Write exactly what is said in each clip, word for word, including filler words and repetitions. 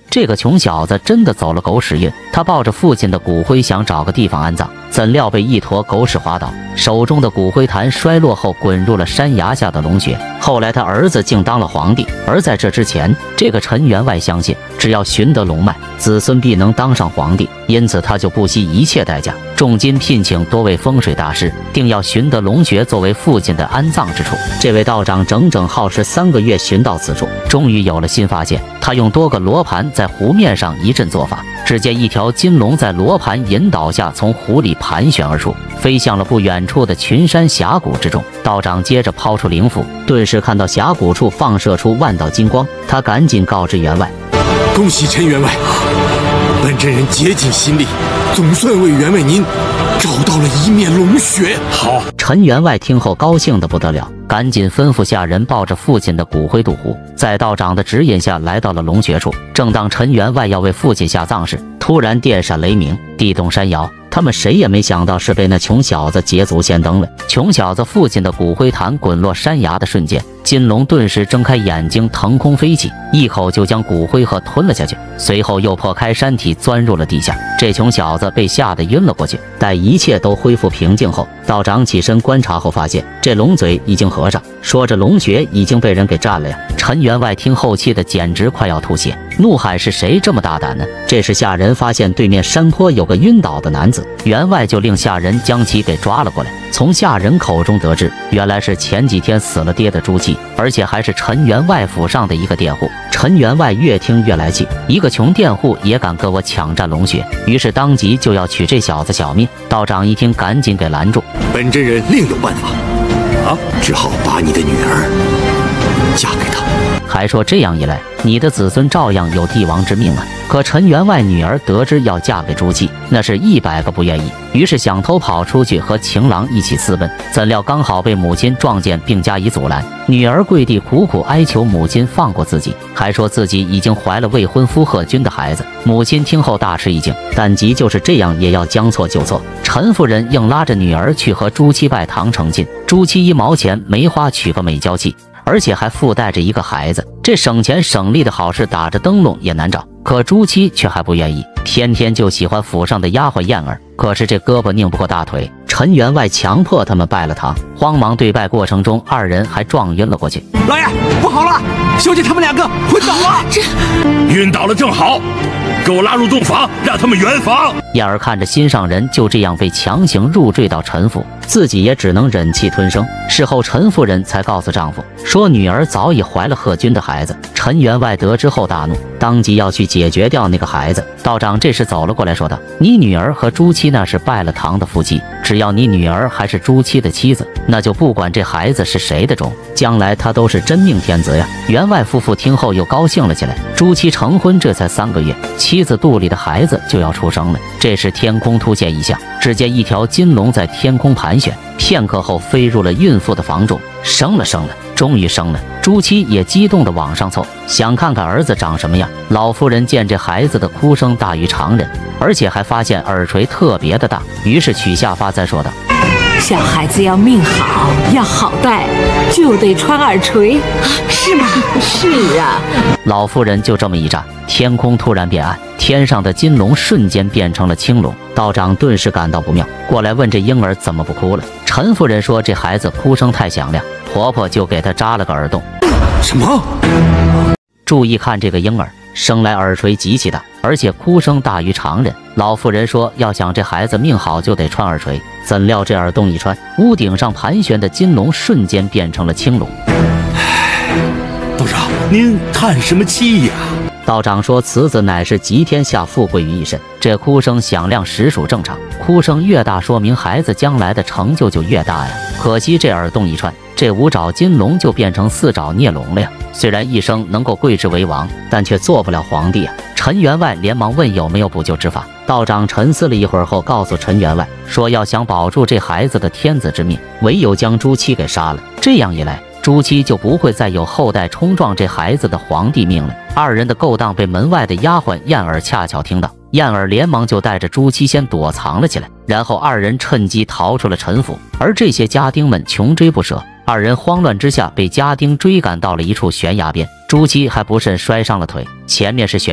这个穷小子真的走了狗屎运。他抱着父亲的骨灰想找个地方安葬，怎料被一坨狗屎滑倒，手中的骨灰坛摔落后滚入了山崖下的龙穴。后来他儿子竟当了皇帝，而在这之前，这个陈员外相信只要寻得龙脉，子孙必能当上皇帝，因此他就不惜一切代价，重金聘请多位风水大师，定要寻得龙穴作为父亲的安葬之处。这位道长整整耗时三个月寻到此处，终于有了新发现。他用多个罗盘在湖面上一阵做法，只见一条金龙在罗盘引导下从湖里盘旋而出，飞向了不远处的群山峡谷之中。道长接着抛出灵符，顿时看到峡谷处放射出万道金光，他赶紧告知员外： 恭喜陈员外，本真人竭尽心力，总算为员外您找到了一面龙穴。好！ 陈员外听后高兴得不得了，赶紧吩咐下人抱着父亲的骨灰渡湖，在道长的指引下来到了龙穴处。正当陈员外要为父亲下葬时，突然电闪雷鸣，地动山摇。他们谁也没想到是被那穷小子捷足先登了。穷小子父亲的骨灰坛滚落山崖的瞬间，金龙顿时睁开眼睛，腾空飞起，一口就将骨灰盒吞了下去，随后又破开山体钻入了地下。这穷小子被吓得晕了过去。待一切都恢复平静后，道长起身观察后发现，这龙嘴已经合上，说这龙穴已经被人给占了呀！陈员外听后气得简直快要吐血，怒喊：是谁这么大胆呢？这时下人发现对面山坡有个晕倒的男子，员外就令下人将其给抓了过来。从下人口中得知，原来是前几天死了爹的朱七，而且还是陈员外府上的一个佃户。陈员外越听越来气，一个穷佃户也敢跟我抢占龙穴，于是当即就要取这小子小命。道长一听，赶紧给拦住。 本真人另有办法，啊，只好把你的女儿嫁给他。 还说这样一来，你的子孙照样有帝王之命啊！可陈员外女儿得知要嫁给朱七，那是一百个不愿意，于是想偷跑出去和情郎一起私奔，怎料刚好被母亲撞见并加以阻拦。女儿跪地苦苦哀求母亲放过自己，还说自己已经怀了未婚夫贺军的孩子。母亲听后大吃一惊，但即就是这样也要将错就错。陈夫人硬拉着女儿去和朱七拜堂成亲，朱七一毛钱没花娶个美娇妻，而且还附带着一个孩子，这省钱省力的好事打着灯笼也难找。可朱七却还不愿意，天天就喜欢府上的丫鬟燕儿。可是这胳膊拧不过大腿，陈员外强迫他们拜了堂。慌忙对拜过程中，二人还撞晕了过去。 老爷，不好了，小姐他们两个昏倒了。这晕倒了正好，给我拉入洞房，让他们圆房。 燕儿看着心上人就这样被强行入赘到陈府，自己也只能忍气吞声。事后陈夫人才告诉丈夫说，女儿早已怀了贺军的孩子。陈员外得知后大怒，当即要去解决掉那个孩子。道长这时走了过来，说道：你女儿和朱七那是拜了堂的夫妻，只要你女儿还是朱七的妻子，那就不管这孩子是谁的种，将来他都是真命天子呀。员外夫妇听后又高兴了起来。朱七成婚这才三个月，妻子肚里的孩子就要出生了。这时天空突现异象，只见一条金龙在天空盘旋，片刻后飞入了孕妇的房中，生了生了，终于生了。朱七也激动地往上凑，想看看儿子长什么样。老夫人见这孩子的哭声大于常人，而且还发现耳垂特别的大，于是取下发簪说道： 小孩子要命好，要好带，就得穿耳垂啊，是吗？是啊。 老夫人就这么一站，天空突然变暗，天上的金龙瞬间变成了青龙。道长顿时感到不妙，过来问这婴儿怎么不哭了。陈夫人说这孩子哭声太响亮，婆婆就给他扎了个耳洞。 什么？ 注意看这个婴儿，生来耳垂极其大，而且哭声大于常人。老妇人说，要想这孩子命好，就得穿耳垂。怎料这耳洞一穿，屋顶上盘旋的金龙瞬间变成了青龙。 道长，您叹什么气呀？ 道长说，此子乃是集天下富贵于一身，这哭声响亮实属正常，哭声越大，说明孩子将来的成就就越大呀。可惜这耳洞一穿，这五爪金龙就变成四爪孽龙了呀。虽然一生能够贵制为王，但却做不了皇帝啊。陈员外连忙问有没有补救之法。道长沉思了一会儿后，告诉陈员外说，要想保住这孩子的天子之命，唯有将朱七给杀了。这样一来，朱七就不会再有后代冲撞这孩子的皇帝命了。二人的勾当被门外的丫鬟燕儿恰巧听到，燕儿连忙就带着朱七先躲藏了起来，然后二人趁机逃出了陈府。而这些家丁们穷追不舍，二人慌乱之下被家丁追赶到了一处悬崖边，朱七还不慎摔伤了腿。前面是悬崖，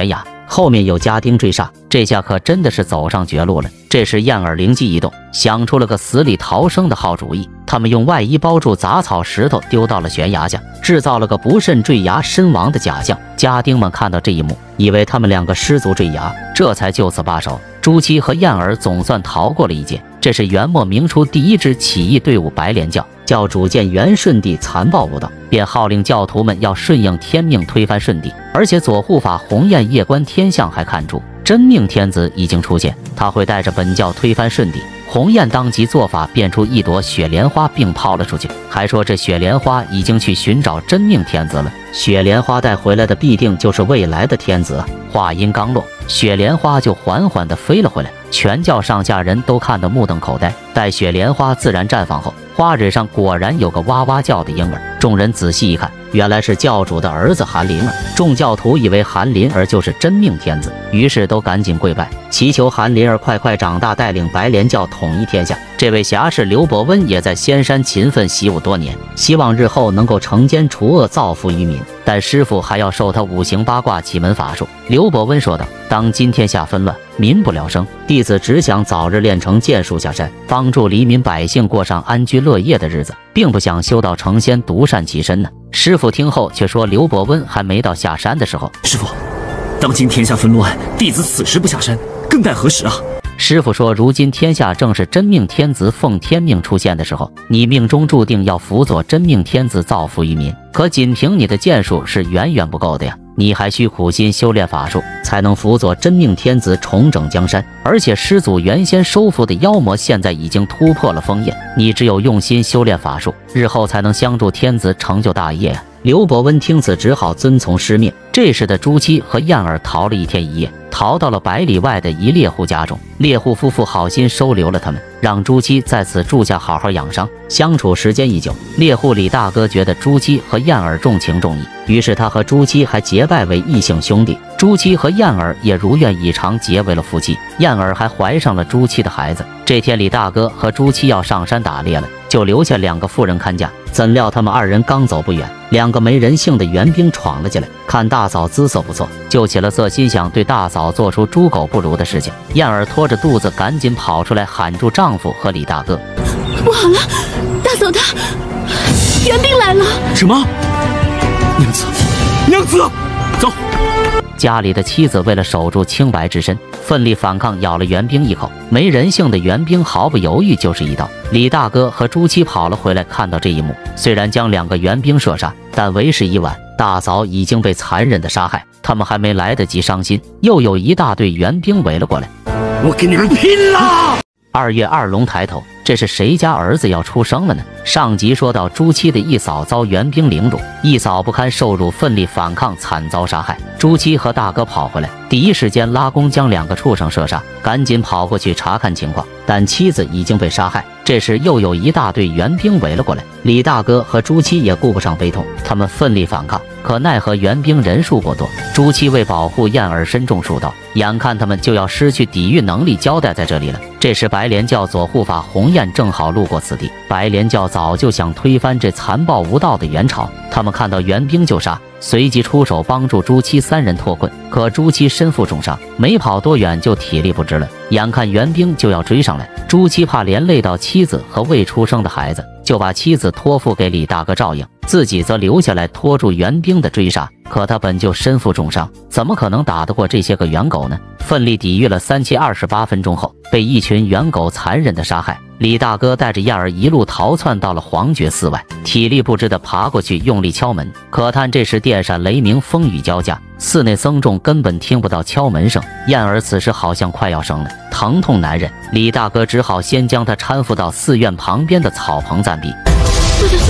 后面有家丁追杀，这下可真的是走上绝路了。这时燕儿灵机一动，想出了个死里逃生的好主意。他们用外衣包住杂草石头，丢到了悬崖下，制造了个不慎坠崖身亡的假象。家丁们看到这一幕，以为他们两个失足坠崖，这才就此罢手。朱七和燕儿总算逃过了一劫。这是元末明初第一支起义队伍白莲教，教主见元顺帝残暴无道，便号令教徒们要顺应天命，推翻顺帝。而且左护法鸿雁夜观天象还看出真命天子已经出现，他会带着本教推翻顺帝。鸿雁当即做法变出一朵雪莲花，并抛了出去，还说这雪莲花已经去寻找真命天子了，雪莲花带回来的必定就是未来的天子。话音刚落，雪莲花就缓缓地飞了回来，全教上下人都看得目瞪口呆。待雪莲花自然绽放后，花蕊上果然有个哇哇叫的婴儿。众人仔细一看，原来是教主的儿子韩林儿。众教徒以为韩林儿就是真命天子，于是都赶紧跪拜，祈求韩林儿快快长大，带领白莲教统一天下。这位侠士刘伯温也在仙山勤奋习武多年，希望日后能够惩奸除恶，造福于民，但师傅还要授他五行八卦奇门法术。刘伯温说道：当今天下纷乱，民不聊生，弟子只想早日练成剑术下山，帮助黎民百姓过上安居乐业的日子，并不想修道成仙，独善其身呢。师傅听后却说刘伯温还没到下山的时候。 师傅，当今天下纷乱，弟子此时不下山，更待何时啊？ 师傅说，如今天下正是真命天子奉天命出现的时候，你命中注定要辅佐真命天子，造福于民。可仅凭你的剑术是远远不够的呀，你还需苦心修炼法术，才能辅佐真命天子重整江山。而且师祖原先收服的妖魔现在已经突破了封印，你只有用心修炼法术，日后才能相助天子，成就大业呀。刘伯温听此只好遵从师命。这时的朱七和燕儿逃了一天一夜，逃到了百里外的一猎户家中。猎户夫妇好心收留了他们，让朱七在此住下好好养伤。相处时间一久，猎户李大哥觉得朱七和燕儿重情重义，于是他和朱七还结拜为异姓兄弟。朱七和燕儿也如愿以偿结为了夫妻，燕儿还怀上了朱七的孩子。这天李大哥和朱七要上山打猎了，就留下两个妇人看家。怎料他们二人刚走不远，两个没人性的援兵闯了进来，看大嫂姿色不错，就起了色心，想对大嫂做出猪狗不如的事情。燕儿拖着肚子赶紧跑出来，喊住丈夫和李大哥： 不好了，大嫂她援兵来了！ 什么？娘子，娘子，走！ 家里的妻子为了守住清白之身，奋力反抗，咬了援兵一口。没人性的援兵毫不犹豫就是一刀。李大哥和朱七跑了回来，看到这一幕，虽然将两个援兵射杀，但为时已晚，大嫂已经被残忍的杀害。他们还没来得及伤心，又有一大队援兵围了过来。 我跟你们拼了！ 二月二龙抬头，这是谁家儿子要出生了呢？上集说到朱七的一嫂遭援兵凌辱，一嫂不堪受辱，奋力反抗，惨遭杀害。朱七和大哥跑回来，第一时间拉弓将两个畜生射杀，赶紧跑过去查看情况，但妻子已经被杀害。这时又有一大队援兵围了过来，李大哥和朱七也顾不上悲痛，他们奋力反抗，可奈何援兵人数过多。朱七为保护燕儿身中数刀，眼看他们就要失去抵御能力，交代在这里了。这时白莲教左护法鸿雁正好路过此地，白莲教早就想推翻这残暴无道的元朝，他们看到援兵就杀，随即出手帮助朱七三人脱困。可朱七身负重伤，没跑多远就体力不支了，眼看援兵就要追上来，朱七怕连累到妻子和未出生的孩子，就把妻子托付给李大哥照应，自己则留下来拖住援兵的追杀。可他本就身负重伤，怎么可能打得过这些个猿狗呢？奋力抵御了三七二十八分钟后，被一群猿狗残忍的杀害。李大哥带着燕儿一路逃窜到了黄觉寺外，体力不支的爬过去用力敲门，可叹这时电闪雷鸣，风雨交加，寺内僧众根本听不到敲门声。燕儿此时好像快要生了，疼痛难忍，李大哥只好先将她搀扶到寺院旁边的草棚暂避。 我的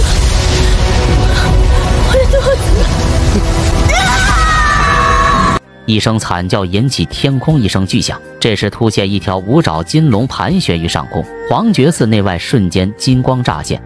我的肚子！ 一声惨叫引起天空一声巨响，这时突现一条五爪金龙盘旋于上空，黄觉寺内外瞬间金光乍现，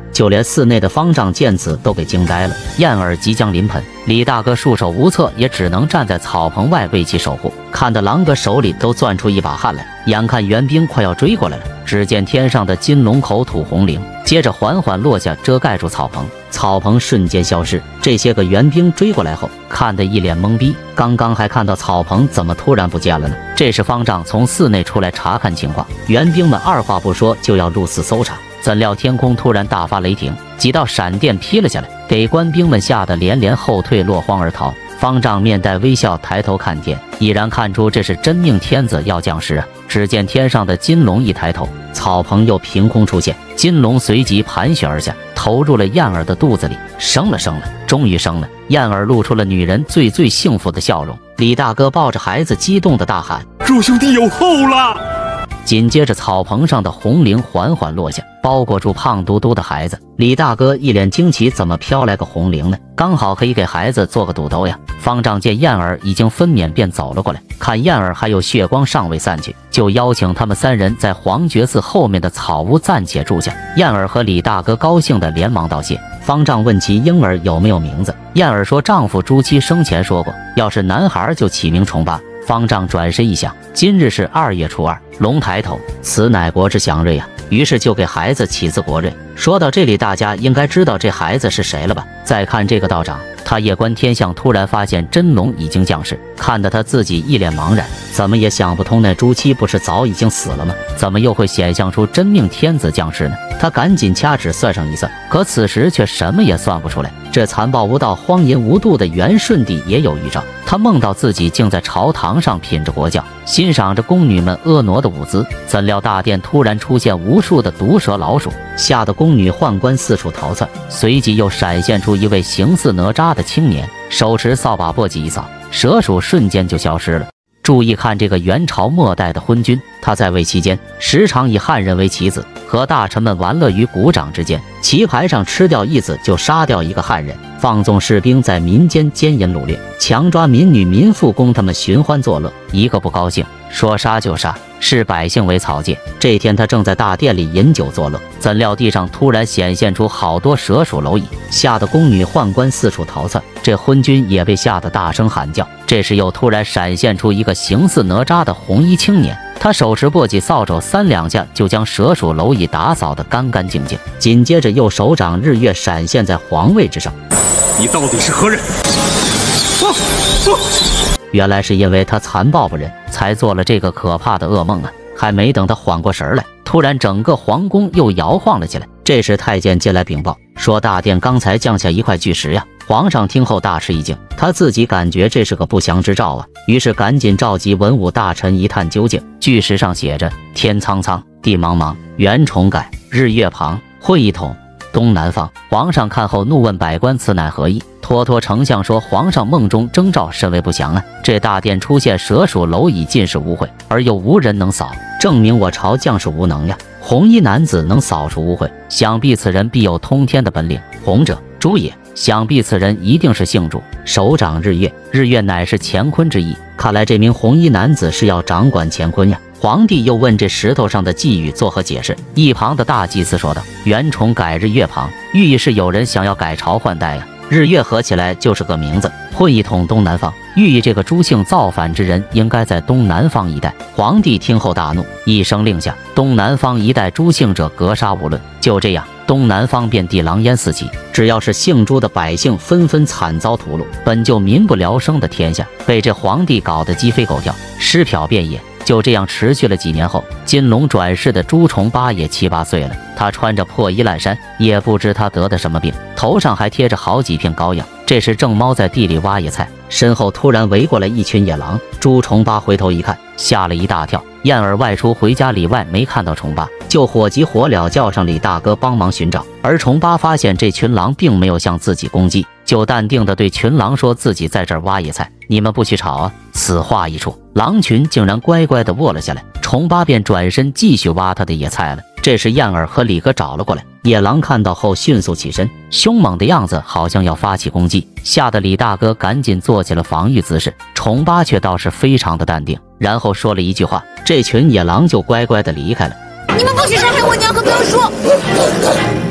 就连寺内的方丈见此都被惊呆了。燕儿即将临盆，李大哥束手无策，也只能站在草棚外为其守护。看得狼哥手里都攥出一把汗来，眼看援兵快要追过来了，只见天上的金龙口吐红绫，接着缓缓落下，遮盖住草棚。草棚瞬间消失。这些个援兵追过来后，看得一脸懵逼。刚刚还看到草棚，怎么突然不见了呢？这时方丈从寺内出来查看情况，援兵们二话不说就要入寺搜查。怎料天空突然大发雷霆，几道闪电劈了下来，给官兵们吓得连连后退，落荒而逃。方丈面带微笑，抬头看天，已然看出这是真命天子要降世啊！只见天上的金龙一抬头，草棚又凭空出现，金龙随即盘旋而下，投入了燕儿的肚子里，生了生了，终于生了！燕儿露出了女人最最幸福的笑容。李大哥抱着孩子，激动地大喊：“ 若兄弟有后了！” 紧接着，草棚上的红绫缓缓落下，包裹住胖嘟嘟的孩子。李大哥一脸惊奇，怎么飘来个红绫呢？刚好可以给孩子做个肚兜呀！方丈见燕儿已经分娩，便走了过来，看燕儿还有血光尚未散去，就邀请他们三人在黄觉寺后面的草屋暂且住下。燕儿和李大哥高兴的连忙道谢。方丈问其婴儿有没有名字，燕儿说丈夫朱七生前说过，要是男孩就起名重八。方丈转身一想，今日是二月初二，龙抬头，此乃国之祥瑞啊，于是就给孩子起字国瑞。说到这里，大家应该知道这孩子是谁了吧？再看这个道长，他夜观天象，突然发现真龙已经降世，看得他自己一脸茫然，怎么也想不通，那朱七不是早已经死了吗？怎么又会显象出真命天子降世呢？他赶紧掐指算上一算，可此时却什么也算不出来。这残暴无道、荒淫无度的元顺帝也有预兆，他梦到自己竟在朝堂上品着国教，欣赏着宫女们婀娜的舞姿，怎料大殿突然出现无数的毒蛇老鼠，吓得宫女宦官四处逃窜。随即又闪现出一位形似哪吒的青年，手持扫把簸箕一扫，蛇鼠瞬间就消失了。注意看这个元朝末代的昏君，他在位期间时常以汉人为棋子，和大臣们玩乐于鼓掌之间，棋牌上吃掉一子就杀掉一个汉人，放纵士兵在民间奸淫掳掠，强抓民女民妇供他们寻欢作乐，一个不高兴说杀就杀，视百姓为草芥。这天他正在大殿里饮酒作乐，怎料地上突然显现出好多蛇鼠蝼蚁，吓得宫女宦官四处逃窜，这昏君也被吓得大声喊叫。这时又突然闪现出一个形似哪吒的红衣青年，他手持簸箕扫帚，三两下就将蛇鼠蝼蚁打扫得干干净净。紧接着右手掌日月闪现在皇位之上。 你到底是何人？啊啊！ 原来是因为他残暴不仁，才做了这个可怕的噩梦啊！还没等他缓过神来，突然整个皇宫又摇晃了起来。这时太监进来禀报说，大殿刚才降下一块巨石呀！皇上听后大吃一惊，他自己感觉这是个不祥之兆啊，于是赶紧召集文武大臣一探究竟。巨石上写着：天苍苍，地茫茫，元重改，日月旁，会一统，东南方。皇上看后怒问百官此乃何意？托托丞相说，皇上梦中征兆甚为不祥啊，这大殿出现蛇鼠蝼蚁，尽是污秽，而又无人能扫，证明我朝将士无能呀。红衣男子能扫除污秽，想必此人必有通天的本领。红者朱也，想必此人一定是姓朱，手掌日月，日月乃是乾坤之意。看来这名红衣男子是要掌管乾坤呀。皇帝又问这石头上的寄语作何解释？一旁的大祭司说道：元重改日月旁，寓意是有人想要改朝换代呀。日月合起来就是个名字，会一统东南方，寓意这个朱姓造反之人应该在东南方一带。皇帝听后大怒，一声令下，东南方一带朱姓者格杀勿论。就这样，东南方遍地狼烟四起，只要是姓朱的百姓纷纷惨遭屠戮。本就民不聊生的天下，被这皇帝搞得鸡飞狗跳，尸漂遍野。就这样持续了几年后，金龙转世的朱重八也七八岁了，他穿着破衣烂衫，也不知他得的什么病，头上还贴着好几片膏药。这时正猫在地里挖野菜，身后突然围过来一群野狼。朱重八回头一看，吓了一大跳。燕儿外出回家，里外没看到重八，就火急火燎叫上李大哥帮忙寻找。而重八发现这群狼并没有向自己攻击，就淡定地对群狼说自己在这儿挖野菜，你们不许吵啊。此话一出，狼群竟然乖乖地卧了下来，重八便转身继续挖他的野菜了。这时燕儿和李哥找了过来，野狼看到后迅速起身，凶猛的样子好像要发起攻击，吓得李大哥赶紧做起了防御姿势。重八却倒是非常的淡定，然后说了一句话，这群野狼就乖乖地离开了。 你们不许伤害我娘和哥叔！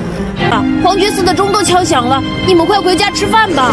啊，黄觉寺的钟都敲响了，你们快回家吃饭吧。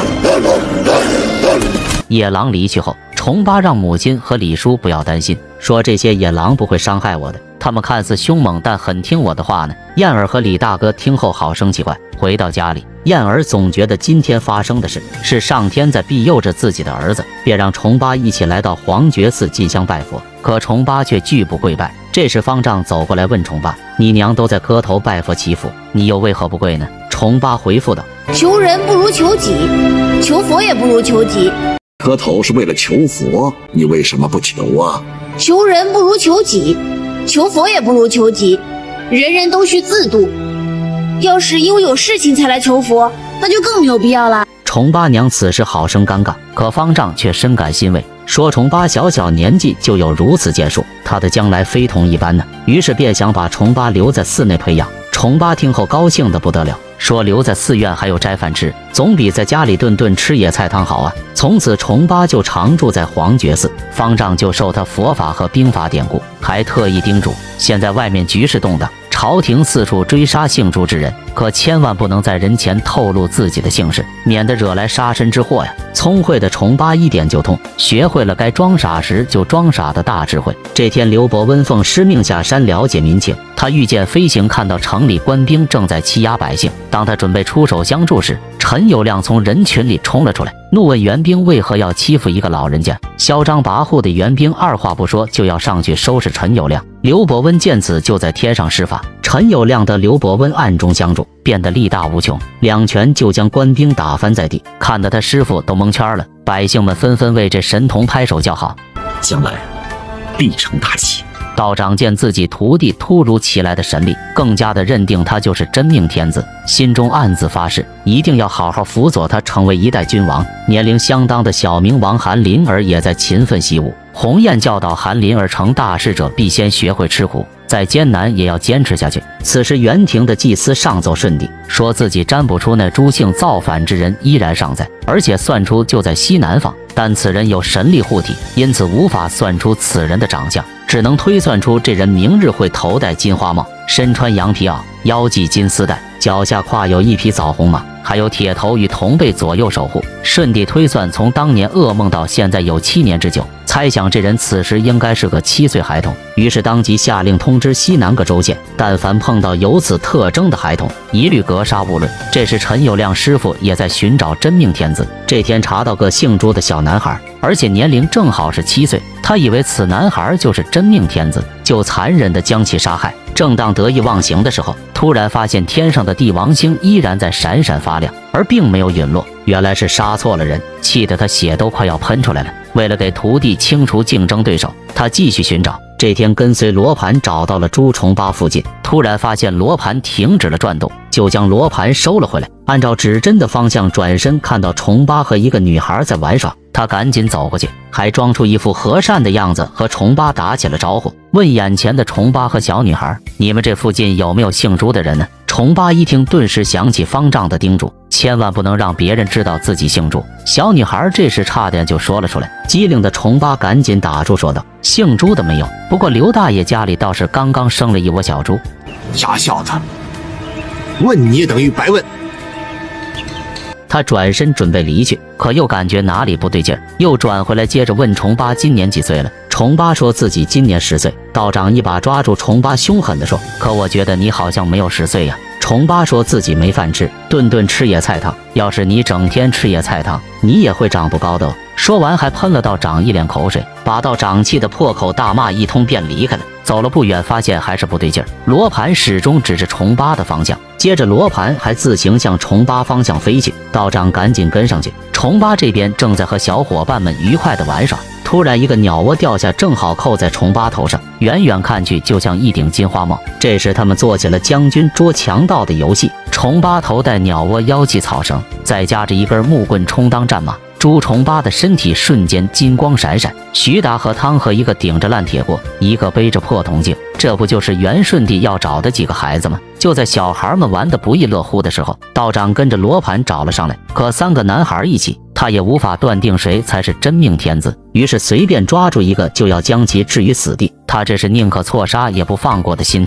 野狼离去后，虫八让母亲和李叔不要担心，说这些野狼不会伤害我的，他们看似凶猛，但很听我的话呢。燕儿和李大哥听后好生奇怪。回到家里，燕儿总觉得今天发生的事是上天在庇佑着自己的儿子，便让虫八一起来到黄觉寺进香拜佛。可虫八却拒不跪拜。这时方丈走过来问虫八：“你娘都在磕头拜佛祈福，你又为何不跪呢？”虫八回复道：“ 求人不如求己，求佛也不如求己。 磕头是为了求佛，你为什么不求啊？ 求人不如求己，求佛也不如求己。人人都需自度，要是因为有事情才来求佛，那就更没有必要了。” 虫八娘此时好生尴尬，可方丈却深感欣慰，说虫八小小年纪就有如此建树，他的将来非同一般呢。于是便想把虫八留在寺内培养。虫八听后高兴得不得了，说留在寺院还有斋饭吃，总比在家里顿顿吃野菜汤好啊。从此虫八就常住在黄觉寺，方丈就授他佛法和兵法典故，还特意叮嘱：现在外面局势动荡，朝廷四处追杀姓朱之人，可千万不能在人前透露自己的姓氏，免得惹来杀身之祸呀。聪慧的虫八一点就通，学会了该装傻时就装傻的大智慧。这天，刘伯温奉师命下山了解民情，他御剑飞行，看到城里官兵正在欺压百姓。当他准备出手相助时，陈友谅从人群里冲了出来，怒问援兵为何要欺负一个老人家。嚣张跋扈的援兵二话不说就要上去收拾陈友谅。刘伯温见此，就在天上施法，陈友谅得刘伯温暗中相助，变得力大无穷，两拳就将官兵打翻在地，看得他师傅都蒙圈了。百姓们纷纷为这神童拍手叫好， 将来必成大器。 道长见自己徒弟突如其来的神力，更加的认定他就是真命天子，心中暗自发誓，一定要好好辅佐他成为一代君王。年龄相当的小明王韩林儿也在勤奋习武。鸿雁教导韩林儿成大事者必先学会吃苦，再艰难也要坚持下去。此时元廷的祭司上奏舜帝，说自己占卜出那朱姓造反之人依然尚在，而且算出就在西南方，但此人有神力护体，因此无法算出此人的长相，只能推算出这人明日会头戴金花帽，身穿羊皮袄，腰系金丝带，脚下跨有一匹枣红马，还有铁头与铜背左右守护。舜帝推算从当年噩梦到现在有七年之久，猜想这人此时应该是个七岁孩童，于是当即下令通知西南各州县，但凡碰到有此特征的孩童，一律格杀勿论。这时陈友谅师傅也在寻找真命天子，这天查到个姓朱的小男孩，而且年龄正好是七岁，他以为此男孩就是真命天子，就残忍地将其杀害。正当得意忘形的时候，突然发现天上的帝王星依然在闪闪发亮，而并没有陨落，原来是杀错了人，气得他血都快要喷出来了。为了给徒弟清除竞争对手，他继续寻找。这天跟随罗盘找到了朱重八附近，突然发现罗盘停止了转动，就将罗盘收了回来，按照指针的方向转身，看到重八和一个女孩在玩耍，他赶紧走过去，还装出一副和善的样子和重八打起了招呼，问眼前的重八和小女孩：“你们这附近有没有姓朱的人呢？”重八一听，顿时想起方丈的叮嘱，千万不能让别人知道自己姓朱。小女孩这时差点就说了出来，机灵的重八赶紧打住说道：“姓朱的没有，不过刘大爷家里倒是刚刚生了一窝小猪。” 傻小子，问你也等于白问。 他转身准备离去，可又感觉哪里不对劲儿，又转回来接着问重八今年几岁了。重八说自己今年十岁。道长一把抓住重八，凶狠地说：“可我觉得你好像没有十岁呀。”重八说自己没饭吃，顿顿吃野菜汤，要是你整天吃野菜汤，你也会长不高的哦。说完还喷了道长一脸口水，把道长气得破口大骂一通便离开了。走了不远，发现还是不对劲儿，罗盘始终指着重八的方向，接着罗盘还自行向重八方向飞去。道长赶紧跟上去，重八这边正在和小伙伴们愉快的玩耍，突然一个鸟窝掉下，正好扣在重八头上，远远看去就像一顶金花帽。这时他们做起了将军捉强盗的游戏，重八头戴鸟窝，腰系草绳，再夹着一根木棍充当战马。朱重八的身体瞬间金光闪闪，徐达和汤和一个顶着烂铁锅，一个背着破铜镜，这不就是元顺帝要找的几个孩子吗？就在小孩们玩得不亦乐乎的时候，道长跟着罗盘找了上来，可三个男孩一起，他也无法断定谁才是真命天子，于是随便抓住一个就要将其置于死地。他这是宁可错杀也不放过的心态啊！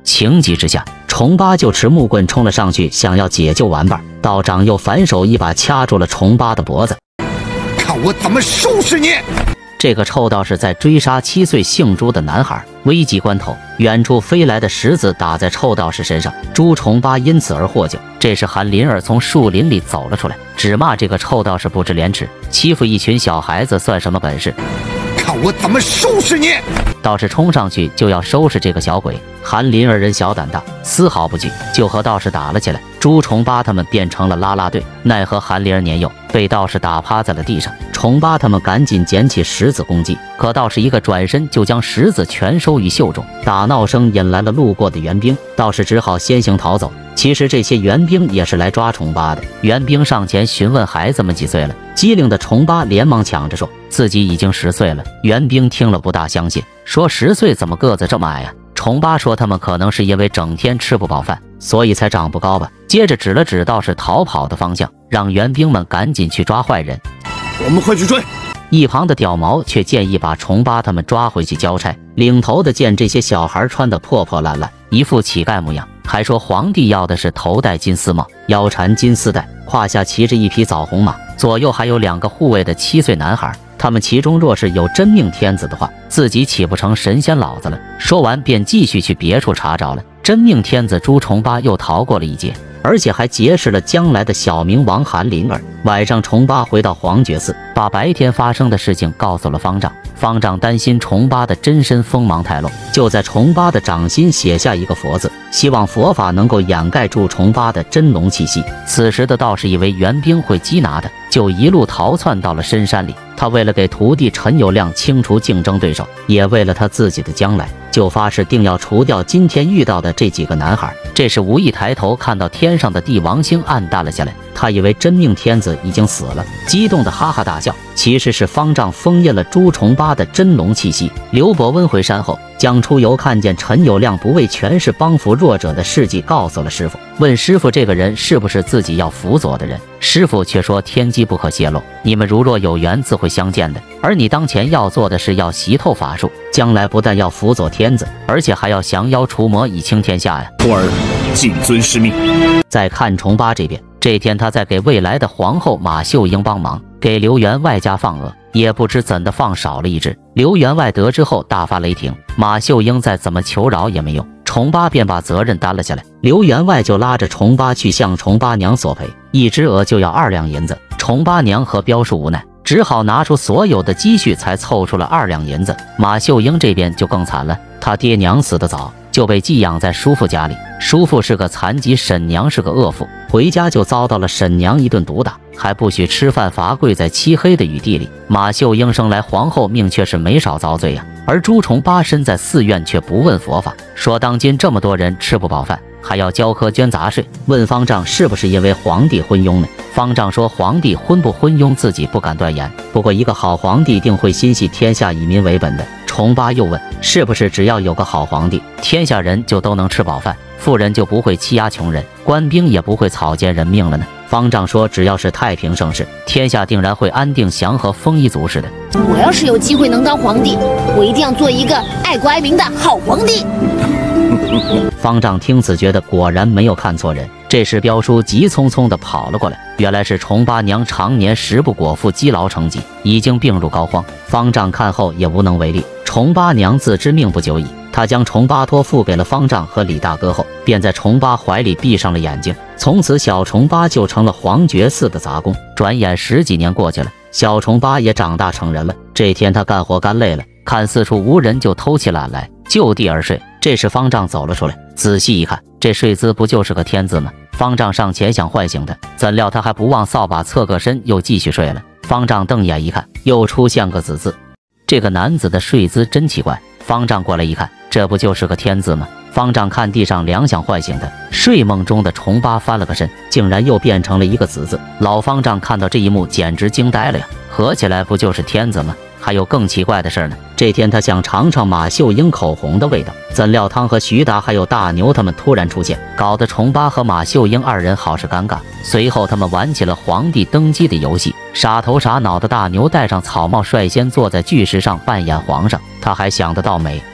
情急之下，重八就持木棍冲了上去，想要解救玩伴。道长又反手一把掐住了重八的脖子， 看我怎么收拾你！ 这个臭道士在追杀七岁姓朱的男孩，危急关头，远处飞来的石子打在臭道士身上，朱重八因此而获救。这时韩林儿从树林里走了出来，只骂这个臭道士不知廉耻，欺负一群小孩子算什么本事？ 看我怎么收拾你！ 道士冲上去就要收拾这个小鬼，韩林儿人小胆大，丝毫不惧，就和道士打了起来。朱重八他们变成了啦啦队，奈何韩林儿年幼，被道士打趴在了地上。重八他们赶紧捡起石子攻击，可道士一个转身就将石子全收于袖中。打闹声引来了路过的援兵，道士只好先行逃走。其实这些援兵也是来抓重八的。援兵上前询问孩子们几岁了，机灵的重八连忙抢着说自己已经十岁了。援兵听了不大相信，说十岁怎么个子这么矮呀？重八说他们可能是因为整天吃不饱饭，所以才长不高吧。接着指了指道士逃跑的方向，让援兵们赶紧去抓坏人。 我们快去追！ 一旁的屌毛却建议把重八他们抓回去交差。领头的见这些小孩穿得破破烂烂，一副乞丐模样，还说皇帝要的是头戴金丝帽，腰缠金丝带，胯下骑着一匹枣红马，左右还有两个护卫的七岁男孩。他们其中若是有真命天子的话，自己岂不成神仙老子了？说完便继续去别处查找了。真命天子朱重八又逃过了一劫，而且还结识了将来的小明王韩林儿。晚上，重八回到黄觉寺，把白天发生的事情告诉了方丈。方丈担心重八的真身锋芒太露，就在重八的掌心写下一个佛字，希望佛法能够掩盖住重八的真龙气息。此时的道士以为援兵会缉拿他，就一路逃窜到了深山里。他为了给徒弟陈友谅清除竞争对手，也为了他自己的将来，就发誓定要除掉今天遇到的这几个男孩。这时无意抬头看到天上的帝王星暗淡了下来，他以为真命天子已经死了，激动的哈哈大笑。其实是方丈封印了朱重八的真龙气息。刘伯温回山后，将出游看见陈友谅不为权势帮扶弱者的事迹告诉了师傅，问师傅这个人是不是自己要辅佐的人。师傅却说天机不可泄露，你们如若有缘自会相见的，而你当前要做的是要习透法术，将来不但要辅佐天子，而且还要降妖除魔以清天下呀。 徒儿谨遵师命。 再看重八这边，这天他在给未来的皇后马秀英帮忙，给刘员外家放鹅，也不知怎的放少了一只。刘员外得知后大发雷霆，马秀英再怎么求饶也没用，重八便把责任担了下来。刘员外就拉着重八去向重八娘索赔，一只鹅就要二两银子。重八娘和彪叔无奈，只好拿出所有的积蓄才凑出了二两银子。马秀英这边就更惨了，她爹娘死得早，就被寄养在叔父家里。叔父是个残疾，婶娘是个恶妇，回家就遭到了婶娘一顿毒打，还不许吃饭，罚跪在漆黑的雨地里。马秀英生来皇后命却是没少遭罪呀、啊。而朱重八身在寺院却不问佛法，说当今这么多人吃不饱饭，还要交科捐杂税。问方丈是不是因为皇帝昏庸呢？方丈说皇帝昏不昏庸自己不敢断言，不过一个好皇帝定会心系天下，以民为本的。重八又问，是不是只要有个好皇帝，天下人就都能吃饱饭，富人就不会欺压穷人，官兵也不会草菅人命了呢？方丈说，只要是太平盛世，天下定然会安定祥和，丰衣足食的。 我要是有机会能当皇帝，我一定要做一个爱国爱民的好皇帝。 方丈听此觉得果然没有看错人。这时彪叔急匆匆地跑了过来，原来是重八娘常年食不果腹，积劳成疾，已经病入膏肓。方丈看后也无能为力，重八娘自知命不久矣，他将重八托付给了方丈和李大哥后，便在重八怀里闭上了眼睛。从此小重八就成了黄觉寺的杂工。转眼十几年过去了，小重八也长大成人了。这天他干活干累了，看四处无人，就偷起懒来，就地而睡。这时方丈走了出来，仔细一看，这睡姿不就是个天字吗？方丈上前想唤醒他，怎料他还不忘扫把侧个身，又继续睡了。方丈瞪眼一看，又出现个子字。这个男子的睡姿真奇怪。方丈过来一看，这不就是个天字吗？方丈看地上良想唤醒他，睡梦中的重八翻了个身，竟然又变成了一个子字。老方丈看到这一幕简直惊呆了呀，合起来不就是天字吗？还有更奇怪的事呢。这天他想尝尝马秀英口红的味道，怎料汤和徐达还有大牛他们突然出现，搞得重八和马秀英二人好是尴尬。随后他们玩起了皇帝登基的游戏，傻头傻脑的大牛戴上草帽，率先坐在巨石上扮演皇上。他还想得到美，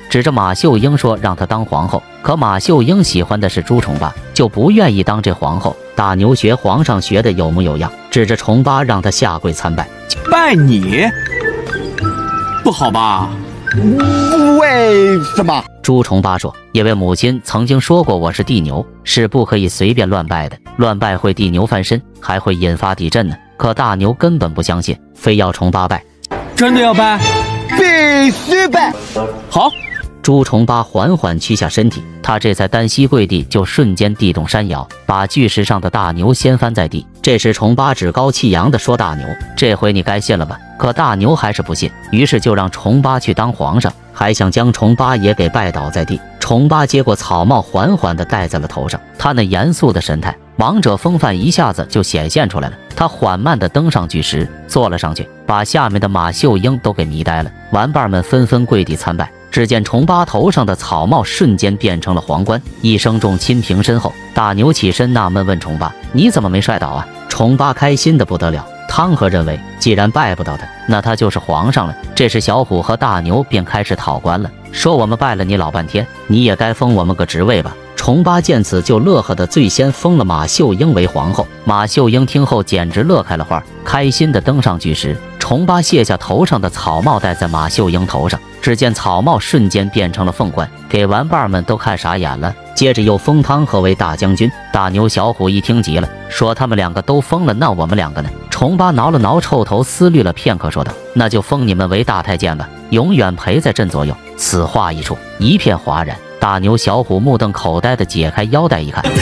指着马秀英说让她当皇后。可马秀英喜欢的是朱重八，就不愿意当这皇后。大牛学皇上学的有模有样，指着重八让他下跪参拜。 拜你？不好吧？ 为什么？ 朱重八说：“因为母亲曾经说过，我是地牛，是不可以随便乱拜的，乱拜会地牛翻身，还会引发地震呢。”可大牛根本不相信，非要重八拜。 真的要拜？ 必须拜！ 好。 朱重八缓缓屈下身体，他这才单膝跪地，就瞬间地动山摇，把巨石上的大牛掀翻在地。这时重八趾高气扬地说：“大牛，这回你该信了吧？”可大牛还是不信，于是就让重八去当皇上，还想将重八也给拜倒在地。重八接过草帽，缓缓地戴在了头上，他那严肃的神态，王者风范一下子就显现出来了。他缓慢地登上巨石，坐了上去，把下面的马秀英都给迷呆了。玩伴们纷纷跪地参拜。只见重八头上的草帽瞬间变成了皇冠，一声重亲平身后，大牛起身纳闷问重八：“你怎么没摔倒啊？”重八开心的不得了，汤和认为既然拜不到他，那他就是皇上了。这时小虎和大牛便开始讨官了，说：“我们拜了你老半天，你也该封我们个职位吧。”重八见此就乐呵的最先封了马秀英为皇后。马秀英听后简直乐开了花，开心的登上巨石。重八卸下头上的草帽戴在马秀英头上，只见草帽瞬间变成了凤冠，给玩伴们都看傻眼了。接着又封汤和为大将军。大牛小虎一听急了，说：“他们两个都封了，那我们两个呢？”重八挠了挠臭头，思虑了片刻，说道：“那就封你们为大太监吧，永远陪在朕左右。”此话一出，一片哗然。大牛小虎目瞪口呆的解开腰带一看，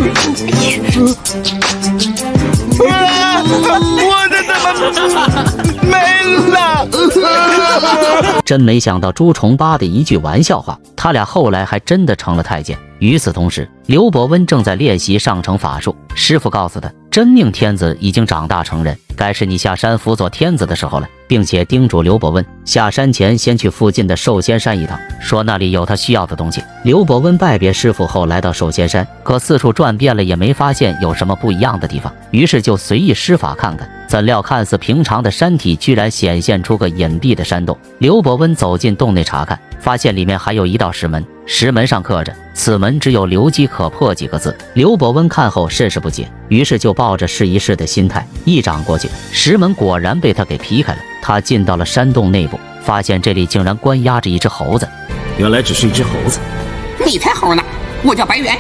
我的怎么没了？ 真没想到朱重八的一句玩笑话，他俩后来还真的成了太监。与此同时，刘伯温正在练习上乘法术，师傅告诉他，真命天子已经长大成人，该是你下山辅佐天子的时候了，并且叮嘱刘伯温下山前先去附近的寿仙山一趟，说那里有他需要的东西。刘伯温拜别师傅后来到寿仙山，可四处转遍了也没发现有什么不一样的地方，于是就随意施法看看，怎料看似平常的山体居然显现出个隐蔽的山洞。刘伯温走进洞内查看，发现里面还有一道石门，石门上刻着此门只有留机可破几个字。刘伯温看后甚是不解，于是就抱着试一试的心态一掌过去，石门果然被他给劈开了。他进到了山洞内部，发现这里竟然关押着一只猴子。 原来只是一只猴子。 你才猴呢，我叫白猿。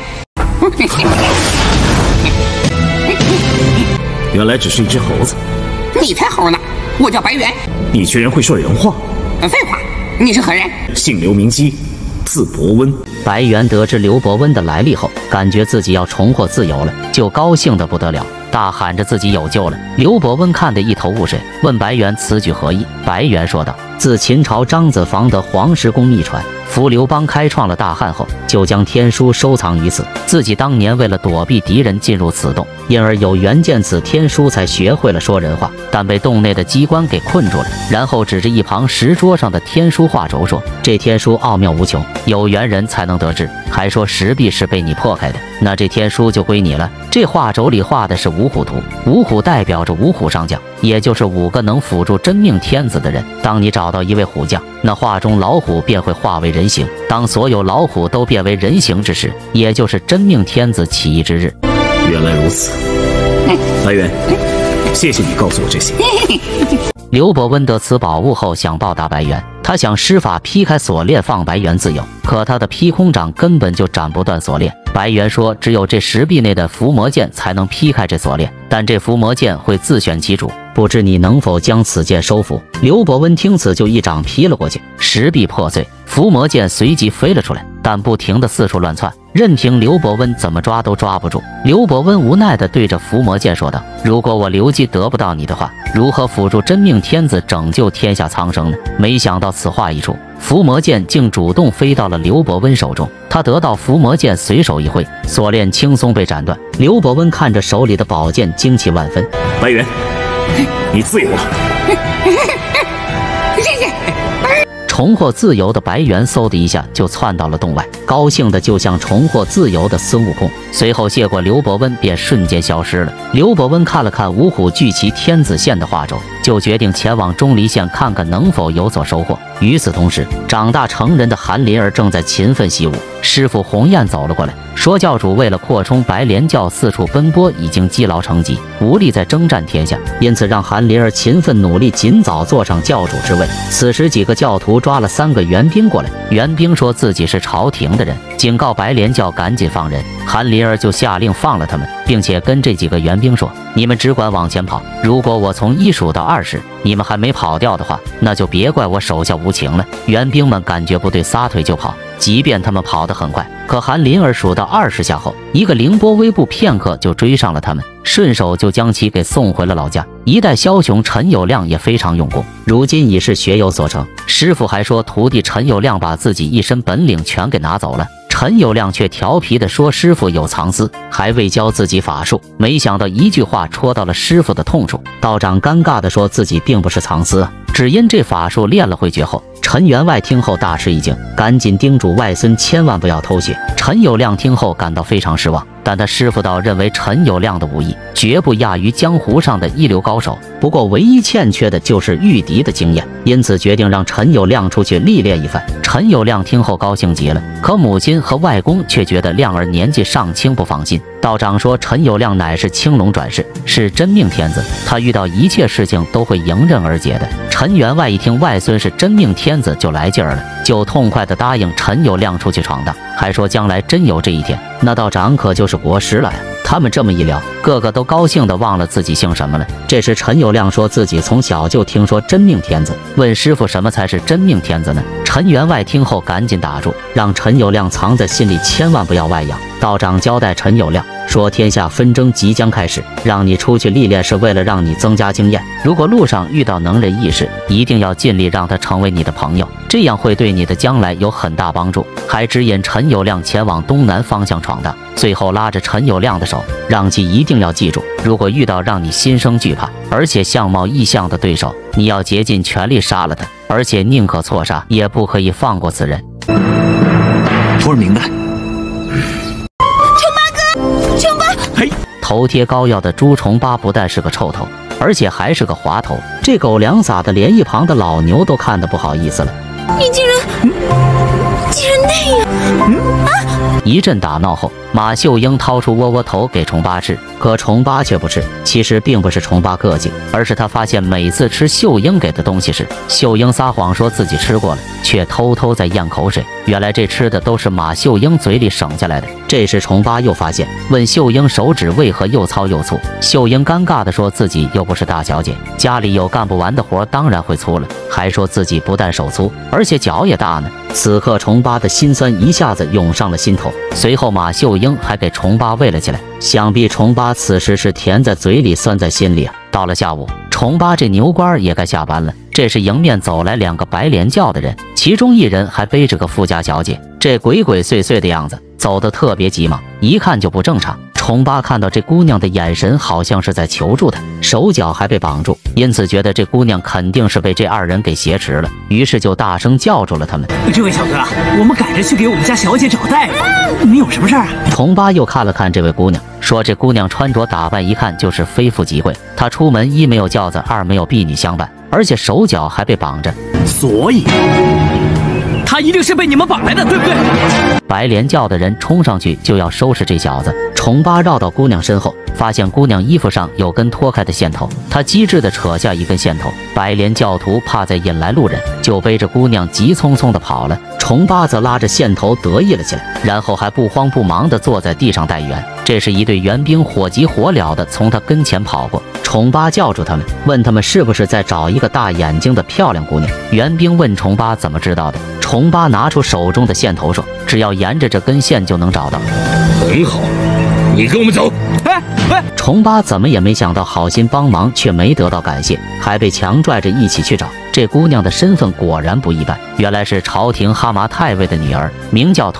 原来只是一只猴子。 你才猴呢，我叫白猿。 你居然会说人话？ 废话，你是何人？ 姓刘名基，字伯温。 白猿得知刘伯温的来历后，感觉自己要重获自由了，就高兴得不得了，大喊着自己有救了。刘伯温看得一头雾水，问白猿此举何意。白猿说道：“自秦朝张子房得黄石公秘传，扶刘邦开创了大汉后，就将天书收藏于此。自己当年为了躲避敌人进入此洞，因而有缘见此天书，才学会了说人话，但被洞内的机关给困住了。然后指着一旁石桌上的天书画轴说：这天书奥妙无穷，有缘人才能得知。还说石壁是被你破开的，那这天书就归你了。这画轴里画的是五虎图，五虎代表着五虎上将，也就是五个能辅助真命天子的人。当你找到一位虎将，那画中老虎便会化为人形。当所有老虎都变为人形之时，也就是真命天子起义之日。 原来如此，白猿，谢谢你告诉我这些。 刘伯温得此宝物后，想报答白猿，他想施法劈开锁链，放白猿自由。可他的劈空掌根本就斩不断锁链。白猿说，只有这石壁内的伏魔剑才能劈开这锁链，但这伏魔剑会自选其主，不知你能否将此剑收服。刘伯温听此就一掌劈了过去，石壁破碎，伏魔剑随即飞了出来，但不停地四处乱窜，任凭刘伯温怎么抓都抓不住。刘伯温无奈地对着伏魔剑说道：如果我刘基得不到你的话，如何辅助真命天子拯救天下苍生呢？没想到此话一出，伏魔剑竟主动飞到了刘伯温手中。他得到伏魔剑，随手一挥，锁链轻松被斩断。刘伯温看着手里的宝剑，惊奇万分。 白猿，你自由了。 谢谢。 重获自由的白猿嗖的一下就窜到了洞外，高兴的就像重获自由的孙悟空。随后谢过刘伯温，便瞬间消失了。刘伯温看了看五虎聚齐天子线的画轴，就决定前往钟离县看看能否有所收获。 与此同时，长大成人的韩林儿正在勤奋习武。师傅鸿雁走了过来，说教主为了扩充白莲教四处奔波，已经积劳成疾，无力再征战天下，因此让韩林儿勤奋努力，尽早坐上教主之位。此时几个教徒抓了三个援兵过来，援兵说自己是朝廷的人，警告白莲教赶紧放人。韩林儿就下令放了他们，并且跟这几个援兵说：你们只管往前跑，如果我从一数到二十，你们还没跑掉的话，那就别怪我手下无情了。援兵们感觉不对，撒腿就跑。即便他们跑得很快，可韩林儿数到二十下后，一个凌波微步，片刻就追上了他们，顺手就将其给送回了老家。一代枭雄陈友谅也非常用功，如今已是学有所成。师傅还说徒弟陈友谅把自己一身本领全给拿走了，陈友谅却调皮地说师傅有藏私，还未教自己法术。没想到一句话戳到了师傅的痛处，道长尴尬地说自己并不是藏私啊，只因这法术练了会绝后。陈员外听后大吃一惊，赶紧叮嘱外孙千万不要偷学。陈友谅听后感到非常失望，但他师傅倒认为陈友谅的武艺绝不亚于江湖上的一流高手，不过唯一欠缺的就是御敌的经验，因此决定让陈友谅出去历练一番。陈友谅听后高兴极了，可母亲和外公却觉得亮儿年纪尚轻，不放心。道长说陈友谅乃是青龙转世，是真命天子，他遇到一切事情都会迎刃而解的。陈员外一听外孙是真命天子就来劲儿了，就痛快地答应陈友谅出去闯荡，还说将来真有这一天，那道长可就是国师了呀。他们这么一聊，个个都高兴地忘了自己姓什么了。这时陈友谅说自己从小就听说真命天子，问师傅什么才是真命天子呢？陈员外听后赶紧打住，让陈友谅藏在心里，千万不要外扬。道长交代陈友谅说，天下纷争即将开始，让你出去历练是为了让你增加经验，如果路上遇到能人异士，一定要尽力让他成为你的朋友，这样会对你的将来有很大帮助。还指引陈友谅前往东南方向闯荡，最后拉着陈友谅的手，让其一定要记住，如果遇到让你心生惧怕而且相貌异相的对手，你要竭尽全力杀了他，而且宁可错杀也不可以放过此人。 徒儿明白。 穷八， 嘿， 头贴膏药的朱重八不但是个臭头，而且还是个滑头，这狗粮撒的连一旁的老牛都看得不好意思了。 你竟然，嗯、竟然那样！嗯啊！ 一阵打闹后，马秀英掏出窝窝头给重八吃，可重八却不吃。其实并不是重八个性，而是他发现每次吃秀英给的东西时，秀英撒谎说自己吃过了，却偷偷在咽口水。原来这吃的都是马秀英嘴里省下来的。这时重八又发现，问秀英手指为何又糙又粗。秀英尴尬地说自己又不是大小姐，家里有干不完的活，当然会粗了，还说自己不但手粗，而且脚也大呢。此刻重八的心酸一下子涌上了心头，随后马秀英还给重八喂了起来。想必重八此时是甜在嘴里酸在心里啊。到了下午，重八这牛倌也该下班了。这时迎面走来两个白莲教的人，其中一人还背着个富家小姐，这鬼鬼祟祟的样子，走得特别急忙，一看就不正常。重八看到这姑娘的眼神好像是在求助他，手脚还被绑住，因此觉得这姑娘肯定是被这二人给挟持了，于是就大声叫住了他们。 这位小哥，我们赶着去给我们家小姐找大夫，你有什么事儿啊？ 重八又看了看这位姑娘，说这姑娘穿着打扮一看就是非富即贵，她出门一没有轿子，二没有婢女相伴，而且手脚还被绑着， 所以她一定是被你们绑来的，对不对？ 白莲教的人冲上去就要收拾这小子。重八绕到姑娘身后，发现姑娘衣服上有根脱开的线头，他机智地扯下一根线头。白莲教徒怕再引来路人，就背着姑娘急匆匆地跑了。重八则拉着线头得意了起来，然后还不慌不忙地坐在地上待援。这时一队援兵火急火燎地从他跟前跑过，重八叫住他们，问他们是不是在找一个大眼睛的漂亮姑娘。援兵问重八怎么知道的，重八拿出手中的线头说，只要沿着这根线就能找到。 很好，你跟我们走。 哎哎， 重八怎么也没想到好心帮忙却没得到感谢，还被强拽着一起去找。这姑娘的身份果然不一般，原来是朝廷哈麻太尉的女儿，名叫托雅。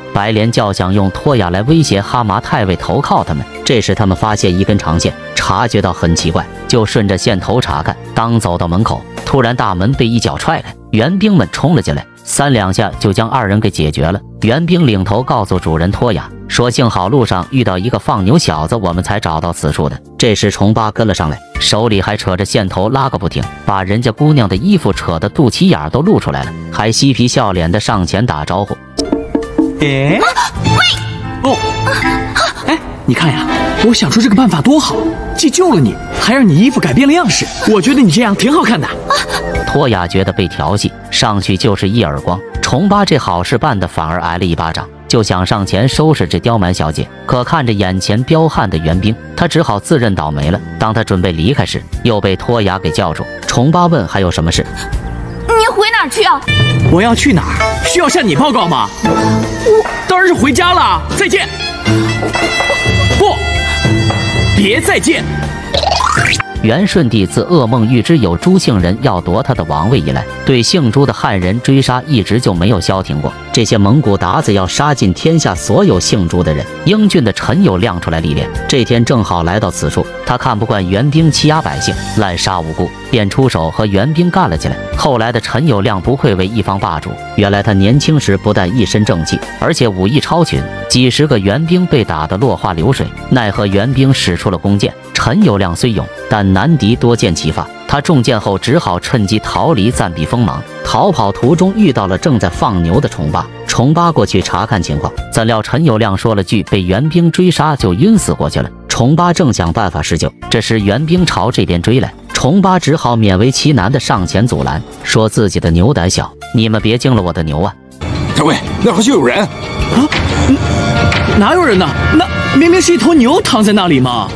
白莲教想用托雅来威胁哈麻太尉投靠他们。这时他们发现一根长线，察觉到很奇怪，就顺着线头查看。当走到门口，突然大门被一脚踹开，援兵们冲了进来，三两下就将二人给解决了。援兵领头告诉主人托雅说，幸好路上遇到一个放牛小子，我们才找到此处的。这时重八跟了上来，手里还扯着线头拉个不停，把人家姑娘的衣服扯得肚脐眼都露出来了，还嬉皮笑脸的上前打招呼。 哎，喂，哦，哎，你看呀，我想出这个办法多好，既救了你，还让你衣服改变了样式，我觉得你这样挺好看的。 托雅觉得被调戏，上去就是一耳光。重八这好事办的反而挨了一巴掌，就想上前收拾这刁蛮小姐，可看着眼前彪悍的援兵，他只好自认倒霉了。当他准备离开时，又被托雅给叫住。重八问还有什么事？ 你回哪儿去啊？ 我要去哪儿？需要向你报告吗？我当然是回家了。再见。不，别再见。元顺帝自噩梦预知有朱姓人要夺他的王位以来，对姓朱的汉人追杀一直就没有消停过。这些蒙古鞑子要杀尽天下所有姓朱的人。英俊的陈友谅出来历练，这天正好来到此处，他看不惯援兵欺压百姓，滥杀无辜，便出手和援兵干了起来。后来的陈友谅不愧为一方霸主，原来他年轻时不但一身正气，而且武艺超群，几十个援兵被打得落花流水，奈何援兵使出了弓箭。陈友谅虽勇，但难敌多箭齐发，他中箭后只好趁机逃离暂避锋芒。逃跑途中遇到了正在放牛的重八，重八过去查看情况，怎料陈友谅说了句被援兵追杀就晕死过去了。重八正想办法施救，这时援兵朝这边追来，重八只好勉为其难的上前阻拦，说自己的牛胆小，你们别惊了我的牛啊！ 太尉，那好像有人啊！ 哪有人呢？那明明是一头牛躺在那里嘛！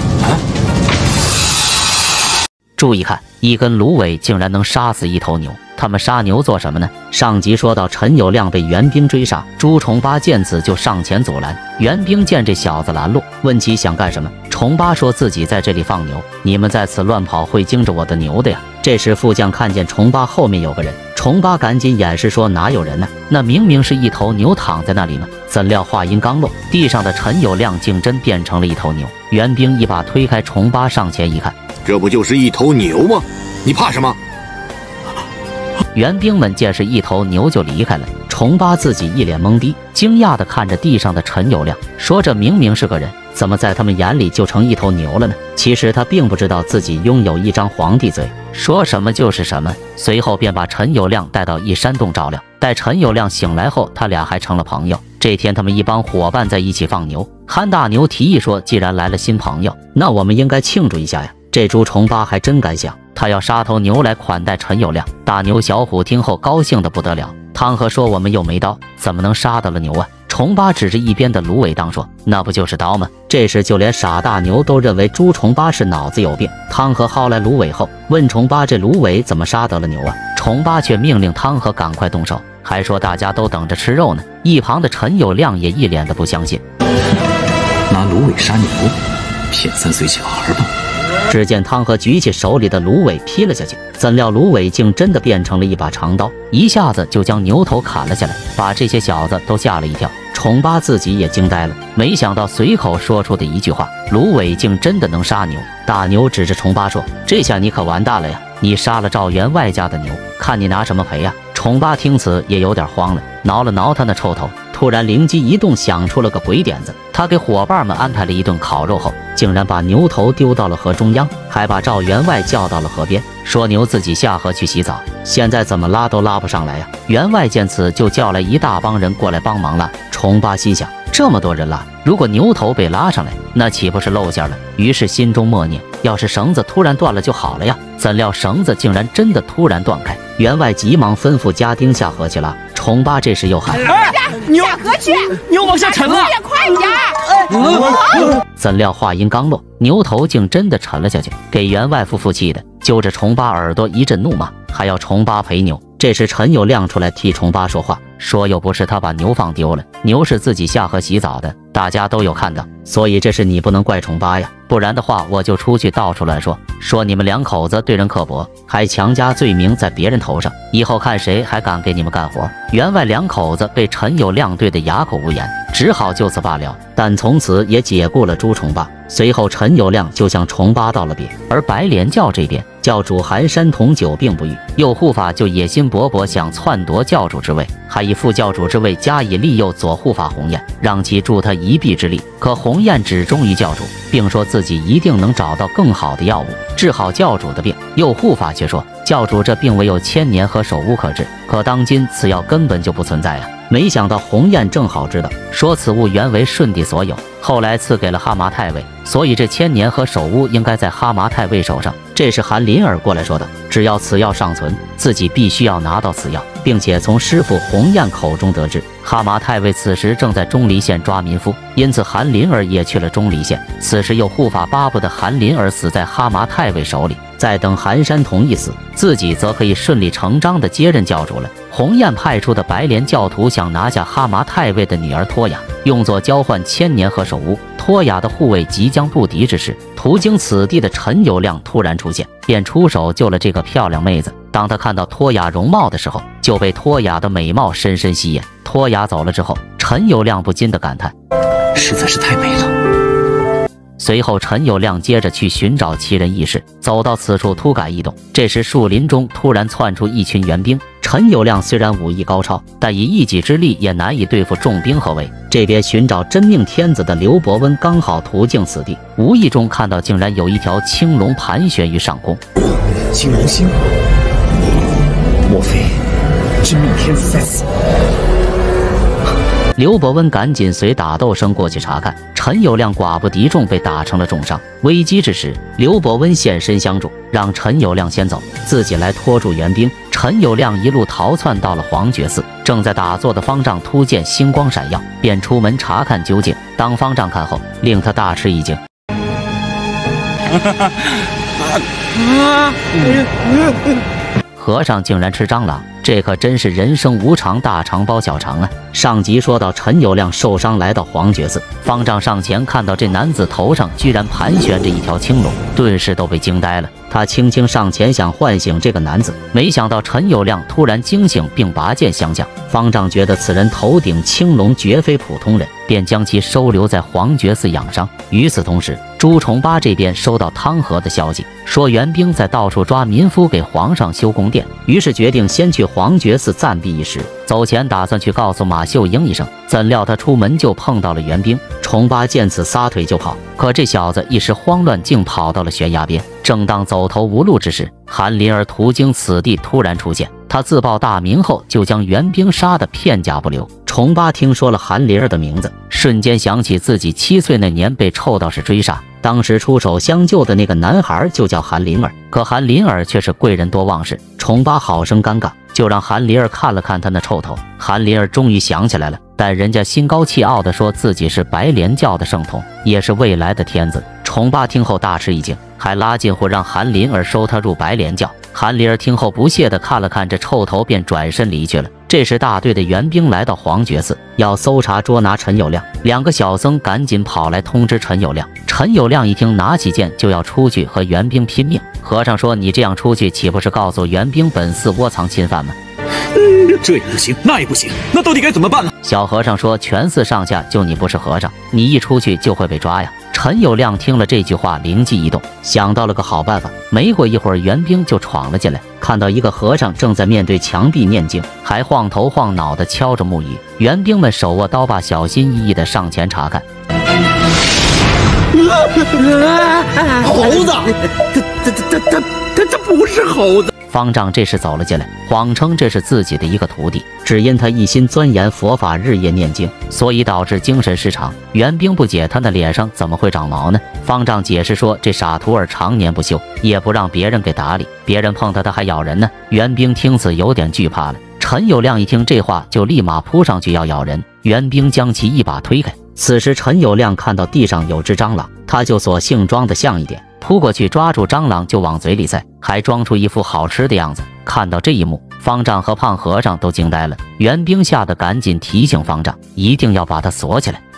注意看，一根芦苇竟然能杀死一头牛，他们杀牛做什么呢？上集说到陈友谅被援兵追杀，朱重八见此就上前阻拦。援兵见这小子拦路，问其想干什么。重八说自己在这里放牛，你们在此乱跑会惊着我的牛的呀。这时副将看见重八后面有个人，重八赶紧掩饰说哪有人呢？那明明是一头牛躺在那里呢。怎料话音刚落，地上的陈友谅竟真变成了一头牛。援兵一把推开重八，上前一看， 这不就是一头牛吗？你怕什么？ 援兵们见是一头牛就离开了。重八自己一脸懵逼，惊讶地看着地上的陈友谅，说这明明是个人，怎么在他们眼里就成一头牛了呢？其实他并不知道自己拥有一张皇帝嘴，说什么就是什么。随后便把陈友谅带到一山洞照料。待陈友谅醒来后，他俩还成了朋友。这天他们一帮伙伴在一起放牛，憨大牛提议说，既然来了新朋友，那我们应该庆祝一下呀。这朱重八还真敢想，他要杀头牛来款待陈友谅。大牛小虎听后高兴得不得了。汤和说，我们又没刀，怎么能杀得了牛啊？重八指着一边的芦苇当说，那不就是刀吗？这时就连傻大牛都认为朱重八是脑子有病。汤和薅来芦苇后，问重八这芦苇怎么杀得了牛啊？重八却命令汤和赶快动手，还说大家都等着吃肉呢。一旁的陈友谅也一脸的不相信， 拿芦苇杀牛，骗三岁小孩吧。 只见汤和举起手里的芦苇劈了下去，怎料芦苇竟真的变成了一把长刀，一下子就将牛头砍了下来，把这些小子都吓了一跳。重八自己也惊呆了，没想到随口说出的一句话，芦苇竟真的能杀牛。大牛指着重八说，这下你可完蛋了呀，你杀了赵员外家的牛，看你拿什么赔呀？重八听此也有点慌了，挠了挠他那臭头，突然灵机一动，想出了个鬼点子。他给伙伴们安排了一顿烤肉后，竟然把牛头丢到了河中央，还把赵员外叫到了河边，说牛自己下河去洗澡，现在怎么拉都拉不上来呀。员外见此就叫来一大帮人过来帮忙拉。重八心想，这么多人拉，如果牛头被拉上来，那岂不是露馅了？于是心中默念，要是绳子突然断了就好了呀。怎料绳子竟然真的突然断开，员外急忙吩咐家丁下河去拉。重八这时又喊， 哎，牛下河去， 牛往下沉了， 快点！ 怎料话音刚落，牛头竟真的沉了下去，给员外夫妇气的揪着重八耳朵一阵怒骂，还要重八赔牛。这时陈友谅出来替重八说话，说又不是他把牛放丢了，牛是自己下河洗澡的， 大家都有看到，所以这事你不能怪宠八呀，不然的话我就出去到处乱说，说你们两口子对人刻薄，还强加罪名在别人头上，以后看谁还敢给你们干活。员外两口子被陈友谅对得哑口无言，只好就此罢了，但从此也解雇了朱重八。随后陈友谅就向重八道了别，而白莲教这边，教主寒山童久病不愈，右护法就野心勃勃想篡夺教主之位，还以副教主之位加以利诱左护法鸿雁，让其助他一臂之力。可鸿雁只忠于教主，并说自己一定能找到更好的药物治好教主的病。右护法却说，教主这病唯有千年和手巫可治，可当今此药根本就不存在啊！没想到鸿雁正好知道，说此物原为舜帝所有，后来赐给了哈麻太尉，所以这千年和手巫应该在哈麻太尉手上。这是韩林儿过来说的，只要此药尚存，自己必须要拿到此药，并且从师傅鸿雁口中得知，哈麻太尉此时正在钟离县抓民夫，因此韩林儿也去了钟离县。此时又护法巴不得韩林儿死在哈麻太尉手里，再等寒山童一死，自己则可以顺理成章地接任教主了。鸿雁派出的白莲教徒想拿下哈麻太尉的女儿托雅，用作交换千年和手巫。托雅的护卫即将不敌之时，途经此地的陈友谅突然出现，便出手救了这个漂亮妹子。当他看到托雅容貌的时候，就被托雅的美貌深深吸引。托雅走了之后，陈友谅不禁的感叹， 实在是太美了。 随后陈友谅接着去寻找奇人异事，走到此处突感异动。这时树林中突然窜出一群援兵，陈友谅虽然武艺高超，但以一己之力也难以对付重兵合围。这边寻找真命天子的刘伯温刚好途经此地，无意中看到竟然有一条青龙盘旋于上空。 青龙星，莫非真命天子在此？ 刘伯温赶紧随打斗声过去查看，陈友谅寡不敌众，被打成了重伤。危机之时，刘伯温现身相助，让陈友谅先走，自己来拖住援兵。陈友谅一路逃窜到了黄觉寺，正在打坐的方丈突见星光闪耀，便出门查看究竟。当方丈看后，令他大吃一惊。和尚竟然吃蟑螂，这可真是人生无常，大肠包小肠啊！上集说到陈友谅受伤来到黄觉寺，方丈上前看到这男子头上居然盘旋着一条青龙，顿时都被惊呆了。他轻轻上前想唤醒这个男子，没想到陈友谅突然惊醒，并拔剑相向。方丈觉得此人头顶青龙绝非普通人，便将其收留在黄觉寺养伤。与此同时，朱重八这边收到汤和的消息，说援兵在到处抓民夫给皇上修宫殿，于是决定先去黄觉寺暂避一时，走前打算去告诉马秀英一声。怎料他出门就碰到了援兵，重八见此撒腿就跑，可这小子一时慌乱，竟跑到了悬崖边。正当走投无路之时，韩林儿途经此地突然出现，他自报大名后就将援兵杀得片甲不留。重八听说了韩林儿的名字，瞬间想起自己七岁那年被臭道士追杀，当时出手相救的那个男孩就叫韩林儿，可韩林儿却是贵人多忘事。重八好生尴尬，就让韩林儿看了看他那臭头。韩林儿终于想起来了，但人家心高气傲地说自己是白莲教的圣童，也是未来的天子。重八听后大吃一惊，还拉近乎让韩林儿收他入白莲教。韩林儿听后不屑地看了看这臭头，便转身离去了。这时大队的援兵来到黄觉寺，要搜查捉拿陈友谅。两个小僧赶紧跑来通知陈友谅。陈友谅一听，拿起剑就要出去和援兵拼命。和尚说，你这样出去岂不是告诉援兵本寺窝藏侵犯吗？ 这也不行，那也不行，那到底该怎么办呢？ 小和尚说，全寺上下就你不是和尚，你一出去就会被抓呀。陈友谅听了这句话，灵机一动，想到了个好办法。没过一会儿，援兵就闯了进来，看到一个和尚正在面对墙壁念经，还晃头晃脑地敲着木鱼。援兵们手握刀把，小心翼翼地上前查看。 猴子，他他他他他他不是猴子。 方丈这时走了进来，谎称这是自己的一个徒弟，只因他一心钻研佛法，日夜念经，所以导致精神失常。援兵不解他那脸上怎么会长毛呢？方丈解释说，这傻徒儿常年不修，也不让别人给打理，别人碰他他还咬人呢。援兵听此有点惧怕了。陈友谅一听这话，就立马扑上去要咬人，援兵将其一把推开。此时陈友谅看到地上有只蟑螂，他就索性装得像一点，扑过去抓住蟑螂就往嘴里塞，还装出一副好吃的样子。看到这一幕，方丈和胖和尚都惊呆了。援兵吓得赶紧提醒方丈，一定要把他锁起来。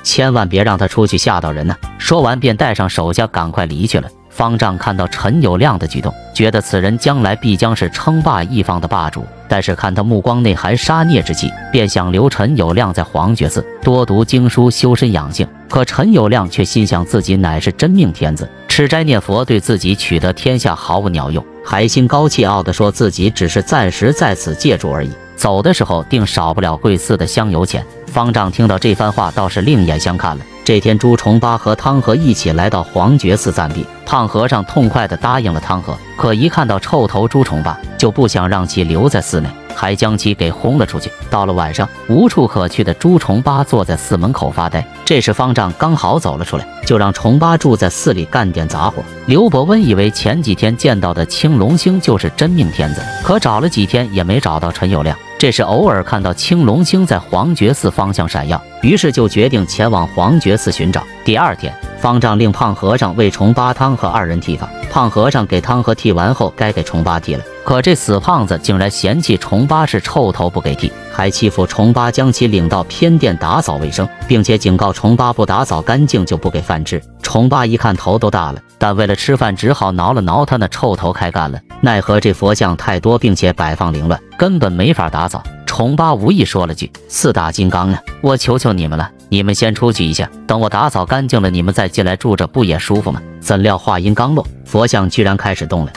千万别让他出去吓到人呢。说完便带上手下赶快离去了。方丈看到陈友谅的举动，觉得此人将来必将是称霸一方的霸主，但是看他目光内含杀孽之气，便想留陈友谅在黄觉寺多读经书修身养性。可陈友谅却心想自己乃是真命天子，吃斋念佛对自己取得天下毫无鸟用，还心高气傲地说自己只是暂时在此借住而已，走的时候定少不了贵寺的香油钱。方丈听到这番话倒是另眼相看了。这天朱重八和汤和一起来到黄觉寺暂避，胖和尚痛快地答应了汤和，可一看到臭头朱重八就不想让其留在寺内，还将其给轰了出去。到了晚上，无处可去的朱重八坐在寺门口发呆。这时方丈刚好走了出来，就让重八住在寺里干点杂活。刘伯温以为前几天见到的青龙星就是真命天子，可找了几天也没找到陈友谅。这时偶尔看到青龙星在黄觉寺方向闪耀，于是就决定前往黄觉寺寻找。第二天，方丈令胖和尚为重八、汤和二人剃发，胖和尚给汤和剃完后，该给重八剃了。可这死胖子竟然嫌弃重八是臭头不给剃，还欺负重八，将其领到偏殿打扫卫生，并且警告重八不打扫干净就不给饭吃。重八一看头都大了，但为了吃饭只好挠了挠他那臭头开干了。奈何这佛像太多，并且摆放凌乱，根本没法打扫。重八无意说了句：“四大金刚啊，我求求你们了，你们先出去一下，等我打扫干净了，你们再进来住着，不也舒服吗？”怎料话音刚落，佛像居然开始动了。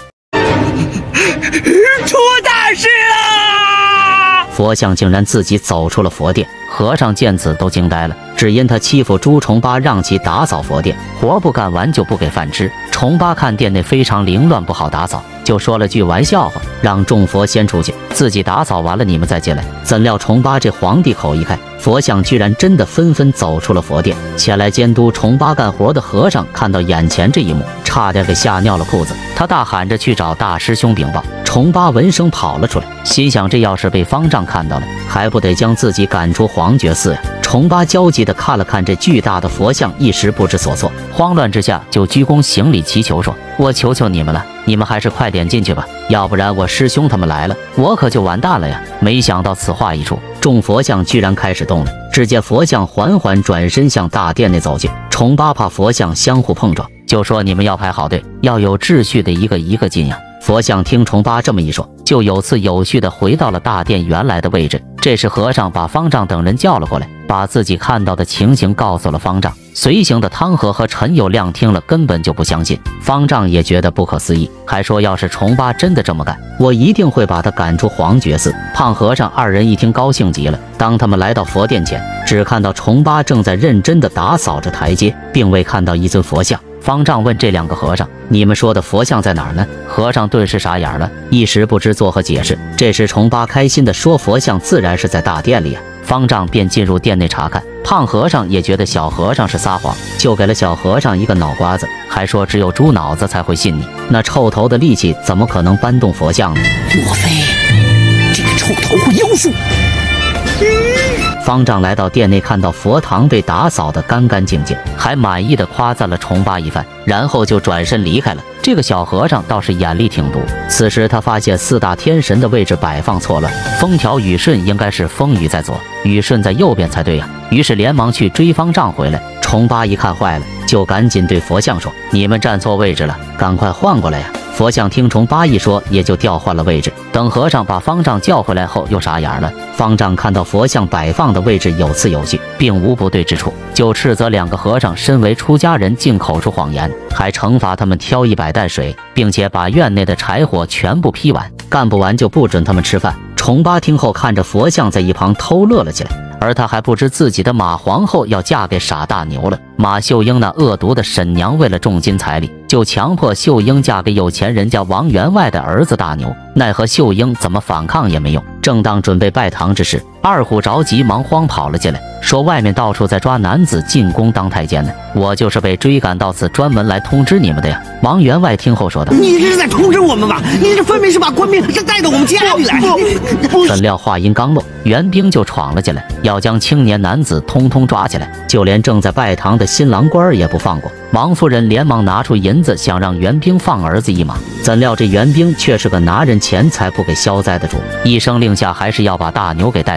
出大事了！ 佛像竟然自己走出了佛殿，和尚见此都惊呆了，只因他欺负朱重八，让其打扫佛殿，活不干完就不给饭吃。重八看殿内非常凌乱，不好打扫，就说了句玩笑话，让众佛先出去，自己打扫完了你们再进来。怎料重八这皇帝口一开，佛像居然真的纷纷走出了佛殿。前来监督重八干活的和尚看到眼前这一幕，差点给吓尿了裤子，他大喊着去找大师兄禀报。重八闻声跑了出来，心想这要是被方丈看到了，还不得将自己赶出黄觉寺呀？重八焦急地看了看这巨大的佛像，一时不知所措，慌乱之下就鞠躬行礼祈求说：“我求求你们了，你们还是快点进去吧，要不然我师兄他们来了，我可就完蛋了呀！”没想到此话一出，众佛像居然开始动了。只见佛像缓缓转身向大殿内走去，重八怕佛像相互碰撞，就说：“你们要排好队，要有秩序的一个一个进呀。”佛像听重八这么一说，就有次有序地回到了大殿原来的位置。这时和尚把方丈等人叫了过来，把自己看到的情形告诉了方丈。随行的汤和和陈友谅听了根本就不相信，方丈也觉得不可思议，还说要是重八真的这么干，我一定会把他赶出黄觉寺。胖和尚二人一听高兴极了。当他们来到佛殿前，只看到重八正在认真地打扫着台阶，并未看到一尊佛像。方丈问这两个和尚：“你们说的佛像在哪儿呢？”和尚顿时傻眼了，一时不知作何解释。这时重八开心地说：“佛像自然是在大殿里啊。”方丈便进入殿内查看。胖和尚也觉得小和尚是撒谎，就给了小和尚一个脑瓜子，还说只有猪脑子才会信你，那臭头的力气怎么可能搬动佛像呢？ 莫非这个臭头会妖术？ 方丈来到殿内，看到佛堂被打扫得干干净净，还满意的夸赞了重八一番，然后就转身离开了。这个小和尚倒是眼力挺毒，此时他发现四大天神的位置摆放错了，风调雨顺应该是风雨在左，雨顺在右边才对呀、啊。于是连忙去追方丈回来。重八一看坏了，就赶紧对佛像说：“你们站错位置了，赶快换过来呀！”佛像听重八一说，也就调换了位置。等和尚把方丈叫回来后，又傻眼了。方丈看到佛像摆放的位置有次有序，并无不对之处，就斥责两个和尚身为出家人竟口出谎言，还惩罚他们挑一百担水，并且把院内的柴火全部劈完，干不完就不准他们吃饭。重八听后看着佛像在一旁偷乐了起来，而他还不知自己的马皇后要嫁给傻大牛了。马秀英那恶毒的婶娘为了重金彩礼，就强迫秀英嫁给有钱人家王员外的儿子大牛，奈何秀英怎么反抗也没用。正当准备拜堂之时，二虎着急忙慌跑了进来，说外面到处在抓男子进宫当太监呢，我就是被追赶到此专门来通知你们的呀。王员外听后说道：“ 你这是在通知我们吧？你这分明是把官兵是带到我们家里来。” 怎料话音刚落，援兵就闯了进来，要将青年男子通通抓起来，就连正在拜堂的新郎官也不放过。王夫人连忙拿出银子，想让援兵放儿子一马，怎料这援兵却是个拿人钱财不给消灾的主，一声令下，还是要把大牛给带走。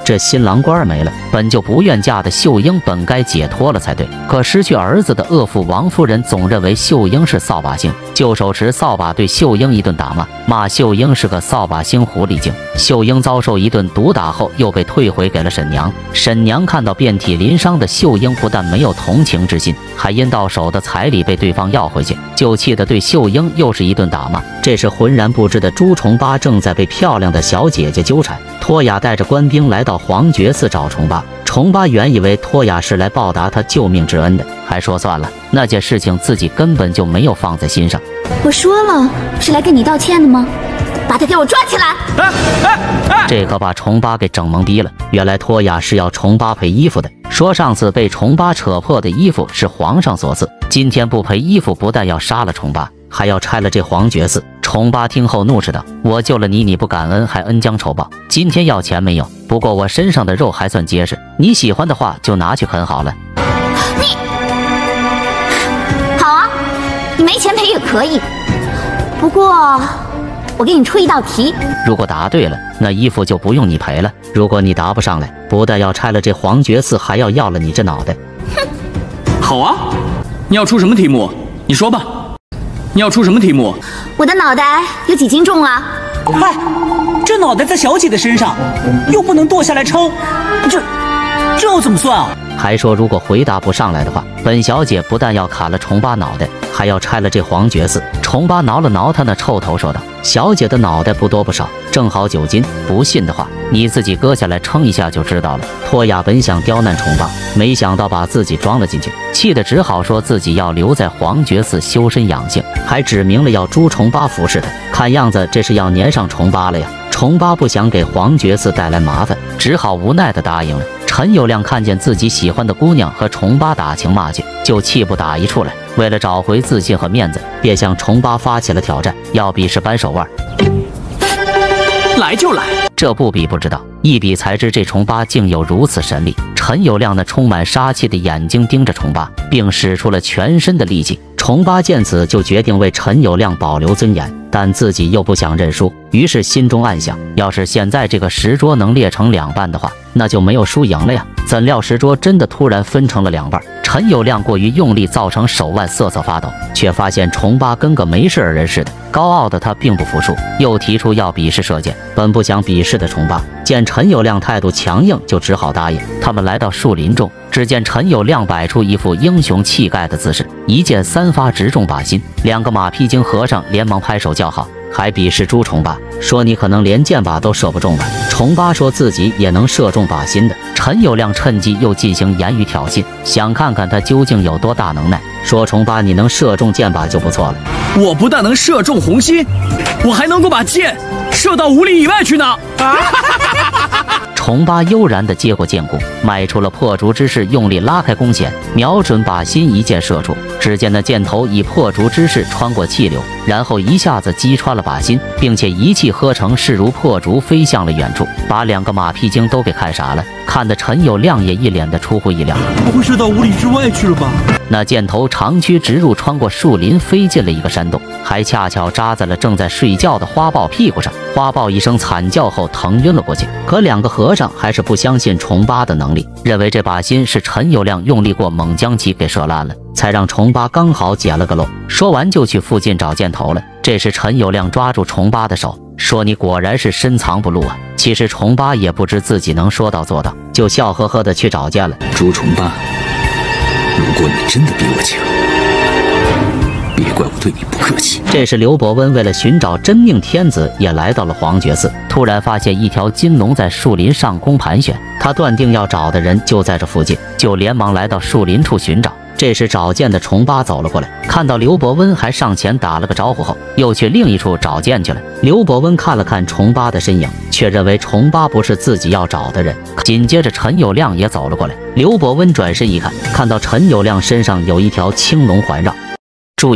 这新郎官没了，本就不愿嫁的秀英本该解脱了才对。可失去儿子的恶妇王夫人总认为秀英是扫把星，就手持扫把对秀英一顿打骂，骂秀英是个扫把星狐狸精。秀英遭受一顿毒打后，又被退回给了沈娘。沈娘看到遍体鳞伤的秀英，不但没有同情之心，还因到手的彩礼被对方要回去，就气得对秀英又是一顿打骂。这时浑然不知的朱重八正在被漂亮的小姐姐纠缠。托雅带着官兵来到黄觉寺找重八，重八原以为托雅是来报答他救命之恩的，还说算了，那件事情自己根本就没有放在心上。 我说了是来跟你道歉的吗？把他给我抓起来！ 哎哎哎！ 这可把重八给整懵逼了。原来托雅是要重八赔衣服的，说上次被重八扯破的衣服是皇上所赐，今天不赔衣服，不但要杀了重八，还要拆了这黄觉寺。重八听后怒斥道：“我救了你，你不感恩，还恩将仇报。今天要钱没有？不过我身上的肉还算结实，你喜欢的话就拿去啃好了。” 你好啊，你没钱赔也可以，不过我给你出一道题， 如果答对了，那衣服就不用你赔了；如果你答不上来，不但要拆了这黄觉寺，还要要了你这脑袋。 哼，好啊，你要出什么题目？你说吧。你要出什么题目？ 我的脑袋有几斤重了？ 嗨，这脑袋在小姐的身上，又不能剁下来称，这这要怎么算啊？ 还说如果回答不上来的话，本小姐不但要砍了重八脑袋，还要拆了这黄觉寺。重八挠了挠他那臭头，说道：“小姐的脑袋不多不少，正好九斤。不信的话，你自己割下来称一下就知道了。”托雅本想刁难重八，没想到把自己装了进去，气得只好说自己要留在黄觉寺修身养性，还指明了要朱重八服侍他。看样子这是要粘上重八了呀。重八不想给黄觉寺带来麻烦，只好无奈地答应了。陈友谅看见自己喜欢的姑娘和重八打情骂俏，就气不打一处来。为了找回自信和面子，便向重八发起了挑战，要比试扳手腕。 来就来， 这不比不知道，一比才知这重八竟有如此神力。陈友谅那充满杀气的眼睛盯着重八，并使出了全身的力气。重八见此，就决定为陈友谅保留尊严，但自己又不想认输，于是心中暗想：要是现在这个石桌能裂成两半的话，那就没有输赢了呀。怎料石桌真的突然分成了两半，陈友谅过于用力，造成手腕瑟瑟发抖，却发现重八跟个没事人似的。高傲的他并不服输，又提出要比试射箭。本不想比试的重八见陈友谅态度强硬，就只好答应。他们来到树林中，只见陈友谅摆出一副英雄气概的姿势，一箭三发直中靶心。两个马屁精和尚连忙拍手叫好，还鄙视朱重八，说你可能连箭靶都射不中吧。重八说自己也能射中靶心的。陈友谅趁机又进行言语挑衅，想看看他究竟有多大能耐，说重八你能射中箭靶就不错了。 我不但能射中红心，我还能够把箭射到五里以外去呢。啊重八悠然地接过箭弓，迈出了破竹之势，用力拉开弓弦，瞄准靶心，一箭射出。只见那箭头以破竹之势穿过气流，然后一下子击穿了靶心，并且一气呵成，势如破竹飞向了远处，把两个马屁精都给看傻了，看得陈友谅也一脸的出乎意料。 不会射到五里之外去了吧？ 那箭头长驱直入，穿过树林，飞进了一个山洞，还恰巧扎在了正在睡觉的花豹屁股上。花豹一声惨叫后疼晕了过去。可两个和尚还是不相信重八的能力，认为这把心是陈友谅用力过猛将其给射烂了，才让重八刚好捡了个漏。说完就去附近找箭头了。这时陈友谅抓住重八的手，说你果然是深藏不露啊。其实重八也不知自己能说到做到，就笑呵呵的去找箭了。 朱重八，如果你真的比我强，别怪我对你不客气。 这时刘伯温为了寻找真命天子，也来到了黄觉寺，突然发现一条金龙在树林上空盘旋，他断定要找的人就在这附近，就连忙来到树林处寻找。这时找箭的重八走了过来，看到刘伯温，还上前打了个招呼后，又去另一处找箭去了。刘伯温看了看重八的身影，却认为重八不是自己要找的人。紧接着陈友谅也走了过来，刘伯温转身一看，看到陈友谅身上有一条青龙环绕，注意看，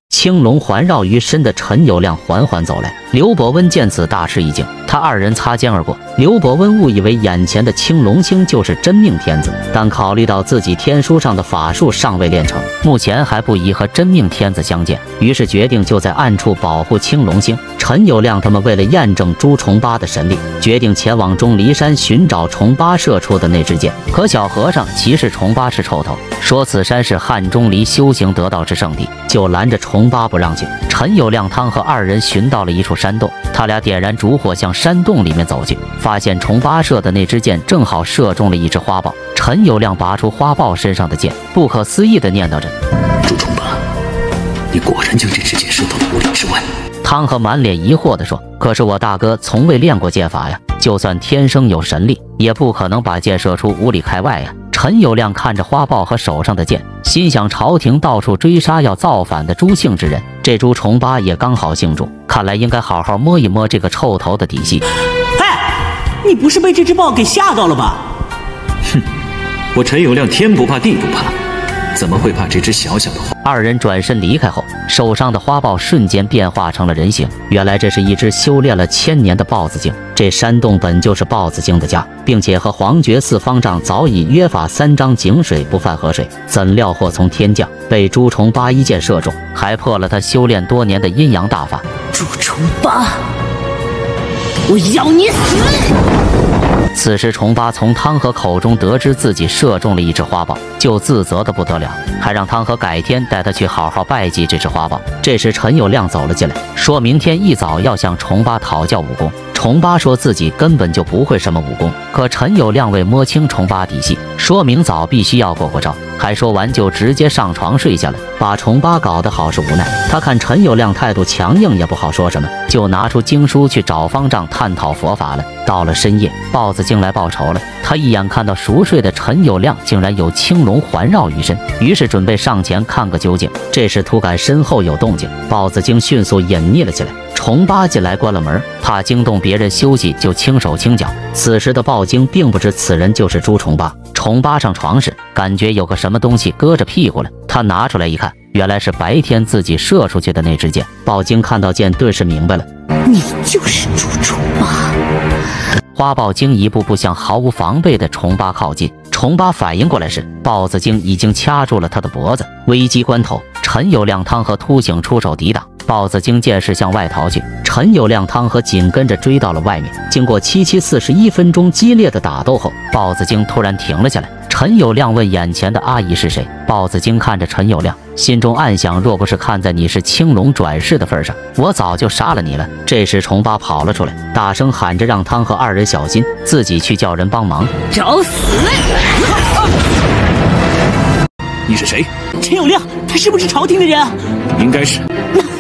青龙环绕于身的陈友谅缓缓走来，刘伯温见此大吃一惊，他二人擦肩而过。刘伯温误以为眼前的青龙星就是真命天子，但考虑到自己天书上的法术尚未练成，目前还不宜和真命天子相见，于是决定就在暗处保护青龙星。陈友谅他们为了验证朱重八的神力，决定前往钟离山寻找重八射出的那支箭。可小和尚歧视重八是臭头，说此山是汉钟离修行得道之圣地，就拦着重八不让进。陈友谅汤和二人寻到了一处山洞，他俩点燃烛火向山洞里面走去，发现重八射的那支箭正好射中了一只花豹。陈友谅拔出花豹身上的箭，不可思议地念叨着：“ 朱重八，你果然将这支箭射到了五里之外。” 汤和满脸疑惑地说：“可是我大哥从未练过剑法呀，就算天生有神力，也不可能把箭射出五里开外呀。”陈友谅看着花豹和手上的剑，心想朝廷到处追杀要造反的朱姓之人，这朱重八也刚好姓朱，看来应该好好摸一摸这个臭头的底细。 哎，你不是被这只豹给吓到了吧？ 哼，我陈友谅天不怕地不怕，怎么会怕这只小小的花？ 二人转身离开后，手上的花豹瞬间变化成了人形。原来这是一只修炼了千年的豹子精。这山洞本就是豹子精的家，并且和黄觉寺方丈早已约法三章，井水不犯河水。怎料祸从天降，被朱重八一箭射中，还破了他修炼多年的阴阳大法。 朱重八，我要你死！ 此时重八从汤和口中得知自己射中了一只花豹，就自责的不得了，还让汤和改天带他去好好拜祭这只花豹。这时陈友谅走了进来，说明天一早要向重八讨教武功。重八说自己根本就不会什么武功，可陈友谅为摸清重八底细，说明早必须要过过招。还说完就直接上床睡下了，把重八搞得好是无奈。他看陈友谅态度强硬，也不好说什么，就拿出经书去找方丈探讨佛法了。到了深夜，豹子精来报仇了。他一眼看到熟睡的陈友谅竟然有青龙环绕于身，于是准备上前看个究竟。这时突感身后有动静，豹子精迅速隐匿了起来。重八进来关了门，怕惊动别人休息，就轻手轻脚。此时的豹精并不知此人就是朱重八。重八上床时，感觉有个什么东西搁着屁股了，他拿出来一看，原来是白天自己射出去的那支箭。豹精看到箭，顿时明白了， 你就是朱重八。 花豹精一步步向毫无防备的重八靠近。重八反应过来时，豹子精已经掐住了他的脖子。危机关头，陈友谅汤和突醒出手抵挡，豹子精见势向外逃去。陈友谅汤和紧跟着追到了外面。经过七七四十一分钟激烈的打斗后，豹子精突然停了下来。陈友谅问眼前的阿姨是谁，豹子精看着陈友谅，心中暗想，若不是看在你是青龙转世的份上，我早就杀了你了。这时重八跑了出来，大声喊着让汤和二人小心，自己去叫人帮忙。 找死！ 你是谁？ 陈友谅，他是不是朝廷的人？ 应该是。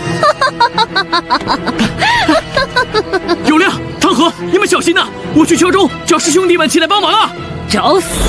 友谅、汤和，你们小心呐！我去敲钟，叫师兄弟们起来帮忙啊！ 找死！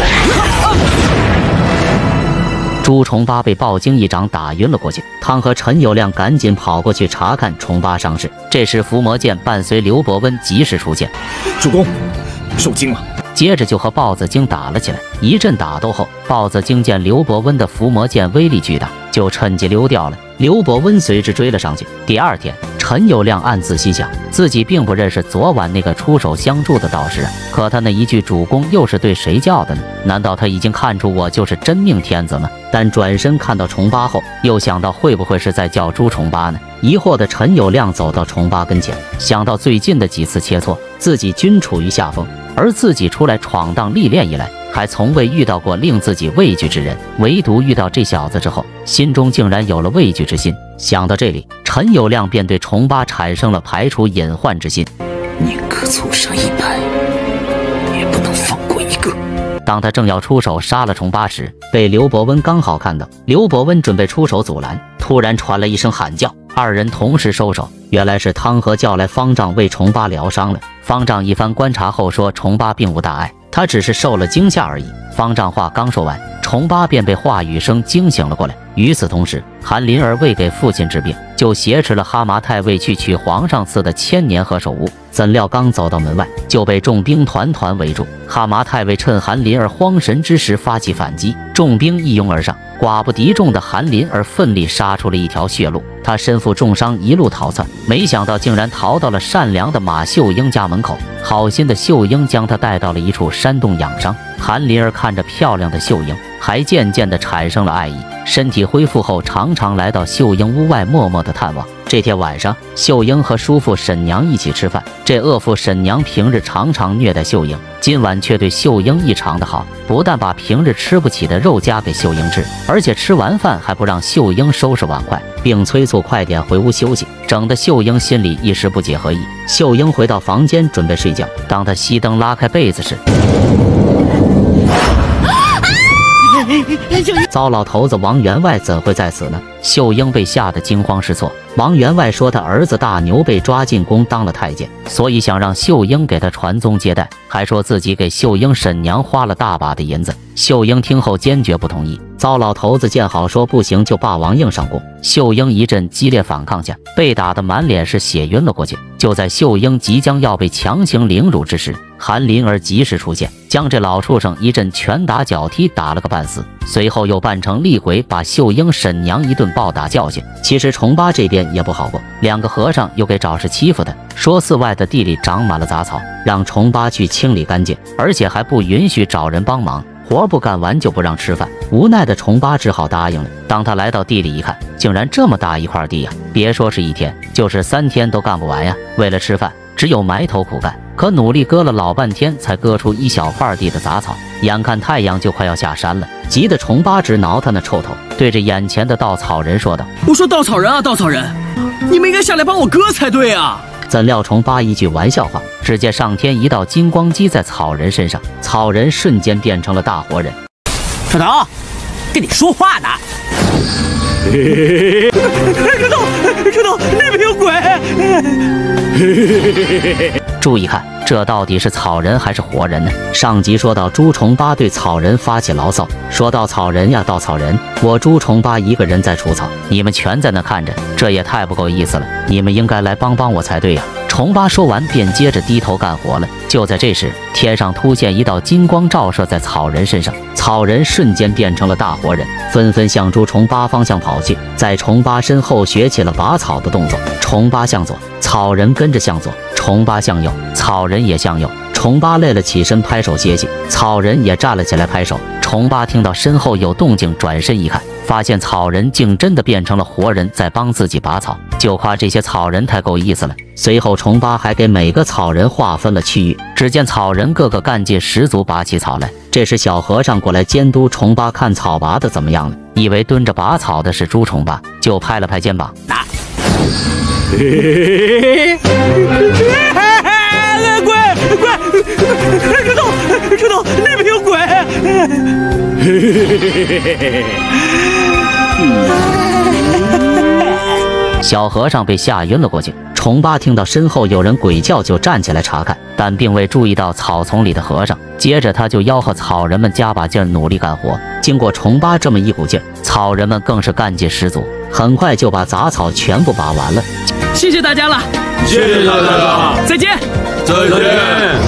朱重八被豹精一掌打晕了过去，汤和陈友谅赶紧跑过去查看重八伤势。这时伏魔剑伴随刘伯温及时出现， 主公，受惊了。 接着就和豹子精打了起来。一阵打斗后，豹子精见刘伯温的伏魔剑威力巨大，就趁机溜掉了。刘伯温随之追了上去。第二天，陈友谅暗自心想，自己并不认识昨晚那个出手相助的道士啊，可他那一句主公又是对谁叫的呢？难道他已经看出我就是真命天子吗？但转身看到重八后，又想到会不会是在叫朱重八呢？疑惑的陈友谅走到重八跟前，想到最近的几次切磋，自己均处于下风，而自己出来闯荡历练以来，还从未遇到过令自己畏惧之人，唯独遇到这小子之后，心中竟然有了畏惧之心。想到这里，陈友谅便对重八产生了排除隐患之心， 宁可错杀一百，也不能放过一个。 当他正要出手杀了重八时，被刘伯温刚好看到。刘伯温准备出手阻拦，突然传来一声喊叫，二人同时收手。原来是汤和叫来方丈为重八疗伤了。方丈一番观察后说，重八并无大碍，他只是受了惊吓而已。方丈话刚说完，重八便被话语声惊醒了过来。与此同时，韩林儿为给父亲治病，就挟持了哈麻太尉去取皇上赐的千年何首乌。 怎料刚走到门外，就被众兵团团围住。哈麻太尉趁韩林儿慌神之时发起反击，众兵一拥而上，寡不敌众的韩林儿奋力杀出了一条血路。他身负重伤，一路逃窜，没想到竟然逃到了善良的马秀英家门口。好心的秀英将他带到了一处山洞养伤。韩林儿看着漂亮的秀英，还渐渐地产生了爱意。身体恢复后，常常来到秀英屋外默默地探望。这天晚上，秀英和叔父沈娘一起吃饭。这恶妇沈娘平日常常虐待秀英，今晚却对秀英异常的好，不但把平日吃不起的肉夹给秀英吃，而且吃完饭还不让秀英收拾碗筷，并催促快点回屋休息，整得秀英心里一时不解何意。秀英回到房间准备睡觉，当她熄灯拉开被子时，糟老头子王员外怎会在此呢？秀英被吓得惊慌失措。王员外说他儿子大牛被抓进宫当了太监，所以想让秀英给他传宗接代，还说自己给秀英婶娘花了大把的银子。秀英听后坚决不同意。糟老头子见好说不行就霸王硬上弓。秀英一阵激烈反抗下，被打得满脸是血晕了过去。就在秀英即将要被强行凌辱之时，韩林儿及时出现，将这老畜生一阵拳打脚踢打了个半死，随后又扮成厉鬼把秀英婶娘一顿暴打教训。其实重八这边也不好过，两个和尚又给找事欺负他，说寺外的地里长满了杂草，让重八去清理干净，而且还不允许找人帮忙，活不干完就不让吃饭。无奈的重八只好答应了。当他来到地里一看，竟然这么大一块地呀，别说是一天，就是三天都干不完呀。为了吃饭，只有埋头苦干，可努力割了老半天才割出一小块地的杂草。眼看太阳就快要下山了，急得重八直挠他那臭头，对着眼前的稻草人说道：“ 我说稻草人啊，稻草人，你们应该下来帮我割才对啊！” 怎料重八一句玩笑话，只见上天一道金光击在草人身上，草人瞬间变成了大活人。 扯头，跟你说话呢。 扯头，扯头，那边有鬼！ 注意看，这到底是草人还是活人呢？上集说到朱重八对草人发起牢骚，说到草人呀，稻草人，我朱重八一个人在除草，你们全在那看着，这也太不够意思了，你们应该来帮帮我才对呀。重八说完便接着低头干活了。就在这时，天上突现一道金光照射在草人身上，草人瞬间变成了大活人，纷纷向朱重八方向跑去，在重八身后学起了拔草的动作。重八向左，草人跟着向左；重八向右，草人也向右。重八累了起身拍手歇息，草人也站了起来拍手。重八听到身后有动静，转身一看，发现草人竟真的变成了活人，在帮自己拔草，就夸这些草人太够意思了。随后重八还给每个草人划分了区域，只见草人个个干劲十足，拔起草来。这时小和尚过来监督重八看草拔的怎么样了，以为蹲着拔草的是朱重八，就拍了拍肩膀， 拿鬼鬼，车头车头，那边有鬼！ 小和尚被吓晕了过去。重八听到身后有人鬼叫，就站起来查看，但并未注意到草丛里的和尚。接着他就吆喝草人们加把劲儿，努力干活。经过重八这么一股劲儿，草人们更是干劲十足，很快就把杂草全部拔完了。 谢谢大家了， 谢谢大家了， 再见， 再见。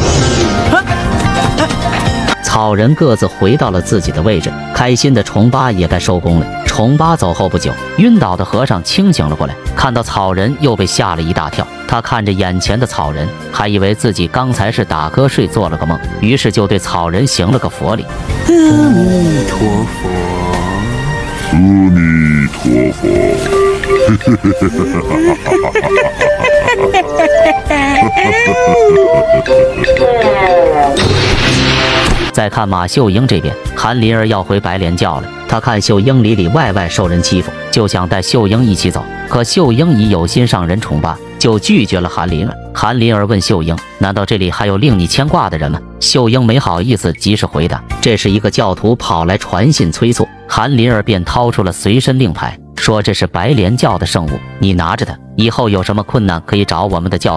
草人各自回到了自己的位置，开心的重八也该收工了。重八走后不久，晕倒的和尚清醒了过来，看到草人又被吓了一大跳。他看着眼前的草人，还以为自己刚才是打瞌睡做了个梦，于是就对草人行了个佛礼。 阿弥陀佛， 阿弥陀佛。 再看马秀英这边，韩林儿要回白莲教了。他看秀英里里外外受人欺负，就想带秀英一起走。可秀英已有心上人重八，就拒绝了韩林儿。韩林儿问秀英：“难道这里还有令你牵挂的人吗？”秀英没好意思，及时回答：“这是一个教徒跑来传信催促。”韩林儿便掏出了随身令牌，说：“这是白莲教的圣物，你拿着它，以后有什么困难可以找我们的教徒。”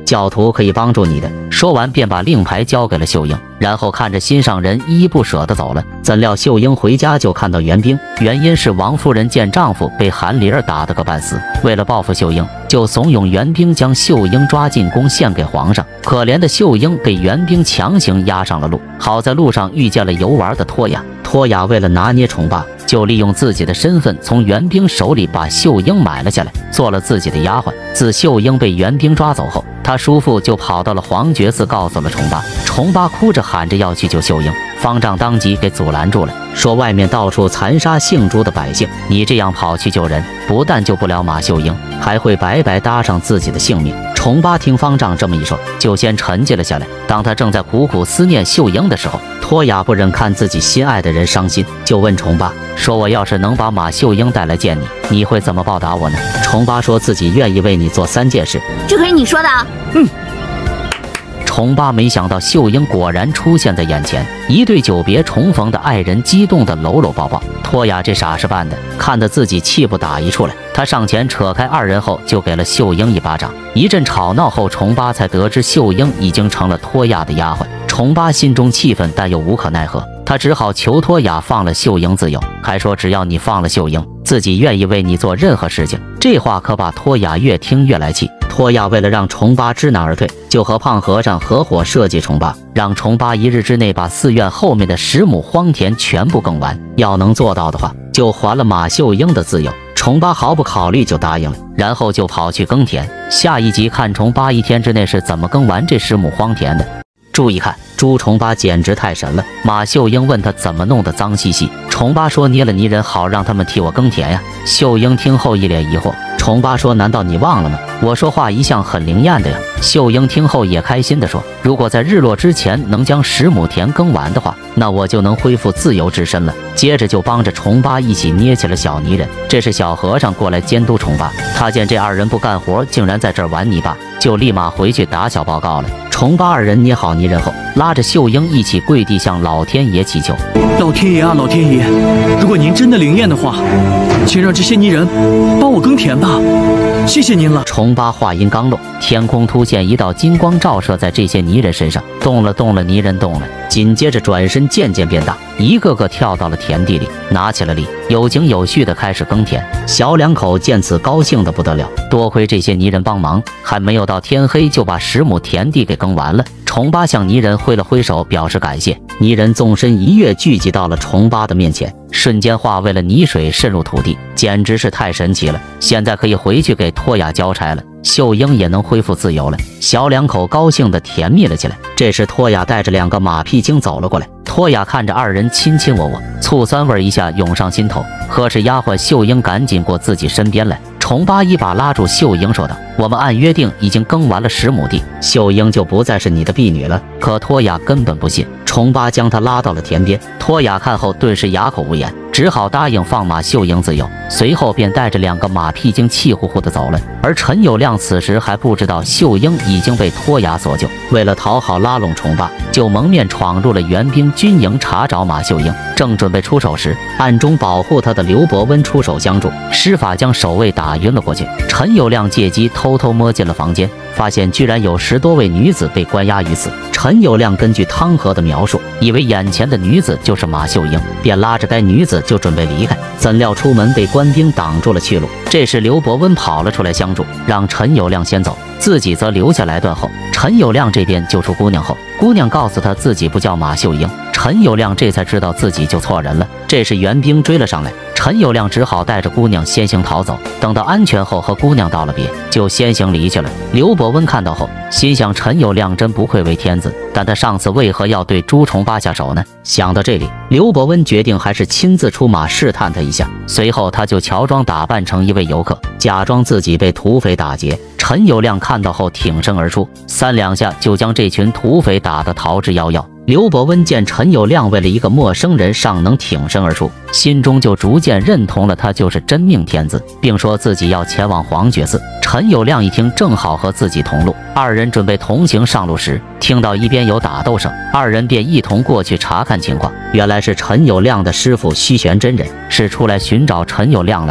教徒可以帮助你的。说完便把令牌交给了秀英，然后看着心上人依依不舍地走了。怎料秀英回家就看到援兵，原因是王夫人见丈夫被韩离儿打得个半死，为了报复秀英，就怂恿援兵将秀英抓进宫献给皇上。可怜的秀英被援兵强行押上了路，好在路上遇见了游玩的托雅。托雅为了拿捏崇巴，就利用自己的身份从援兵手里把秀英买了下来，做了自己的丫鬟。自秀英被援兵抓走后，他叔父就跑到了黄觉寺告诉了崇巴。崇巴哭着喊着要去救秀英，方丈当即给阻拦住了，说外面到处残杀姓朱的百姓，你这样跑去救人，不但救不了马秀英，还会白白搭上自己的性命。崇巴听方丈这么一说，就先沉寂了下来。当他正在苦苦思念秀英的时候，托雅不忍看自己心爱的人伤心，就问崇巴说，我要是能把马秀英带来见你，你会怎么报答我呢？崇巴说自己愿意为你做三件事。 这可是你说的？ 嗯。崇巴没想到秀英果然出现在眼前，一对久别重逢的爱人激动的搂搂抱抱。托雅这傻事办的，看得自己气不打一处来，他上前扯开二人后就给了秀英一巴掌。一阵吵闹后，崇巴才得知秀英已经成了托雅的丫鬟。崇巴心中气愤，但又无可奈何，他只好求托雅放了秀英自由，还说只要你放了秀英，自己愿意为你做任何事情。这话可把托雅越听越来气。托雅为了让崇巴知难而退，就和胖和尚合伙设计崇巴，让崇巴一日之内把寺院后面的十亩荒田全部耕完。要能做到的话，就还了马秀英的自由。崇巴毫不考虑就答应了，然后就跑去耕田。下一集看崇巴一天之内是怎么耕完这十亩荒田的。注意看，朱崇巴简直太神了。马秀英问他怎么弄得脏兮兮，崇巴说捏了泥人，好让他们替我耕田呀。秀英听后一脸疑惑，崇巴说难道你忘了吗？我说话一向很灵验的呀。秀英听后也开心地说，如果在日落之前能将十亩田耕完的话，那我就能恢复自由之身了。接着就帮着崇巴一起捏起了小泥人。这是小和尚过来监督崇巴，他见这二人不干活，竟然在这儿玩泥巴，就立马回去打小报告了。崇巴二人捏好泥人后，拉着秀英一起跪地向老天爷祈求： 老天爷啊，老天爷，如果您真的灵验的话，请让这些泥人帮我耕田吧，谢谢您了。 崇巴话音刚落，天空突现一道金光，照射在这些泥人身上，动了动了，泥人动了，紧接着转身渐渐变大，一个个跳到了田地里，拿起了犁，有情有序地开始耕田。小两口见此高兴得不得了，多亏这些泥人帮忙，还没有到天黑就把十亩田地给耕完了。崇巴向泥人挥了挥手表示感谢，泥人纵身一跃，聚集到了崇巴的面前，瞬间化为了泥水渗入土地，简直是太神奇了。现在可以回去给托雅交差了，秀英也能恢复自由了。小两口高兴地甜蜜了起来。这时托雅带着两个马屁精走了过来，托雅看着二人亲亲我我，醋酸味一下涌上心头，呵斥丫鬟秀英赶紧过自己身边来。崇巴一把拉住秀英说道，我们按约定已经耕完了十亩地，秀英就不再是你的婢女了。可托雅根本不信，崇巴将她拉到了田边。托雅看后顿时哑口无言，只好答应放马秀英自由，随后便带着两个马屁精气呼呼地走了。而陈友谅此时还不知道秀英已经被托雅所救，为了讨好拉拢崇巴，就蒙面闯入了援兵军营查找马秀英。正准备出手时，暗中保护他的刘伯温出手相助，施法将守卫打晕了过去。陈友谅借机偷偷摸进了房间，发现居然有十多位女子被关押于此。陈友谅根据汤和的描述，以为眼前的女子就是马秀英，便拉着该女子就准备离开，怎料出门被官兵挡住了去路。这时刘伯温跑了出来相助，让陈友谅先走，自己则留下来断后。陈友谅这边救出姑娘后，姑娘告诉他自己不叫马秀英，陈友谅这才知道自己救错人了。这时援兵追了上来，陈友谅只好带着姑娘先行逃走。等到安全后和姑娘道了别，就先行离去了。刘伯温看到后心想，陈友谅真不愧为天子，但他上次为何要对朱重八下手呢？想到这里，刘伯温决定还是亲自出马试探他一下。随后他就乔装打扮成一位游客，假装自己被土匪打劫。陈友谅看到后挺身而出，三两下就将这群土匪打得逃之夭夭。刘伯温见陈友谅为了一个陌生人尚能挺身而出，心中就逐渐认同了他就是真命天子，并说自己要前往黄觉寺。陈友谅一听正好和自己同路，二人准备同行上路时，听到一边有打斗声，二人便一同过去查看情况。原来是陈友谅的师傅虚玄真人是出来寻找陈友谅来了。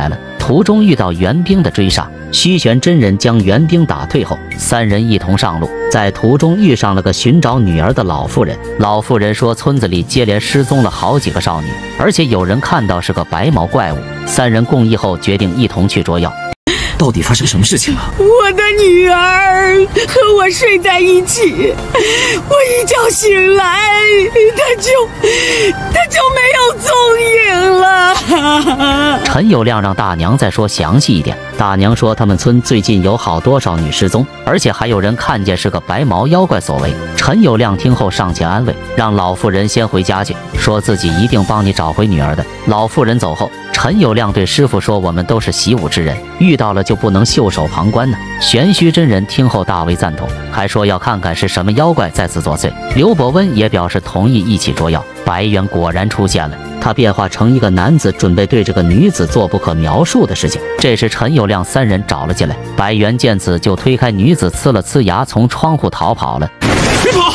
途中遇到援兵的追杀，虚玄真人将援兵打退后，三人一同上路。在途中遇上了个寻找女儿的老妇人，老妇人说村子里接连失踪了好几个少女，而且有人看到是个白毛怪物。三人共议后决定一同去捉妖。 到底发生什么事情了？ 我的女儿和我睡在一起，我一觉醒来，她就她就没有踪影了。 陈友谅让大娘再说详细一点。大娘说他们村最近有好多少女失踪，而且还有人看见是个白毛妖怪所为。陈友谅听后上前安慰，让老妇人先回家去，说自己一定帮你找回女儿的。老妇人走后，陈友谅对师傅说，我们都是习武之人，遇到了就不能袖手旁观呢。玄虚真人听后大为赞同，还说要看看是什么妖怪在此作祟。刘伯温也表示同意一起捉妖。白猿果然出现了，他变化成一个男子，准备对这个女子做不可描述的事情。这时陈友谅三人找了进来，白猿见此就推开女子，呲了呲牙，从窗户逃跑了。 别跑！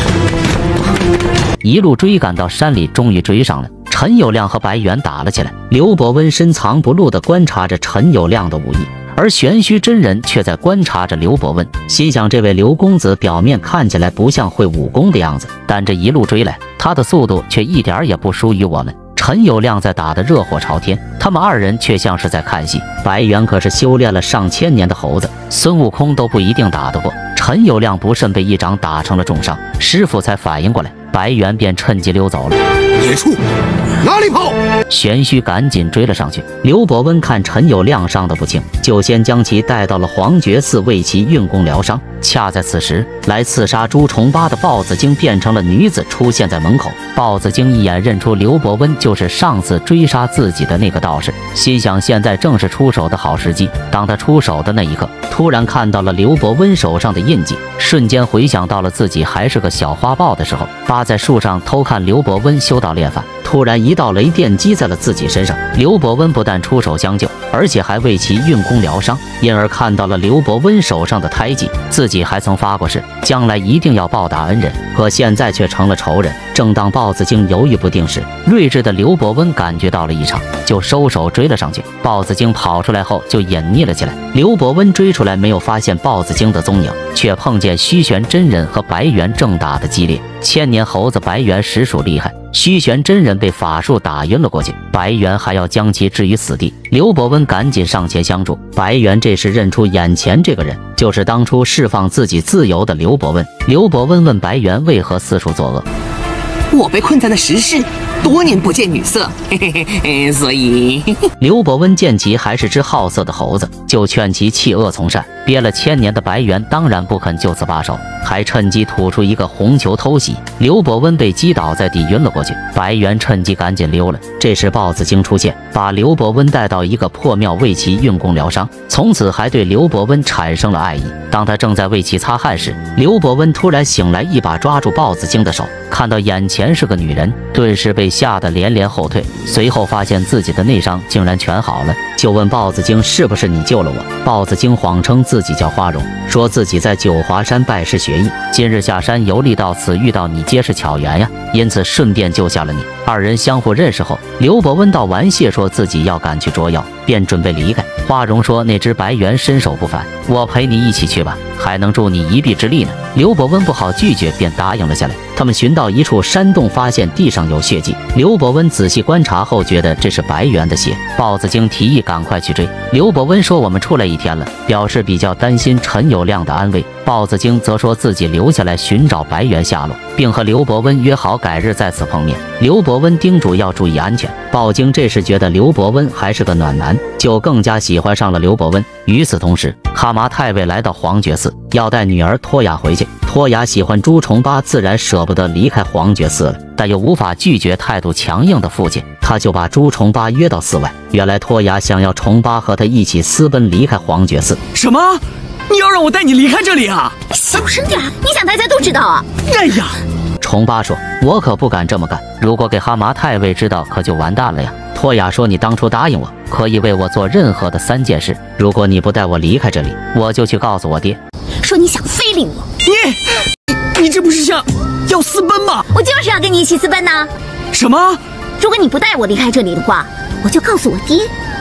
一路追赶到山里，终于追上了。陈友谅和白猿打了起来，刘伯温深藏不露地观察着陈友谅的武艺，而玄虚真人却在观察着刘伯温，心想这位刘公子表面看起来不像会武功的样子，但这一路追来，他的速度却一点也不输于我们。陈友谅在打得热火朝天，他们二人却像是在看戏。白猿可是修炼了上千年的猴子，孙悟空都不一定打得过。陈友谅不慎被一掌打成了重伤，师傅才反应过来，白猿便趁机溜走了。 野畜，哪里跑！ 玄虚赶紧追了上去。刘伯温看陈友谅伤得不轻，就先将其带到了黄觉寺为其运功疗伤。恰在此时，来刺杀朱重八的豹子精变成了女子，出现在门口。豹子精一眼认出刘伯温就是上次追杀自己的那个道士，心想现在正是出手的好时机。当他出手的那一刻，突然看到了刘伯温手上的印记，瞬间回想到了自己还是个小花豹的时候，扒在树上偷看刘伯温修道炼法，突然一道雷电击在了自己身上。刘伯温不但出手相救，而且还为其运功疗伤，因而看到了刘伯温手上的胎记，自己还曾发过誓，将来一定要报答恩人，可现在却成了仇人。正当豹子精犹豫不定时，睿智的刘伯温感觉到了异常，就收手追了上去。豹子精跑出来后就隐匿了起来。刘伯温追出来没有发现豹子精的踪影，却碰见虚玄真人和白猿正打得激烈。千年猴子白猿实属厉害，虚玄真人被法术打晕了过去，白猿还要将其置于死地。刘伯温赶紧上前相助。白猿这时认出眼前这个人就是当初释放自己自由的刘伯温。刘伯温问白猿为何四处作恶。 我被困在了石室，多年不见女色，嘿嘿嘿，所以刘伯温见其还是只好色的猴子，就劝其弃恶从善。憋了千年的白猿当然不肯就此罢手，还趁机吐出一个红球偷袭。刘伯温被击倒在地晕了过去，白猿趁机赶紧溜了。这时豹子精出现，把刘伯温带到一个破庙为其运功疗伤，从此还对刘伯温产生了爱意。当他正在为其擦汗时，刘伯温突然醒来，一把抓住豹子精的手，看到眼前是个女人，顿时被吓得连连后退。随后发现自己的内伤竟然全好了，就问豹子精是不是你救了我。豹子精谎称自己叫花荣，说自己在九华山拜师学艺，今日下山游历到此遇到你皆是巧缘呀，因此顺便救下了你。二人相互认识后，刘伯温道完谢，说自己要赶去捉妖，便准备离开。花荣说那只白猿身手不凡，我陪你一起去吧，还能助你一臂之力呢。刘伯温不好拒绝，便答应了下来。他们寻到一处山洞，发现地上有血迹。刘伯温仔细观察后，觉得这是白猿的血。豹子精提议赶快去追。刘伯温说我们出来一天了，表示比较担心陈友谅的安危。豹子精则说自己留下来寻找白猿下落，并和刘伯温约好改日在此碰面。刘伯温叮嘱要注意安全。豹精这时觉得刘伯温还是个暖男，就更加喜欢上了刘伯温。与此同时，哈麻太尉来到黄觉寺，要带女儿托雅回去。托雅喜欢朱重八，自然舍不得离开黄觉寺了，但又无法拒绝态度强硬的父亲，他就把朱重八约到寺外。原来托雅想要重八和他一起私奔离开黄觉寺。 什么？你要让我带你离开这里啊？ 小声点，你想大家都知道啊？ 哎呀！ 重八说：“我可不敢这么干，如果给哈麻太尉知道，可就完蛋了呀。”托雅说：“你当初答应我，可以为我做任何的三件事，如果你不带我离开这里，我就去告诉我爹， 说你想非礼我。 你，你这不是想要私奔吗？ 我就是要跟你一起私奔呢。 什么？ 如果你不带我离开这里的话，我就告诉我爹，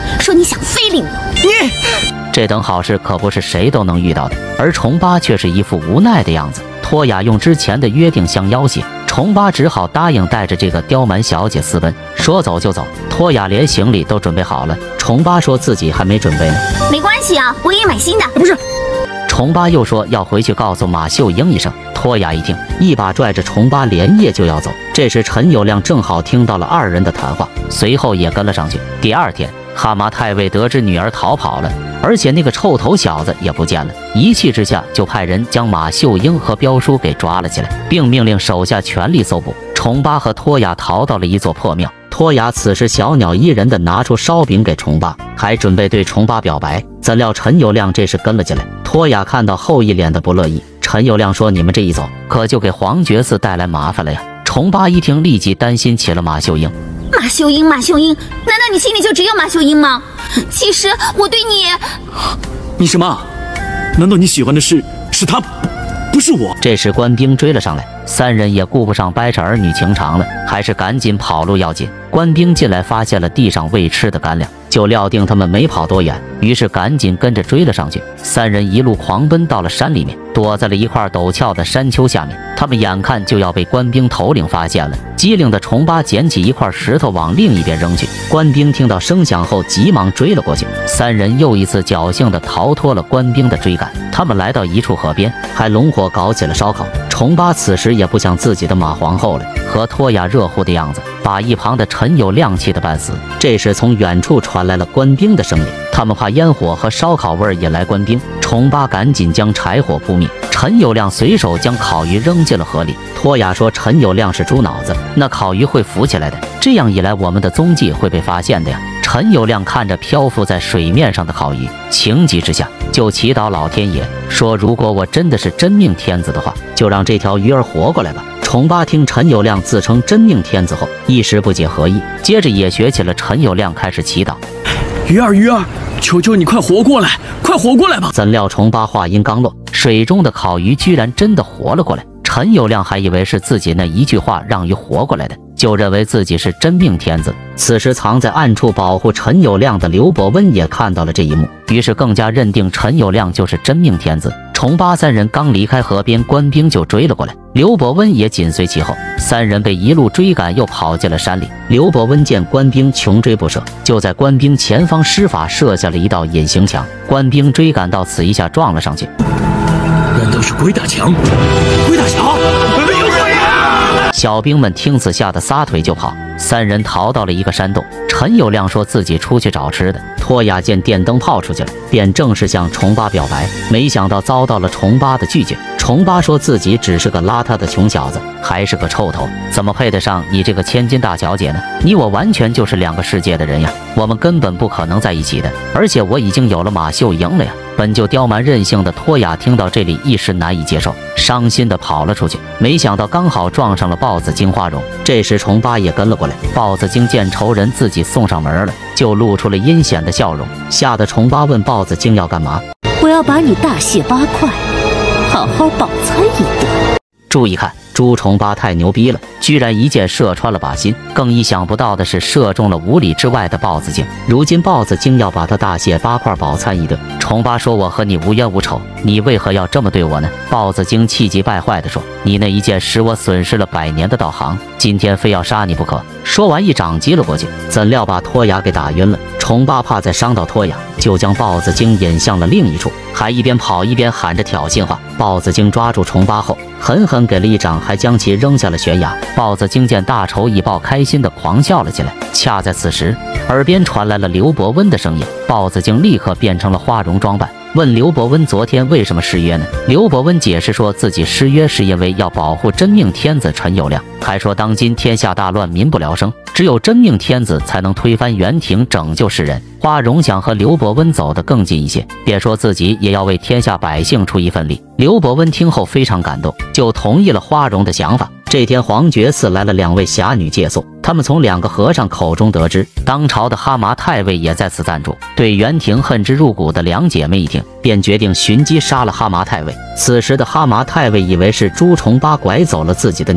说你想非礼我。 你这等好事可不是谁都能遇到的，而重八却是一副无奈的样子。托雅用之前的约定相要挟，重八只好答应带着这个刁蛮小姐私奔，说走就走。托雅连行李都准备好了，重八说自己还没准备呢。 没关系啊，我给你买新的。 不是。 重八又说要回去告诉马秀英一声。托雅一听，一把拽着重八连夜就要走。这时陈友谅正好听到了二人的谈话，随后也跟了上去。第二天，哈麻太尉得知女儿逃跑了，而且那个臭头小子也不见了，一气之下就派人将马秀英和彪叔给抓了起来，并命令手下全力搜捕。重八和托雅逃到了一座破庙，托雅此时小鸟依人的拿出烧饼给重八，还准备对重八表白，怎料陈友谅这时跟了进来。托雅看到后一脸的不乐意，陈友谅说：“你们这一走，可就给黄觉寺带来麻烦了呀。”重八一听，立即担心起了马秀英。 马秀英，马秀英，难道你心里就只有马秀英吗？其实我对你…… 你什么？难道你喜欢的是是他，不是我？ 这时官兵追了上来，三人也顾不上掰扯儿女情长了，还是赶紧跑路要紧。官兵进来，发现了地上未吃的干粮，就料定他们没跑多远，于是赶紧跟着追了上去。三人一路狂奔到了山里面，躲在了一块陡峭的山丘下面。他们眼看就要被官兵头领发现了，机灵的重八捡起一块石头往另一边扔去。官兵听到声响后，急忙追了过去。三人又一次侥幸地逃脱了官兵的追赶。他们来到一处河边，还拢火搞起了烧烤。重八此时也不像自己的马皇后了，和托雅热乎的样子，把一旁的陈友谅气得半死。这时从远处传来了官兵的声音，他们怕烟火和烧烤味引来官兵，重八赶紧将柴火扑灭。陈友谅随手将烤鱼扔进了河里。托雅说陈友谅是猪脑子，那烤鱼会浮起来的，这样一来我们的踪迹会被发现的呀。陈友谅看着漂浮在水面上的烤鱼，情急之下就祈祷老天爷，说如果我真的是真命天子的话，就让这条鱼儿活过来吧。重八听陈友谅自称真命天子后，一时不解何意，接着也学起了陈友谅开始祈祷： 鱼儿鱼儿，求求你快活过来，快活过来吧！ 怎料重八话音刚落，水中的烤鱼居然真的活了过来。陈友谅还以为是自己那一句话让鱼活过来的，就认为自己是真命天子。此时藏在暗处保护陈友谅的刘伯温也看到了这一幕，于是更加认定陈友谅就是真命天子。重八三人刚离开河边，官兵就追了过来，刘伯温也紧随其后。三人被一路追赶，又跑进了山里。刘伯温见官兵穷追不舍，就在官兵前方施法设下了一道隐形墙。官兵追赶到此，一下撞了上去。 难道是鬼打墙？鬼打墙！有鬼啊！ 小兵们听此吓得撒腿就跑。三人逃到了一个山洞。陈友谅说自己出去找吃的。托雅见电灯泡出去了，便正式向重八表白，没想到遭到了重八的拒绝。重八说自己只是个邋遢的穷小子，还是个臭头，怎么配得上你这个千金大小姐呢？你我完全就是两个世界的人呀，我们根本不可能在一起的。而且我已经有了马秀英了呀。本就刁蛮任性的托雅听到这里，一时难以接受，伤心的跑了出去。没想到刚好撞上了豹子精花荣。这时重八也跟了过来。豹子精见仇人自己送上门了，就露出了阴险的笑容，吓得重八问豹子精要干嘛。 我要把你大卸八块，好好饱餐一顿。 注意看，朱重八太牛逼了，居然一箭射穿了靶心。更意想不到的是，射中了五里之外的豹子精。如今豹子精要把他大卸八块，饱餐一顿。重八说：“我和你无冤无仇，你为何要这么对我呢？”豹子精气急败坏地说：“你那一箭使我损失了百年的道行，今天非要杀你不可。”说完一掌击了过去，怎料把托雅给打晕了。重八怕再伤到托雅，就将豹子精引向了另一处，还一边跑一边喊着挑衅话。豹子精抓住重八后，狠狠给了一掌，还将其扔下了悬崖。豹子精见大仇已报，开心地狂笑了起来。恰在此时，耳边传来了刘伯温的声音。豹子精立刻变成了花荣装扮，问刘伯温昨天为什么失约呢？刘伯温解释说自己失约是因为要保护真命天子陈友谅，还说当今天下大乱，民不聊生，只有真命天子才能推翻元廷，拯救世人。花荣想和刘伯温走得更近一些，便说自己也要为天下百姓出一份力。刘伯温听后非常感动，就同意了花荣的想法。这天黄觉寺来了两位侠女借宿，他们从两个和尚口中得知，当朝的哈麻太尉也在此暂住。对元廷恨之入骨的两姐妹一听，便决定寻机杀了哈麻太尉。此时的哈麻太尉以为是朱重八拐走了自己的女儿，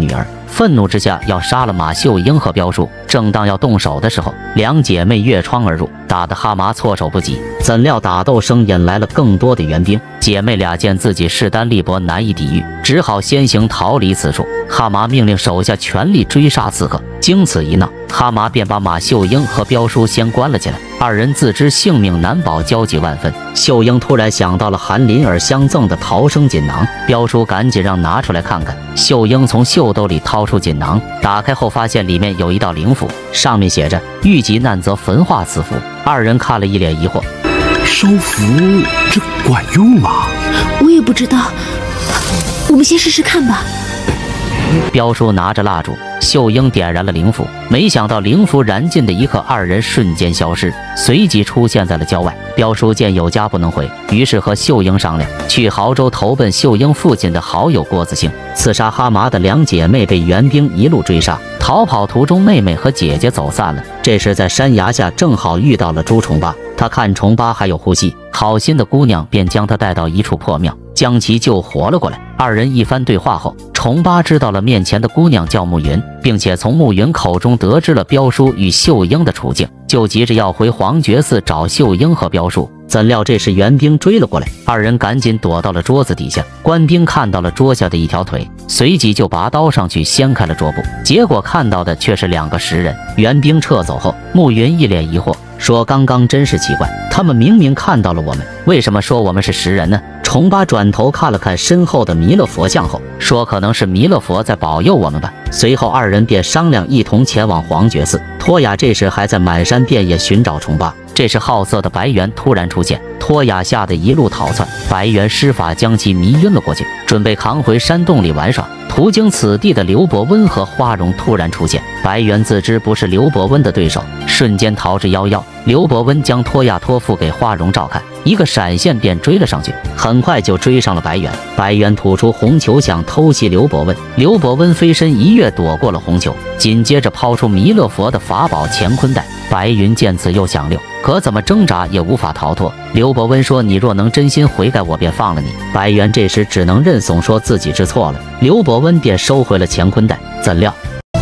愤怒之下要杀了马秀英和彪叔。正当要动手的时候，两姐妹越窗而入，打得哈麻措手不及。怎料打斗声引来了更多的援兵，姐妹俩见自己势单力薄，难以抵御，只好先行逃离此处。哈麻命令手下全力追杀刺客，经此一闹，哈麻便把马秀英和彪叔先关了起来。二人自知性命难保，焦急万分。秀英突然想到了韩林儿相赠的逃生锦囊，彪叔赶紧让拿出来看看。秀英从袖兜里掏出锦囊，打开后发现里面有一道灵符，上面写着“遇急难则焚化此符”。二人看了一脸疑惑， 烧符这管用吗？ 我也不知道，我们先试试看吧。 彪叔拿着蜡烛，秀英点燃了灵符，没想到灵符燃尽的一刻，二人瞬间消失，随即出现在了郊外。彪叔见有家不能回，于是和秀英商量，去亳州投奔秀英父亲的好友郭子兴。刺杀哈麻的两姐妹被援兵一路追杀，逃跑途中妹妹和姐姐走散了。这时在山崖下正好遇到了朱重八，他看重八还有呼吸，好心的姑娘便将他带到一处破庙，将其救活了过来。二人一番对话后，重八知道了面前的姑娘叫暮云，并且从暮云口中得知了彪叔与秀英的处境，就急着要回黄觉寺找秀英和彪叔。怎料这时援兵追了过来，二人赶紧躲到了桌子底下。官兵看到了桌下的一条腿，随即就拔刀上去掀开了桌布，结果看到的却是两个食人。援兵撤走后，暮云一脸疑惑，说刚刚真是奇怪，他们明明看到了我们，为什么说我们是食人呢？重八转头看了看身后的弥勒佛像后，说可能是弥勒佛在保佑我们吧。随后二人便商量一同前往黄觉寺。托雅这时还在满山遍野寻找重八，这时好色的白猿突然出现，托雅吓得一路逃窜，白猿施法将其迷晕了过去，准备扛回山洞里玩耍。途经此地的刘伯温和花荣突然出现，白猿自知不是刘伯温的对手，瞬间逃之夭夭。刘伯温将托亚托付给花荣照看，一个闪现便追了上去，很快就追上了白猿。白猿吐出红球想偷袭刘伯温，刘伯温飞身一跃躲过了红球，紧接着抛出弥勒佛的法宝乾坤袋。白云见此又想溜，可怎么挣扎也无法逃脱。刘伯温说：“你若能真心悔改，我便放了你。”白猿这时只能认怂，说自己知错了。刘伯温便收回了乾坤袋。怎料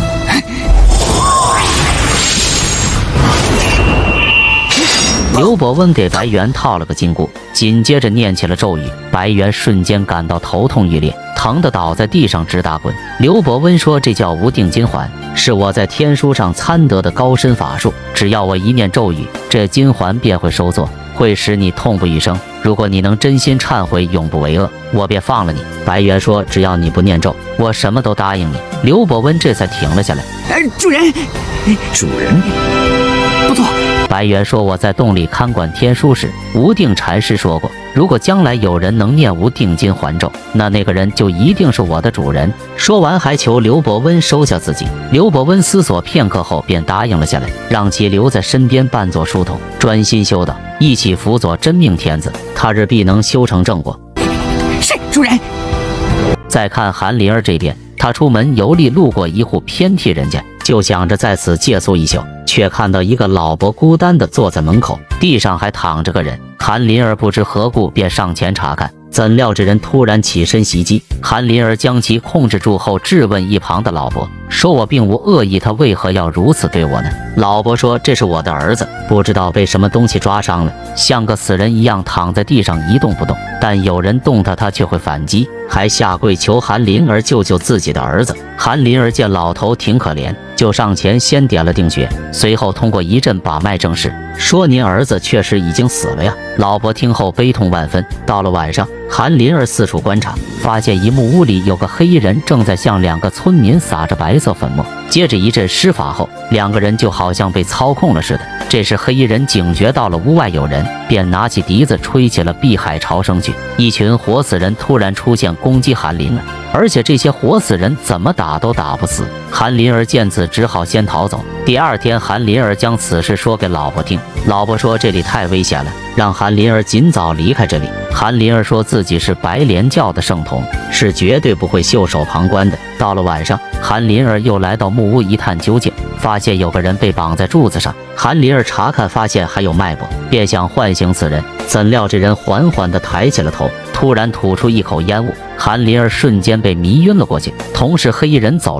刘伯温给白猿套了个金箍，紧接着念起了咒语，白猿瞬间感到头痛欲裂，疼得倒在地上直打滚。刘伯温说：“这叫无定金环，是我在天书上参得的高深法术，只要我一念咒语，这金环便会收作，会使你痛不欲生。如果你能真心忏悔，永不为恶，我便放了你。”白猿说：“只要你不念咒，我什么都答应你。”刘伯温这才停了下来。 呃，主人， 主人， 不错。 白猿说：“我在洞里看管天书时，无定禅师说过，如果将来有人能念无定金环咒，那那个人就一定是我的主人。”说完还求刘伯温收下自己。刘伯温思索片刻后便答应了下来，让其留在身边扮作书童，专心修道，一起辅佐真命天子，他日必能修成正果。 是主人。 再看韩林儿这边，他出门游历，路过一户偏僻人家，就想着在此借宿一宿，却看到一个老伯孤单地坐在门口，地上还躺着个人。韩林儿不知何故，便上前查看，怎料这人突然起身袭击，韩林儿将其控制住后，质问一旁的老伯，说：“我并无恶意，他为何要如此对我呢？”老伯说：“这是我的儿子，不知道被什么东西抓伤了，像个死人一样躺在地上一动不动，但有人动他，他却会反击，还下跪求韩林儿救救自己的儿子。”韩林儿见老头挺可怜，就上前先点了定穴，随后通过一阵把脉证实，说：“您儿子确实已经死了呀。”老伯听后悲痛万分。到了晚上，韩林儿四处观察，发现一木屋里有个黑衣人正在向两个村民撒着白色粉末，接着一阵施法后，两个人就好像被操控了似的。这时黑衣人警觉到了屋外有人，便拿起笛子吹起了碧海潮生曲。一群活死人突然出现攻击韩林儿，而且这些活死人怎么打都打不死。韩林儿见此只好先逃走。第二天韩林儿将此事说给老婆听，老婆说这里太危险了，让韩林儿尽早离开这里。韩林儿说自己是白莲教的圣童，是绝对不会袖手旁观的。到了晚上，韩林儿又来到木屋一探究竟，发现有个人被绑在柱子上。韩林儿查看发现还有脉搏，便想唤醒此人，怎料这人缓缓地抬起了头，突然吐出一口烟雾，韩林儿瞬间被迷晕了过去。同时黑衣人走了出来，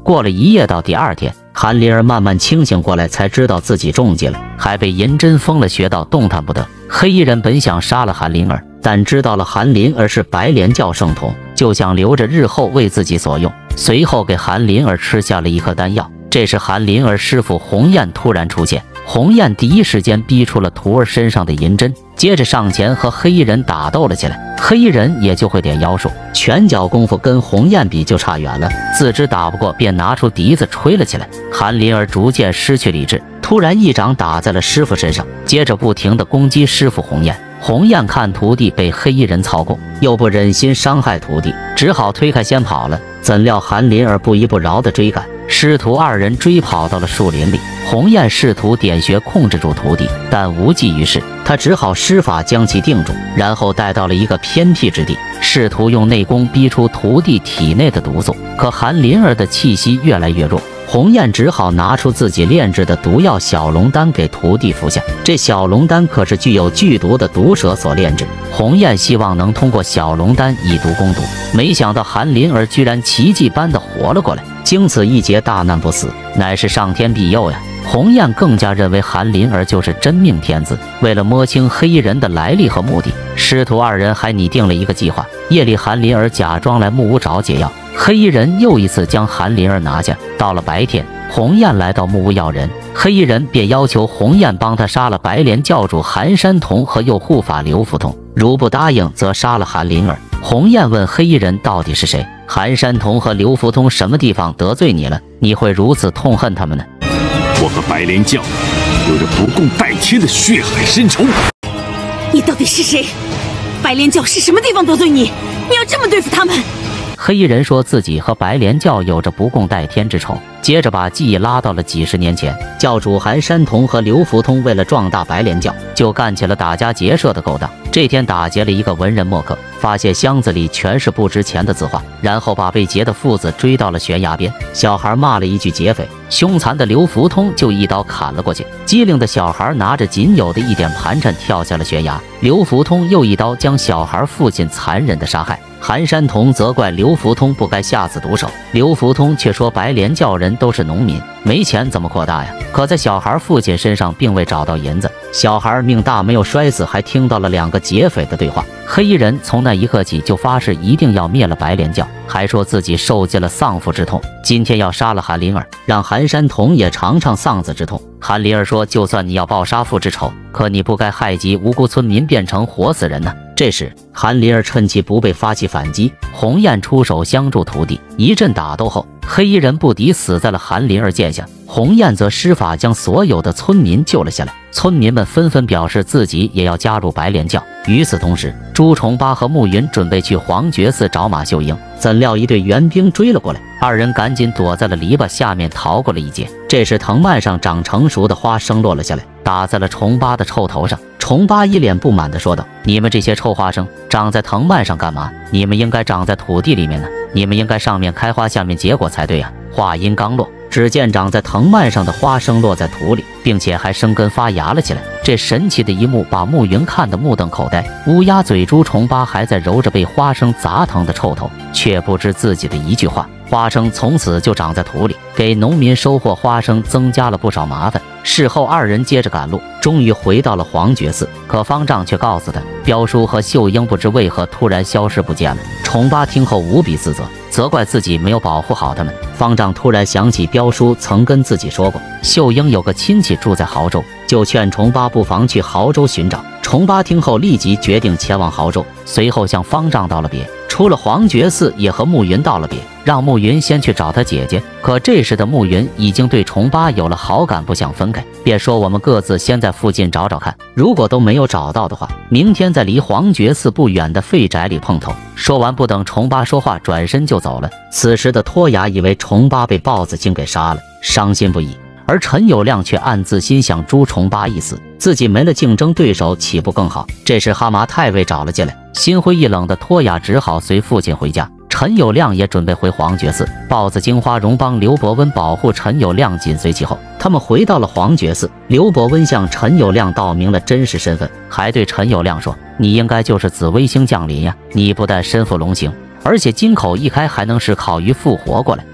过了一夜，到第二天，韩林儿慢慢清醒过来，才知道自己中计了，还被银针封了穴道，动弹不得。黑衣人本想杀了韩林儿，但知道了韩林儿是白莲教圣童，就想留着日后为自己所用。随后给韩林儿吃下了一颗丹药。这时韩林儿师傅鸿雁突然出现，鸿雁第一时间逼出了徒儿身上的银针，接着上前和黑衣人打斗了起来。黑衣人也就会点妖术，拳脚功夫跟鸿雁比就差远了，自知打不过，便拿出笛子吹了起来。韩林儿逐渐失去理智，突然一掌打在了师傅身上，接着不停地攻击师傅鸿雁。鸿雁看徒弟被黑衣人操控，又不忍心伤害徒弟，只好推开先跑了。怎料韩林儿不依不饶地追赶，师徒二人追跑到了树林里。鸿雁试图点穴控制住徒弟，但无济于事，他只好施法将其定住，然后带到了一个偏僻之地，试图用内功逼出徒弟体内的毒素。可韩林儿的气息越来越弱，鸿雁只好拿出自己炼制的毒药小龙丹给徒弟服下。这小龙丹可是具有剧毒的毒蛇所炼制，鸿雁希望能通过小龙丹以毒攻毒，没想到韩林儿居然奇迹般的活了过来，经此一劫大难不死，乃是上天庇佑呀。鸿雁更加认为韩林儿就是真命天子。为了摸清黑衣人的来历和目的，师徒二人还拟定了一个计划。夜里，韩林儿假装来木屋找解药，黑衣人又一次将韩林儿拿下。到了白天，鸿雁来到木屋要人，黑衣人便要求鸿雁帮他杀了白莲教主韩山童和右护法刘福通，如不答应，则杀了韩林儿。鸿雁问黑衣人到底是谁？韩山童和刘福通什么地方得罪你了？你会如此痛恨他们呢？ 我和白莲教有着不共戴天的血海深仇。 你到底是谁？白莲教是什么地方得罪你？你要这么对付他们？ 黑衣人说自己和白莲教有着不共戴天之仇，接着把记忆拉到了几十年前。教主韩山童和刘福通为了壮大白莲教，就干起了打家劫舍的勾当。这天打劫了一个文人墨客，发现箱子里全是不值钱的字画，然后把被劫的父子追到了悬崖边。小孩骂了一句劫匪，凶残的刘福通就一刀砍了过去。机灵的小孩拿着仅有的一点盘缠跳下了悬崖，刘福通又一刀将小孩父亲残忍的杀害。韩山童责怪刘福通不该下此毒手，刘福通却说白莲教人都是农民，没钱怎么扩大呀？可在小孩父亲身上并未找到银子，小孩命大没有摔死，还听到了两个劫匪的对话。黑衣人从那一刻起就发誓一定要灭了白莲教，还说自己受尽了丧父之痛，今天要杀了韩林儿，让韩山童也尝尝丧子之痛。韩林儿说，就算你要报杀父之仇，可你不该害及无辜村民变成活死人呢。这时韩林儿趁其不备发起反击，鸿雁出手相助徒弟，一阵打斗后，黑衣人不敌死在了韩林儿剑下，鸿雁则施法将所有的村民救了下来。村民们纷纷表示自己也要加入白莲教。与此同时，朱重八和慕云准备去黄觉寺找马秀英，怎料一队援兵追了过来，二人赶紧躲在了篱笆下面逃过了一劫。这时藤蔓上长成熟的花生落了下来，打在了重八的臭头上。重八一脸不满地说道：“你们这些臭花生长在藤蔓上干嘛？你们应该长在土地里面呢，你们应该上面开花下面结果才对呀。”话音刚落，只见长在藤蔓上的花生落在土里，并且还生根发芽了起来。这神奇的一幕把慕云看得目瞪口呆。乌鸦嘴朱重八还在揉着被花生砸疼的臭头，却不知自己的一句话，花生从此就长在土里，给农民收获花生增加了不少麻烦。事后二人接着赶路，终于回到了黄觉寺，可方丈却告诉他，彪叔和秀英不知为何突然消失不见了。重八听后无比自责，责怪自己没有保护好他们。方丈突然想起彪叔曾跟自己说过，秀英有个亲戚住在亳州，就劝重八不妨去亳州寻找。重八听后立即决定前往亳州，随后向方丈道了别，出了黄觉寺也和慕云道了别，让慕云先去找他姐姐。可这时的慕云已经对重八有了好感，不想分开，便说我们各自先在附近找找看，如果都没有找到的话，明天在离黄觉寺不远的废宅里碰头。说完不等重八说话，转身就走了。此时的托雅以为重八被豹子精给杀了，伤心不已，而陈友谅却暗自心想，诛重八一死，自己没了竞争对手，岂不更好？这时哈麻太尉找了进来，心灰意冷的托雅只好随父亲回家。陈友谅也准备回黄觉寺，豹子精花荣帮刘伯温保护陈友谅紧随其后。他们回到了黄觉寺，刘伯温向陈友谅道明了真实身份，还对陈友谅说，你应该就是紫微星降临呀，你不但身负龙形，而且金口一开还能使烤鱼复活过来，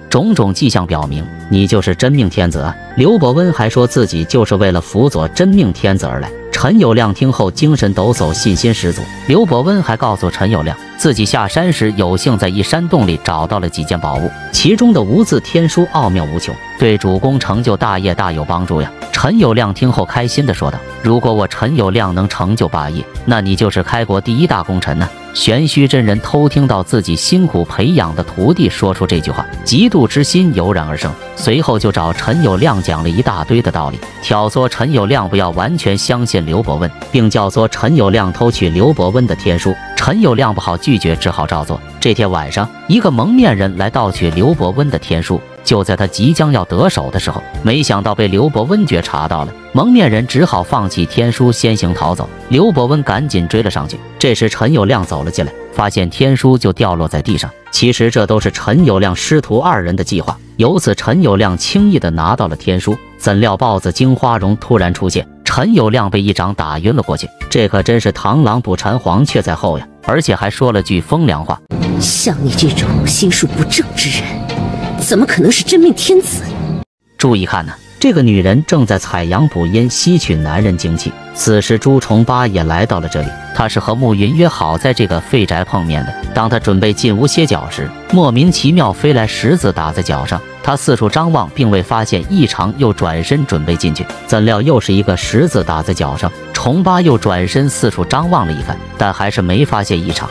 种种迹象表明，你就是真命天子啊！刘伯温还说自己就是为了辅佐真命天子而来。陈友谅听后精神抖擞，信心十足。刘伯温还告诉陈友谅，自己下山时有幸在一山洞里找到了几件宝物，其中的无字天书奥妙无穷，对主公成就大业大有帮助呀。陈友谅听后开心地说道：“如果我陈友谅能成就霸业，那你就是开国第一大功臣呢。”玄虚真人偷听到自己辛苦培养的徒弟说出这句话，嫉妒之心油然而生，随后就找陈友谅讲了一大堆的道理，挑唆陈友谅不要完全相信刘伯温，并教唆陈友谅偷取刘伯温的天书。陈友谅不好拒绝，只好照做。这天晚上，一个蒙面人来盗取刘伯温的天书，就在他即将要得手的时候，没想到被刘伯温觉察到了。蒙面人只好放弃天书，先行逃走。刘伯温赶紧追了上去。这时陈友谅走了进来，发现天书就掉落在地上。其实这都是陈友谅师徒二人的计划。由此，陈友谅轻易地拿到了天书。怎料豹子惊花容突然出现，陈友谅被一掌打晕了过去。这可真是螳螂捕蝉，黄雀在后呀！而且还说了句风凉话：“ 像你这种心术不正之人，怎么可能是真命天子？” 注意看呢、啊，这个女人正在采阳补阴，吸取男人精气。此时朱重八也来到了这里，他是和慕云约好在这个废宅碰面的。当他准备进屋歇脚时，莫名其妙飞来石子打在脚上，他四处张望，并未发现异常，又转身准备进去，怎料又是一个石子打在脚上。重八又转身四处张望了一番，但还是没发现异常。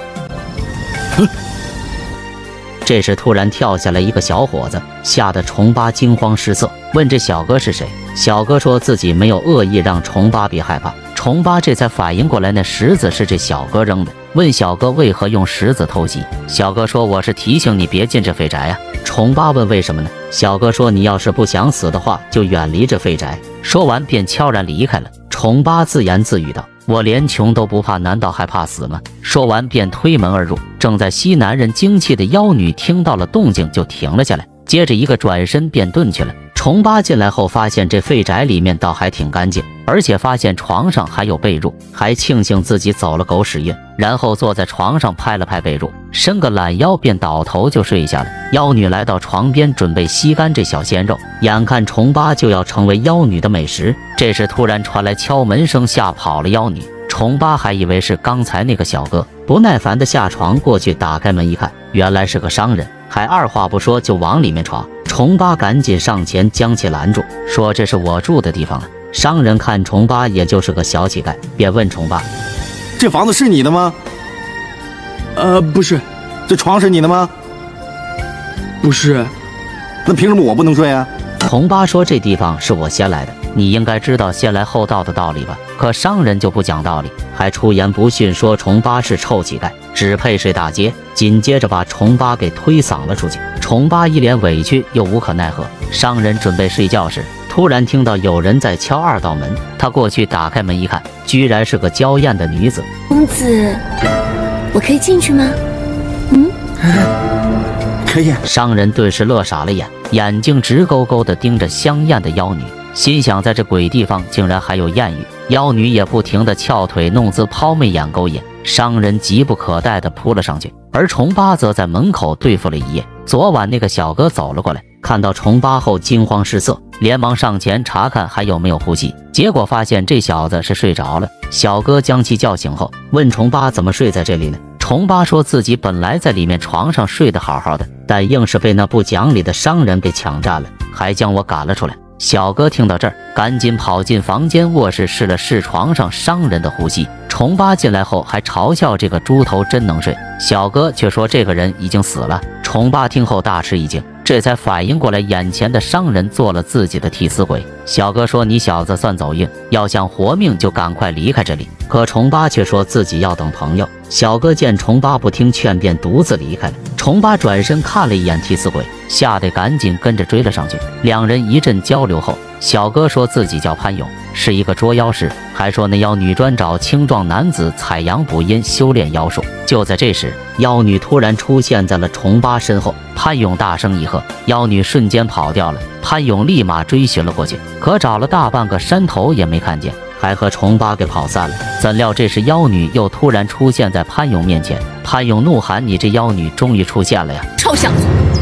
这时突然跳下来一个小伙子，吓得重八惊慌失色，问这小哥是谁。小哥说自己没有恶意，让重八别害怕。重八这才反应过来，那石子是这小哥扔的，问小哥为何用石子偷袭。小哥说：“我是提醒你别进这废宅啊。”重八问：“为什么呢？”小哥说：“你要是不想死的话，就远离这废宅。”说完便悄然离开了。重八自言自语道：“我连穷都不怕，难道还怕死吗？”说完便推门而入。正在吸男人精气的妖女听到了动静就停了下来，接着一个转身便遁去了。重八进来后发现这废宅里面倒还挺干净，而且发现床上还有被褥，还庆幸自己走了狗屎运，然后坐在床上拍了拍被褥，伸个懒腰便倒头就睡下了。妖女来到床边准备吸干这小鲜肉，眼看重八就要成为妖女的美食，这时突然传来敲门声，吓跑了妖女。重八还以为是刚才那个小哥，不耐烦地下床过去，打开门一看，原来是个商人，还二话不说就往里面闯。重八赶紧上前将其拦住，说：“这是我住的地方啊。”商人看重八也就是个小乞丐，便问重八：“ 这房子是你的吗？”“ 呃，不是。”“ 这床是你的吗？”“ 不是。”“ 那凭什么我不能睡啊？” 重八说：“这地方是我先来的，你应该知道先来后到的道理吧？”可商人就不讲道理，还出言不逊，说重八是臭乞丐，只配睡大街。紧接着把重八给推搡了出去。重八一脸委屈又无可奈何。商人准备睡觉时，突然听到有人在敲二道门，他过去打开门一看，居然是个娇艳的女子。 “公子，我可以进去吗？”“ 嗯，可以。” 商人顿时乐傻了眼，眼睛直勾勾地盯着香艳的妖女，心想在这鬼地方竟然还有艳遇。妖女也不停地翘腿弄姿，抛媚眼勾引。商人急不可待地扑了上去，而重八则在门口对付了一夜。昨晚那个小哥走了过来，看到重八后惊慌失色，连忙上前查看还有没有呼吸，结果发现这小子是睡着了。小哥将其叫醒后，问重八怎么睡在这里呢？重八说自己本来在里面床上睡得好好的，但硬是被那不讲理的商人给抢占了，还将我赶了出来。小哥听到这儿，赶紧跑进房间卧室试了试床上商人的呼吸。重八进来后还嘲笑这个猪头真能睡，小哥却说这个人已经死了。重八听后大吃一惊，这才反应过来眼前的商人做了自己的替死鬼。小哥说：“你小子算走运，要想活命就赶快离开这里。”可重八却说自己要等朋友。小哥见重八不听劝，便独自离开了。重八转身看了一眼替死鬼，吓得赶紧跟着追了上去。两人一阵交流后，小哥说自己叫潘勇，是一个捉妖师，还说那妖女专找青壮男子采阳补阴，修炼妖术。就在这时，妖女突然出现在了重八身后，潘勇大声一喝，妖女瞬间跑掉了。潘勇立马追寻了过去，可找了大半个山头也没看见，还和重八给跑散了。怎料这时妖女又突然出现在潘勇面前，潘勇怒喊：“你这妖女终于出现了呀！ 臭小子，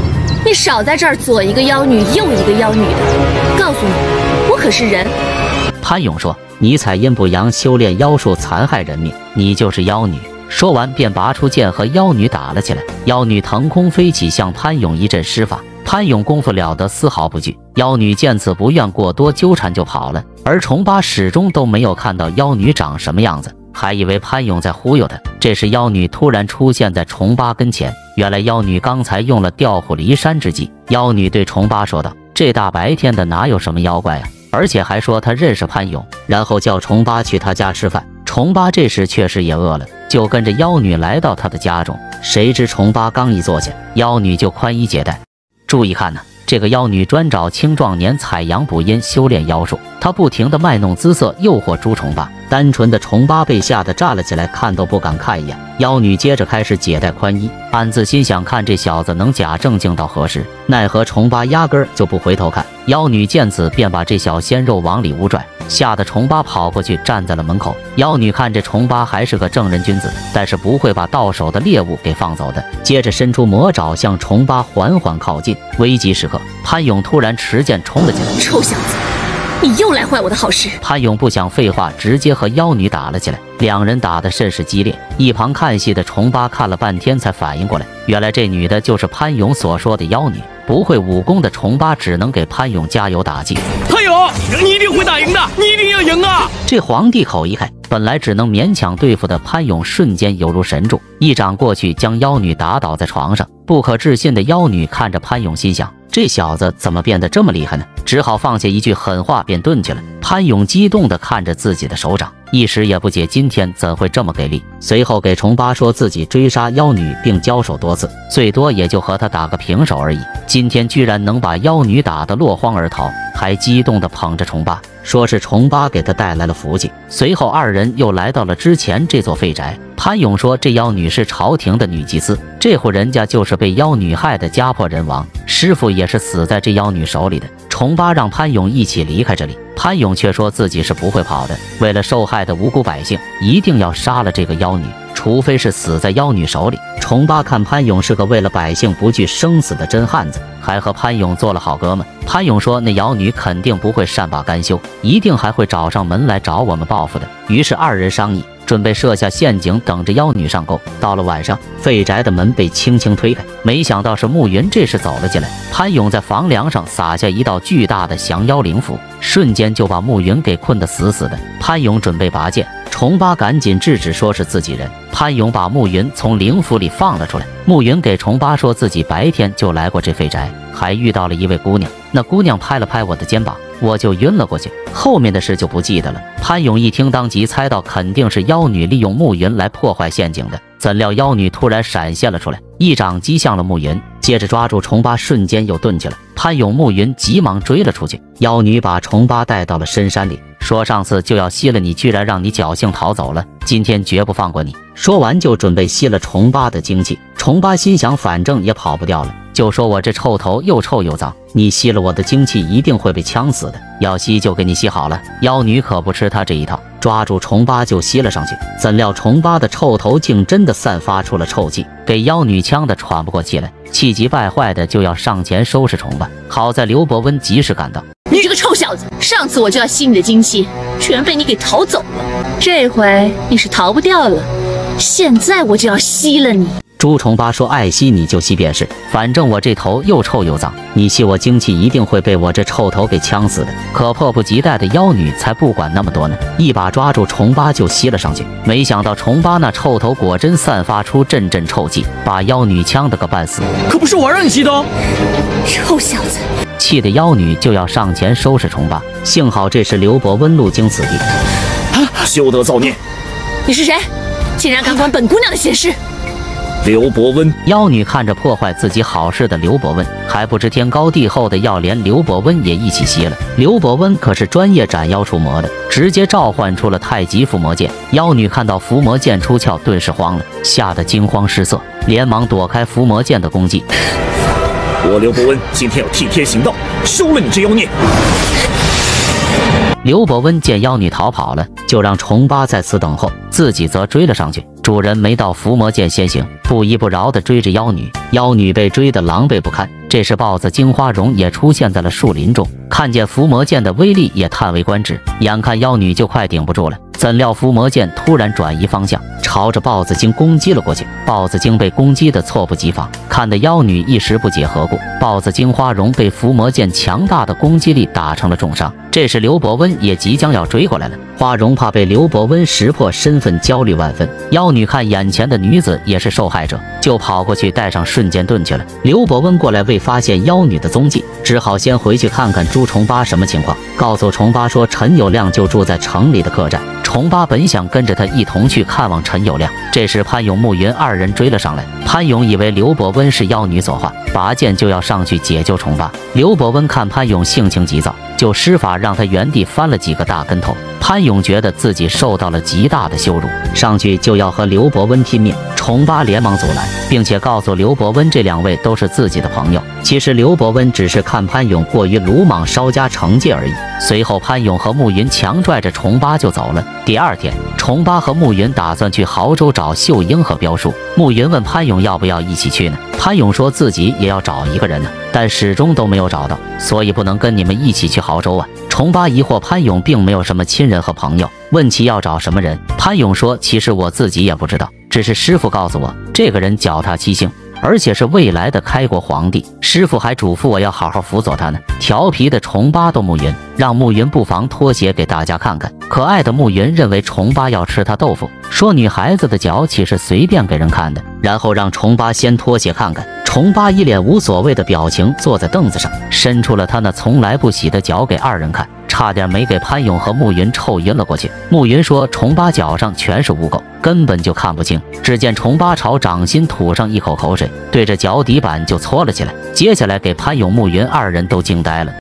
你少在这儿左一个妖女右一个妖女的，告诉你，我可是人。 潘勇说：“尼采阴不阳，修炼妖术，残害人命，你就是妖女。”说完便拔出剑和妖女打了起来。妖女腾空飞起，向潘勇一阵施法。潘勇功夫了得，丝毫不惧。妖女见此不愿过多纠缠，就跑了。而虫八始终都没有看到妖女长什么样子，还以为潘勇在忽悠他。这时妖女突然出现在虫八跟前，原来妖女刚才用了调虎离山之计。妖女对虫八说道：“这大白天的哪有什么妖怪啊？”而且还说他认识潘勇，然后叫虫八去他家吃饭。虫八这时确实也饿了，就跟着妖女来到他的家中。谁知虫八刚一坐下，妖女就宽衣解带。注意看呢，这个妖女专找青壮年采阳补阴，修炼妖术。她不停地卖弄姿色，诱惑朱虫八。单纯的虫八被吓得站了起来，看都不敢看一眼。妖女接着开始解带宽衣，暗自心想：看这小子能假正经到何时？奈何虫八压根儿就不回头看。妖女见此，便把这小鲜肉往里屋拽，吓得虫八跑过去站在了门口。妖女看这虫八还是个正人君子，但是不会把到手的猎物给放走的。接着伸出魔爪向虫八缓缓靠近。危急时刻，潘勇突然持剑冲了进来。 臭小子，你又来坏我的好事！ 潘勇不想废话，直接和妖女打了起来。两人打得甚是激烈，一旁看戏的虫八看了半天才反应过来，原来这女的就是潘勇所说的妖女。不会武功的虫八只能给潘勇加油打气。 潘勇，你一定会打赢的，你一定要赢啊！ 这皇帝口一开，本来只能勉强对付的潘勇瞬间犹如神助，一掌过去将妖女打倒在床上。不可置信的妖女看着潘勇，心想：这小子怎么变得这么厉害呢？只好放下一句狠话便遁去了。潘勇激动地看着自己的手掌，一时也不解今天怎会这么给力。随后给虫八说自己追杀妖女并交手多次，最多也就和他打个平手而已。今天居然能把妖女打得落荒而逃，还激动地捧着虫八，说是虫八给他带来了福气。随后二人又来到了之前这座废宅。潘勇说这妖女是朝廷的女祭司，这户人家就是被妖女害得家破人亡，师傅也是死在这妖女手里的。虫八让潘勇一起离开这里，潘勇却说自己是不会跑的，为了受害的无辜百姓，一定要杀了这个妖女，除非是死在妖女手里。虫八看潘勇是个为了百姓不惧生死的真汉子，还和潘勇做了好哥们。潘勇说那妖女肯定不会善罢甘休，一定还会找上门来找我们报复的。于是二人商议，准备设下陷阱，等着妖女上钩。到了晚上，废宅的门被轻轻推开，没想到是暮云这时走了进来。潘勇在房梁上撒下一道巨大的降妖灵符，瞬间就把暮云给困得死死的。潘勇准备拔剑，虫八赶紧制止，说是自己人。潘勇把暮云从灵符里放了出来。暮云给虫八说自己白天就来过这废宅，还遇到了一位姑娘，那姑娘拍了拍我的肩膀，我就晕了过去，后面的事就不记得了。潘勇一听，当即猜到肯定是妖女利用暮云来破坏陷阱的，怎料妖女突然闪现了出来，一掌击向了暮云，接着抓住虫八，瞬间又遁去了。潘勇、暮云急忙追了出去。妖女把虫八带到了深山里，说上次就要吸了你，居然让你侥幸逃走了，今天绝不放过你。说完就准备吸了虫八的精气。虫八心想反正也跑不掉了，就说我这臭头又臭又脏，你吸了我的精气一定会被呛死的，要吸就给你吸好了。妖女可不吃他这一套，抓住虫八就吸了上去。怎料虫八的臭头竟真的散发出了臭气，给妖女呛得喘不过气来，气急败坏的就要上前收拾虫八。好在刘伯温及时赶到。 你这个臭小子，上次我就要吸你的精气，居然被你给逃走了，这回你是逃不掉了，现在我就要吸了你。 朱虫八说爱吸你就吸便是，反正我这头又臭又脏，你吸我精气一定会被我这臭头给呛死的。可迫不及待的妖女才不管那么多呢，一把抓住虫八就吸了上去。没想到虫八那臭头果真散发出阵阵臭气，把妖女呛得个半死。 可不是我让你吸的， 臭小子！ 气得妖女就要上前收拾虫八，幸好这时刘伯温路经此地。 休得造孽！ 你是谁？竟然敢管本姑娘的闲事！ 刘伯温。 妖女看着破坏自己好事的刘伯温，还不知天高地厚的要连刘伯温也一起吸了。刘伯温可是专业斩妖除魔的，直接召唤出了太极伏魔剑。妖女看到伏魔剑出鞘，顿时慌了，吓得惊慌失色，连忙躲开伏魔剑的攻击。 我刘伯温今天要替天行道，收了你这妖孽！ 刘伯温见妖女逃跑了，就让重八在此等候，自己则追了上去。主人没到，伏魔剑先行，不依不饶地追着妖女。妖女被追得狼狈不堪。这时豹子金花荣也出现在了树林中，看见伏魔剑的威力，也叹为观止。眼看妖女就快顶不住了，怎料伏魔剑突然转移方向，朝着豹子精攻击了过去。豹子精被攻击得措不及防，看得妖女一时不解何故。豹子金花荣被伏魔剑强大的攻击力打成了重伤。这时刘伯温也即将要追过来了，花荣怕被刘伯温识破身份，焦虑万分。妖女看眼前的女子也是受害者，就跑过去带上瞬间盾去了。刘伯温过来未发现妖女的踪迹，只好先回去看看朱重八什么情况，告诉重八说陈友谅就住在城里的客栈。重八本想跟着他一同去看望陈友谅，这时潘勇、慕云二人追了上来。潘勇以为刘伯温是妖女所化，拔剑就要上去解救重八。刘伯温看潘勇性情急躁，就施法让他原地翻了几个大跟头。潘勇觉得自己受到了极大的羞辱，上去就要和刘伯温拼命。重八连忙阻拦，并且告诉刘伯温这两位都是自己的朋友。其实刘伯温只是看潘勇过于鲁莽，稍加惩戒而已。随后潘勇和慕云强拽着重八就走了。第二天，重八和慕云打算去亳州找秀英和彪叔。慕云问潘勇要不要一起去呢？潘勇说自己也要找一个人呢，但始终都没有找到，所以不能跟你们一起去亳州啊。重八疑惑潘勇并没有什么亲人和朋友，问其要找什么人。潘勇说其实我自己也不知道，只是师父告诉我这个人脚踏七星，而且是未来的开国皇帝，师父还嘱咐我要好好辅佐他呢。调皮的重八逗慕云，让慕云不妨脱鞋给大家看看。可爱的慕云认为重八要吃他豆腐，说女孩子的脚岂是随便给人看的，然后让重八先脱鞋看看。重八一脸无所谓的表情，坐在凳子上，伸出了他那从来不洗的脚给二人看，差点没给潘勇和慕云臭晕了过去。慕云说重八脚上全是污垢，根本就看不清。只见重八朝掌心吐上一口口水，对着脚底板就搓了起来，接下来给潘勇、慕云二人都惊呆了。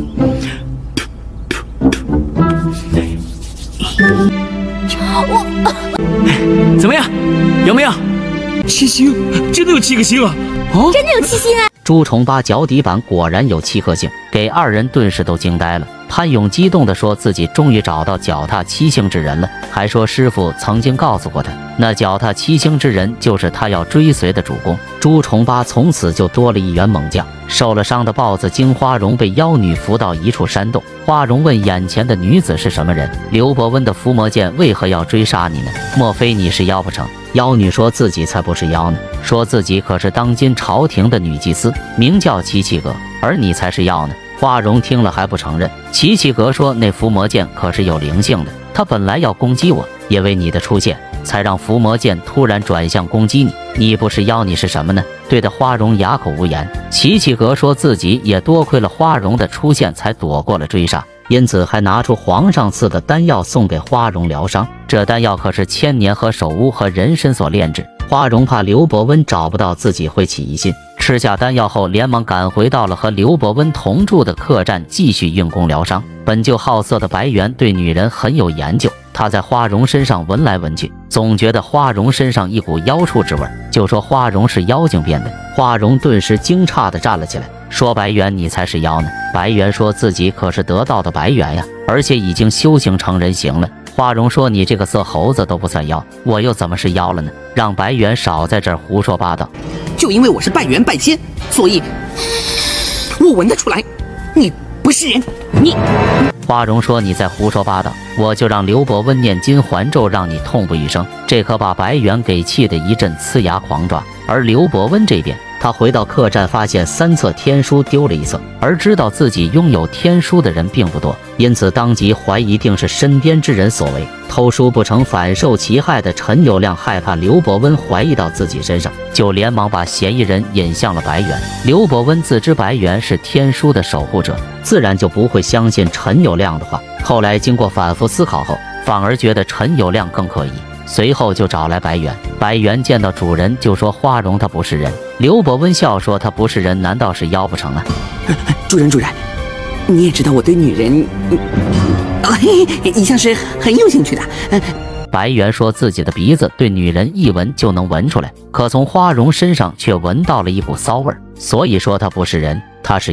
怎么样，有没有？ 七星，真的有七个星啊！ 哦，真的有七星啊！ 朱重八脚底板果然有七颗星，给二人顿时都惊呆了。潘勇激动地说自己终于找到脚踏七星之人了，还说师傅曾经告诉过他，那脚踏七星之人就是他要追随的主公。朱重八从此就多了一员猛将。受了伤的豹子精花荣被妖女扶到一处山洞，花荣问眼前的女子是什么人。刘伯温的伏魔剑为何要追杀你呢？莫非你是妖不成？妖女说自己才不是妖呢，说自己可是当今朝廷的女祭司，名叫齐齐阁，而你才是妖呢。花荣听了还不承认。齐齐阁说那伏魔剑可是有灵性的，他本来要攻击我，因为你的出现才让伏魔剑突然转向攻击你。你不是妖，你是什么呢？对的花荣哑口无言。齐齐阁说自己也多亏了花荣的出现才躲过了追杀，因此还拿出皇上赐的丹药送给花荣疗伤。这丹药可是千年和手乌和人参所炼制。花荣怕刘伯温找不到自己会起疑心，吃下丹药后连忙赶回到了和刘伯温同住的客栈，继续运功疗伤。本就好色的白猿对女人很有研究，他在花荣身上闻来闻去，总觉得花荣身上一股妖畜之味，就说花荣是妖精变的。花荣顿时惊诧地站了起来，说白猿你才是妖呢。白猿说自己可是得道的白猿呀，而且已经修行成人形了。花荣说你这个色猴子都不算妖，我又怎么是妖了呢？让白猿少在这儿胡说八道。 就因为我是半猿半仙，所以我闻得出来你不是人。你花荣说你在胡说八道，我就让刘伯温念金环咒让你痛不欲生。这可把白猿给气得一阵呲牙狂抓。而刘伯温这边，他回到客栈发现三册天书丢了一册，而知道自己拥有天书的人并不多，因此当即怀疑定是身边之人所为。偷书不成反受其害的陈友谅害怕刘伯温怀疑到自己身上，就连忙把嫌疑人引向了白猿。刘伯温自知白猿是天书的守护者，自然就不会相信陈友谅的话。后来经过反复思考后，反而觉得陈友谅更可疑，随后就找来白猿。白猿见到主人就说花荣他不是人。刘伯温笑说他不是人难道是妖不成啊？ 主人主人，你也知道我对女人啊，一向是很有兴趣的。 白猿说自己的鼻子对女人一闻就能闻出来，可从花荣身上却闻到了一股骚味，所以说他不是人，他是妖。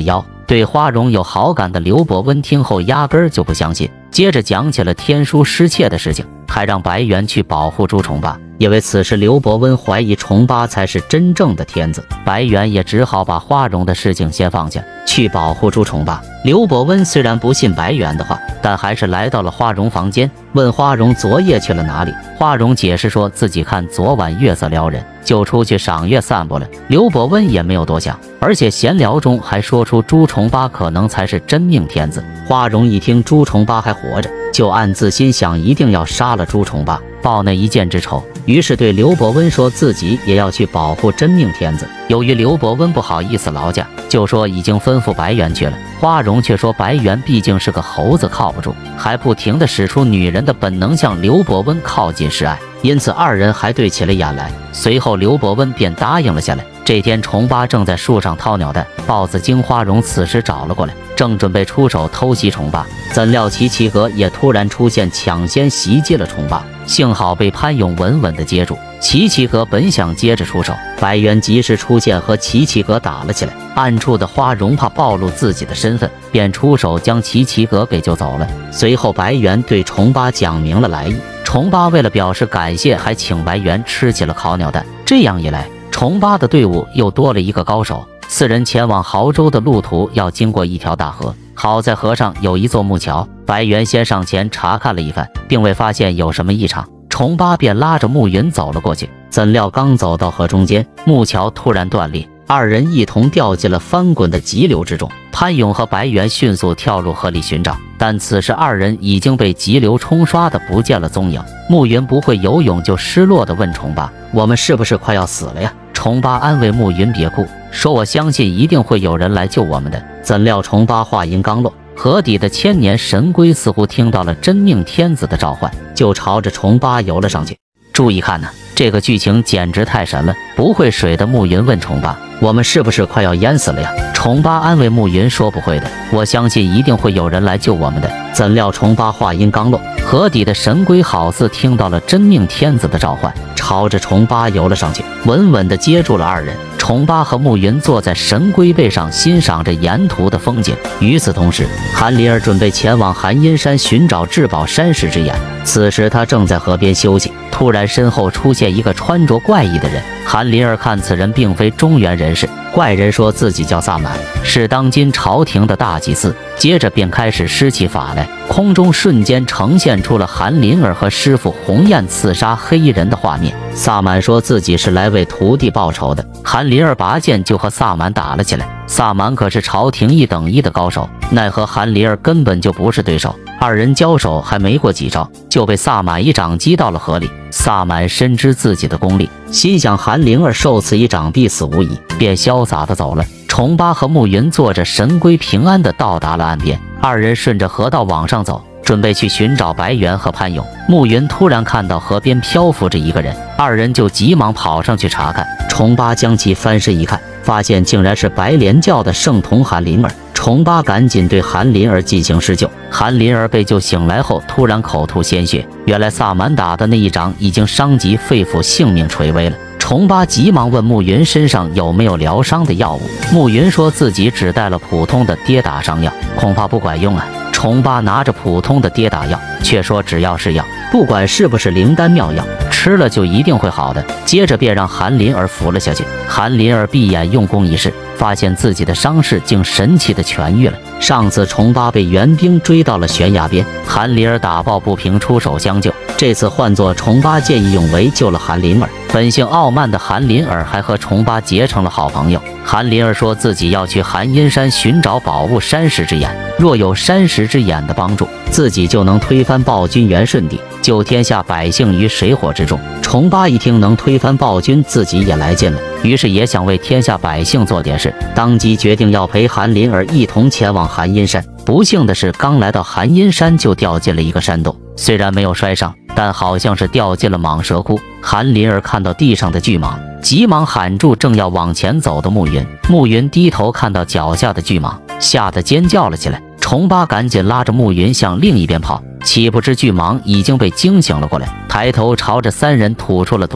对花荣有好感的刘伯温听后压根儿就不相信，接着讲起了天书失窃的事情，还让白猿去保护朱重八。因为此时刘伯温怀疑重八才是真正的天子，白猿也只好把花荣的事情先放下，去保护朱重八。刘伯温虽然不信白猿的话，但还是来到了花荣房间，问花荣昨夜去了哪里。花荣解释说自己看昨晚月色撩人，就出去赏月散步了。刘伯温也没有多想，而且闲聊中还说出朱重八可能才是真命天子。花荣一听朱重八还活着，就暗自心想一定要杀了朱重八，报那一箭之仇。于是对刘伯温说自己也要去保护真命天子。由于刘伯温不好意思劳驾，就说已经吩咐白猿去了。花荣却说白猿毕竟是个猴子，靠不住，还不停地使出女人的本能向刘伯温靠近示爱，因此二人还对起了眼来。随后刘伯温便答应了下来。这天重八正在树上掏鸟蛋，豹子精花荣此时找了过来，正准备出手偷袭重八，怎料齐齐格也突然出现，抢先袭击了重八，幸好被潘勇稳稳地接住。齐齐格本想接着出手，白猿及时出现和齐齐格打了起来。暗处的花荣怕暴露自己的身份，便出手将齐齐格给救走了。随后白猿对重八讲明了来意，重八为了表示感谢，还请白猿吃起了烤鸟蛋。这样一来，重八的队伍又多了一个高手。四人前往亳州的路途要经过一条大河，好在河上有一座木桥，白猿先上前查看了一番，并未发现有什么异常。重八便拉着暮云走了过去，怎料刚走到河中间，木桥突然断裂，二人一同掉进了翻滚的急流之中。潘勇和白猿迅速跳入河里寻找，但此时二人已经被急流冲刷的不见了踪影。暮云不会游泳，就失落地问重八：“我们是不是快要死了呀？”重八安慰暮云：“别哭，说我相信一定会有人来救我们的。”怎料重八话音刚落，河底的千年神龟似乎听到了真命天子的召唤，就朝着重八游了上去。注意看呢，这个剧情简直太神了！不会水的暮云问重八：“我们是不是快要淹死了呀？”重八安慰暮云说：“不会的，我相信一定会有人来救我们的。”怎料重八话音刚落，河底的神龟好似听到了真命天子的召唤，朝着重八游了上去，稳稳地接住了二人。重八和暮云坐在神龟背上，欣赏着沿途的风景。与此同时，韩林儿准备前往寒阴山寻找至宝山石之眼。此时他正在河边休息，突然身后出现一个穿着怪异的人。韩林儿看此人并非中原人士，怪人说自己叫萨满，是当今朝廷的大祭司。接着便开始施起法来，空中瞬间呈现出了韩林儿和师傅鸿雁刺杀黑衣人的画面。萨满说自己是来为徒弟报仇的，韩林儿拔剑就和萨满打了起来。萨满可是朝廷一等一的高手，奈何韩林儿根本就不是对手。二人交手还没过几招，就被萨满一掌击到了河里。萨满深知自己的功力，心想韩灵儿受此一掌必死无疑，便潇洒地走了。重八和暮云坐着神龟平安地到达了岸边，二人顺着河道往上走，准备去寻找白猿和潘勇。暮云突然看到河边漂浮着一个人，二人就急忙跑上去查看。重八将其翻身一看，发现竟然是白莲教的圣童韩灵儿。重八赶紧对韩林儿进行施救，韩林儿被救醒来后突然口吐鲜血，原来萨满打的那一掌已经伤及肺腑，性命垂危了。重八急忙问暮云身上有没有疗伤的药物，暮云说自己只带了普通的跌打伤药，恐怕不管用啊。重八拿着普通的跌打药，却说只要是药，不管是不是灵丹妙药，吃了就一定会好的。接着便让韩林儿服了下去。韩林儿闭眼用功一试，发现自己的伤势竟神奇的痊愈了。上次重八被援兵追到了悬崖边，韩林儿打抱不平出手相救，这次换作重八见义勇为救了韩林儿。本性傲慢的韩林儿还和重八结成了好朋友。韩林儿说自己要去寒阴山寻找宝物山石之眼，若有山石之眼的帮助，自己就能推翻暴君元顺帝，救天下百姓于水火之中。重八一听能推翻暴君，自己也来劲了，于是也想为天下百姓做点事，当即决定要陪韩林儿一同前往寒阴山。不幸的是，刚来到寒阴山就掉进了一个山洞，虽然没有摔伤，但好像是掉进了蟒蛇窟。韩林儿看到地上的巨蟒，急忙喊住正要往前走的暮云。暮云低头看到脚下的巨蟒，吓得尖叫了起来。重八赶紧拉着暮云向另一边跑，岂不知巨蟒已经被惊醒了过来，抬头朝着三人吐出了毒烟。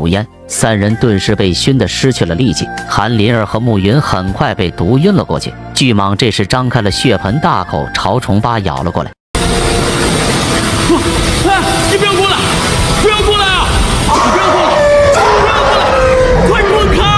三人顿时被熏得失去了力气。韩林儿和慕云很快被毒晕了过去。巨蟒这时张开了血盆大口，朝虫巴咬了过来。 啊！你不要过来！不要过来啊！你不要过来！不要过来！快滚开！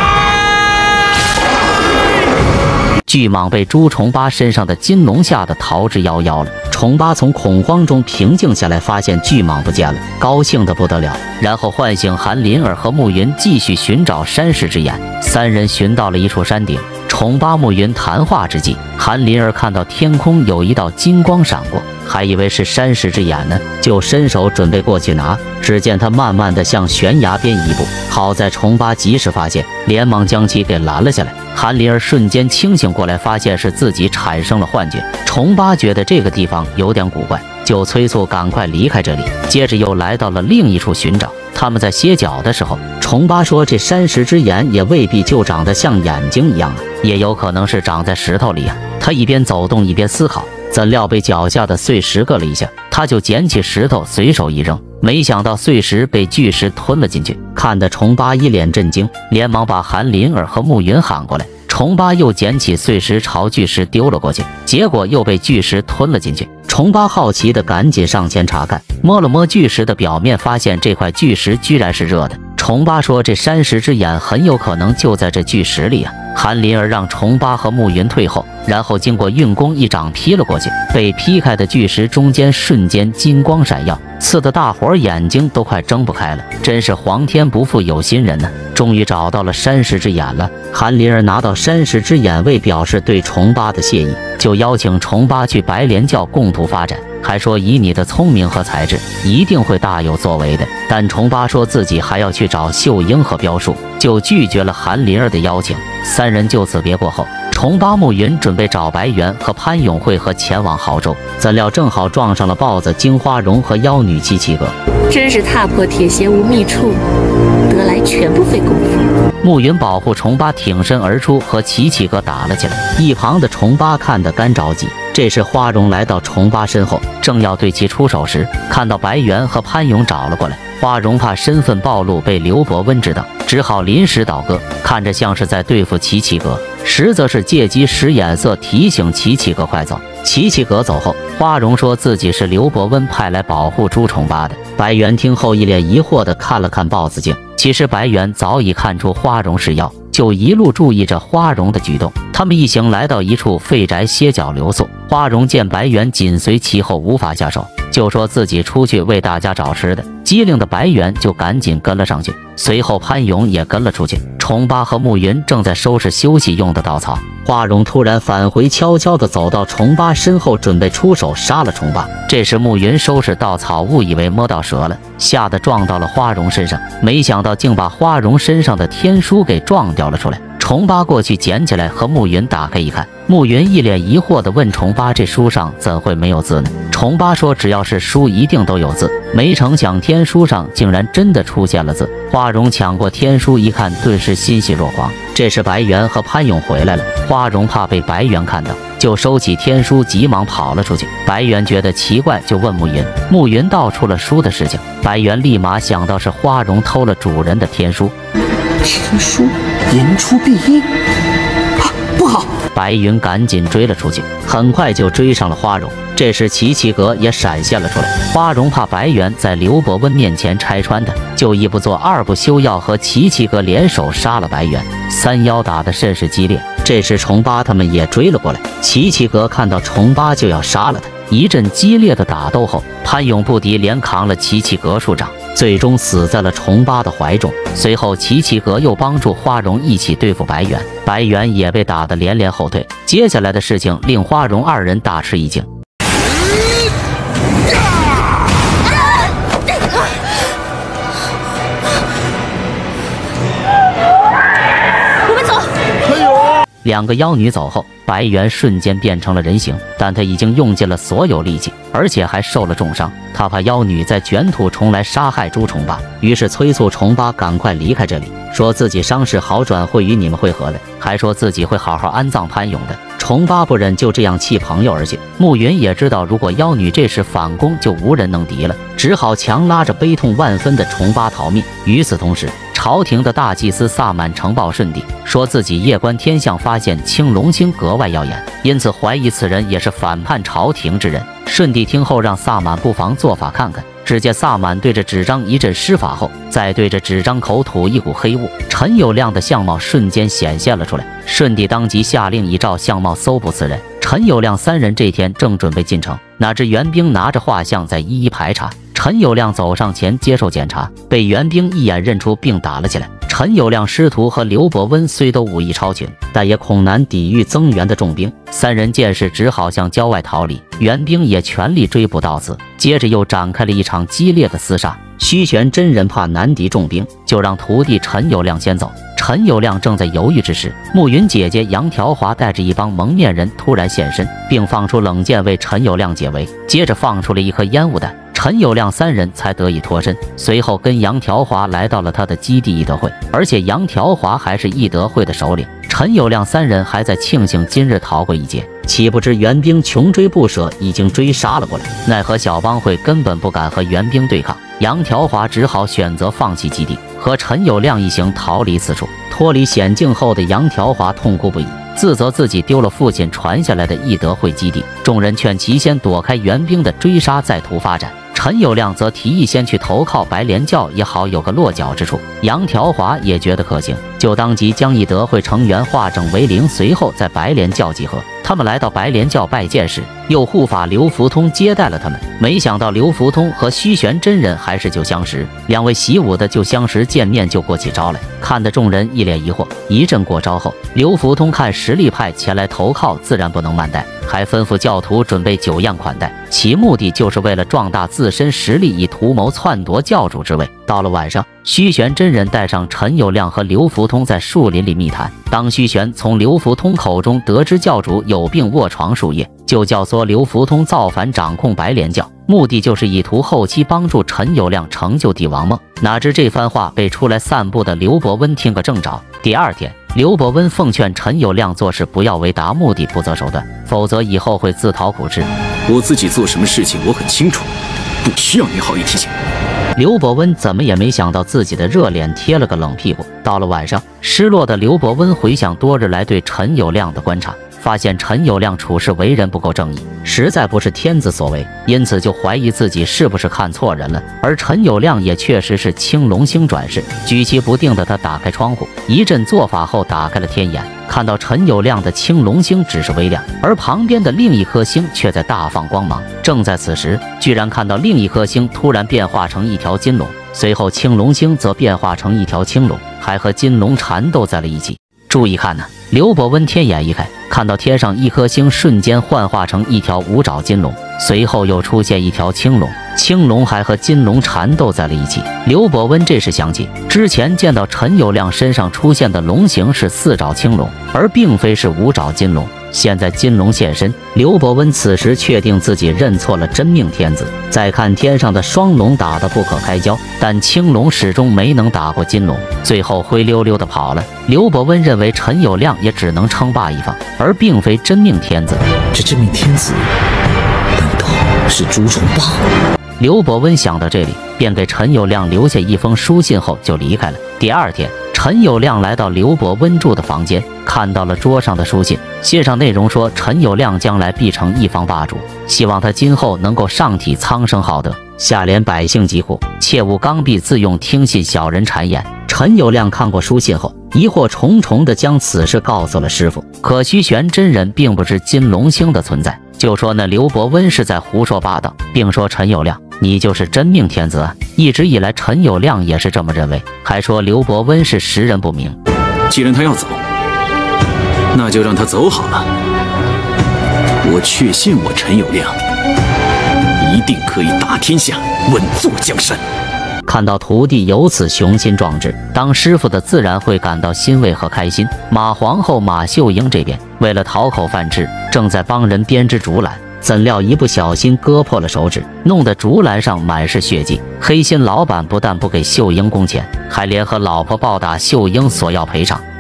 巨蟒被朱虫巴身上的金龙吓得逃之夭夭了。虫巴从恐慌中平静下来，发现巨蟒不见了，高兴得不得了。然后唤醒韩林儿和慕云，继续寻找山石之眼。三人寻到了一处山顶，虫巴、慕云谈话之际，韩林儿看到天空有一道金光闪过，还以为是山石之眼呢，就伸手准备过去拿。只见他慢慢地向悬崖边移步，好在虫巴及时发现，连忙将其给拦了下来。韩林儿瞬间清醒过来，发现是自己产生了幻觉。虫巴觉得这个地方有点古怪，就催促赶快离开这里。接着又来到了另一处寻找。他们在歇脚的时候，虫巴说这山石之眼也未必就长得像眼睛一样啊，也有可能是长在石头里啊。他一边走动一边思考，怎料被脚下的碎石硌了一下，他就捡起石头随手一扔，没想到碎石被巨石吞了进去，看得虫巴一脸震惊，连忙把韩林儿和慕云喊过来。虫巴又捡起碎石朝巨石丢了过去，结果又被巨石吞了进去。虫巴好奇的赶紧上前查看，摸了摸巨石的表面，发现这块巨石居然是热的。虫巴说这山石之眼很有可能就在这巨石里啊。韩林儿让虫巴和慕云退后，然后经过运功一掌劈了过去，被劈开的巨石中间瞬间金光闪耀，刺得大伙儿眼睛都快睁不开了。真是皇天不负有心人呢、啊！终于找到了山石之眼了。韩林儿拿到山石之眼，为表示对虫巴的谢意，就邀请虫巴去白莲教共图发展，还说以你的聪明和才智，一定会大有作为的。但虫巴说自己还要去找秀英和彪树，就拒绝了韩林儿的邀请。三人就此别过后，虫巴、慕云准备找白猿和潘永会合前往亳州，怎料正好撞上了豹子金花荣和妖女七七阁。 真是踏破铁鞋无觅处，得来全不费工夫。 慕云保护虫巴挺身而出，和齐齐哥打了起来。一旁的虫巴看得干着急。这时花荣来到虫巴身后，正要对其出手时，看到白猿和潘勇找了过来。花荣怕身份暴露被刘伯温知道，只好临时倒戈，看着像是在对付齐齐阁，实则是借机使眼色提醒齐齐阁快走。齐齐阁走后，花荣说自己是刘伯温派来保护朱虫巴的。白猿听后一脸疑惑地看了看豹子镜，其实白猿早已看出花荣是妖，就一路注意着花荣的举动。他们一行来到一处废宅歇脚留宿，花荣见白猿紧随其后无法下手，就说自己出去为大家找吃的。机灵的白猿就赶紧跟了上去，随后潘勇也跟了出去。虫巴和慕云正在收拾休息用的稻草，花荣突然返回，悄悄地走到虫巴身后，准备出手杀了虫巴。这时慕云收拾稻草，误以为摸到蛇了，吓得撞到了花荣身上，没想到竟把花荣身上的天书给撞掉了出来。虫巴过去捡起来，和慕云打开一看，慕云一脸疑惑地问虫巴：“这书上怎会没有字呢？”虫巴说：“只要是书，一定都有字。”没成想天书上竟然真的出现了字。花荣抢过天书一看，顿时欣喜若狂。这时白猿和潘勇回来了，花荣怕被白猿看到，就收起天书，急忙跑了出去。白猿觉得奇怪，就问慕云，慕云道出了书的事情。白猿立马想到是花荣偷了主人的天书。 天书言出必应啊，不好！ 白云赶紧追了出去，很快就追上了花荣。这时齐齐阁也闪现了出来。花荣怕白猿在刘伯温面前拆穿他，就一不做二不休，要和齐齐阁联手杀了白猿。三妖打得甚是激烈。这时虫巴他们也追了过来，齐齐阁看到虫巴就要杀了他。一阵激烈的打斗后，潘勇不敌，连扛了齐齐阁数掌，最终死在了虫巴的怀中。随后齐齐阁又帮助花荣一起对付白猿，白猿也被打得连连后退。接下来的事情令花荣二人大吃一惊。 我们走。 两个妖女走后，白猿瞬间变成了人形，但他已经用尽了所有力气，而且还受了重伤。他怕妖女再卷土重来杀害朱虫巴，于是催促虫巴赶快离开这里，说自己伤势好转会与你们会合的，还说自己会好好安葬潘勇的。虫巴不忍就这样弃朋友而去。慕云也知道如果妖女这时反攻就无人能敌了，只好强拉着悲痛万分的虫巴逃命。与此同时， 朝廷的大祭司萨满呈报舜帝，说自己夜观天象，发现青龙星格外耀眼，因此怀疑此人也是反叛朝廷之人。舜帝听后，让萨满不妨做法看看。只见萨满对着纸张一阵施法后，再对着纸张口吐一股黑雾，陈友谅的相貌瞬间显现了出来。舜帝当即下令依照相貌搜捕此人。陈友谅三人这天正准备进城，哪知援兵拿着画像在一一排查。陈友谅走上前接受检查，被援兵一眼认出并打了起来。陈友谅师徒和刘伯温虽都武艺超群，但也恐难抵御增援的重兵，三人见势只好向郊外逃离，援兵也全力追捕到此。接着又展开了一场激烈的厮杀。虚玄真人怕难敌重兵，就让徒弟陈友谅先走。陈友谅正在犹豫之时，暮云姐姐杨条华带着一帮蒙面人突然现身，并放出冷箭为陈友谅解围，接着放出了一颗烟雾弹，陈友谅三人才得以脱身。随后跟杨条华来到了他的基地义德会，而且杨条华还是义德会的首领。陈友谅三人还在庆幸今日逃过一劫，岂不知援兵穷追不舍，已经追杀了过来。奈何小帮会根本不敢和援兵对抗，杨条华只好选择放弃基地，和陈友谅一行逃离此处。脱离险境后的杨条华痛哭不已，自责自己丢了父亲传下来的义德会基地。众人劝其先躲开援兵的追杀，再图发展。陈友谅则提议先去投靠白莲教，也好有个落脚之处。杨条华也觉得可行，就当即将义德会成员化整为零，随后在白莲教集合。他们来到白莲教拜见时，右护法刘福通接待了他们。没想到刘福通和虚玄真人还是旧相识，两位习武的旧相识见面就过起招来，看得众人一脸疑惑。一阵过招后，刘福通看实力派前来投靠，自然不能慢待，还吩咐教徒准备酒宴款待，其目的就是为了壮大自身实力，以图谋篡夺教主之位。到了晚上，虚玄真人带上陈友谅和刘福通在树林里密谈。当虚玄从刘福通口中得知教主有病卧床数夜，就教唆刘福通造反掌控白莲教，目的就是以图后期帮助陈友谅成就帝王梦。哪知这番话被出来散步的刘伯温听个正着。第二天，刘伯温奉劝陈友谅做事不要为达目的不择手段，否则以后会自讨苦吃。 我自己做什么事情我很清楚，不需要你好意提醒。 刘伯温怎么也没想到自己的热脸贴了个冷屁股。到了晚上，失落的刘伯温回想多日来对陈友谅的观察，发现陈友谅处事为人不够正义，实在不是天子所为，因此就怀疑自己是不是看错人了。而陈友谅也确实是青龙星转世，举棋不定的他打开窗户，一阵做法后打开了天眼，看到陈友谅的青龙星只是微亮，而旁边的另一颗星却在大放光芒。正在此时，居然看到另一颗星突然变化成一条金龙，随后青龙星则变化成一条青龙，还和金龙缠斗在了一起。注意看呢、啊！刘伯温天眼一开，看到天上一颗星瞬间幻化成一条五爪金龙，随后又出现一条青龙，青龙还和金龙缠斗在了一起。刘伯温这时想起之前见到陈友谅身上出现的龙形是四爪青龙，而并非是五爪金龙。现在金龙现身，刘伯温此时确定自己认错了真命天子。再看天上的双龙打得不可开交，但青龙始终没能打过金龙，最后灰溜溜的跑了。刘伯温认为陈友谅也只能称霸一方，而并非真命天子。 这真命天子难道是朱重八？ 刘伯温想到这里，便给陈友谅留下一封书信后就离开了。第二天，陈友谅来到刘伯温住的房间，看到了桌上的书信。信上内容说，陈友谅将来必成一方霸主，希望他今后能够上体苍生好德，下怜百姓疾苦，切勿刚愎自用，听信小人谗言。陈友谅看过书信后，疑惑重重地将此事告诉了师傅。可虚玄真人并不知金龙星的存在，就说那刘伯温是在胡说八道，并说陈友谅，你就是真命天子啊！一直以来，陈友谅也是这么认为，还说刘伯温是识人不明。 既然他要走，那就让他走好了。我确信我陈友谅一定可以打天下，稳坐江山。 看到徒弟有此雄心壮志，当师傅的自然会感到欣慰和开心。马皇后马秀英这边为了讨口饭吃，正在帮人编织竹篮，怎料一不小心割破了手指，弄得竹篮上满是血迹。黑心老板不但不给秀英工钱，还联合老婆暴打秀英索要赔偿。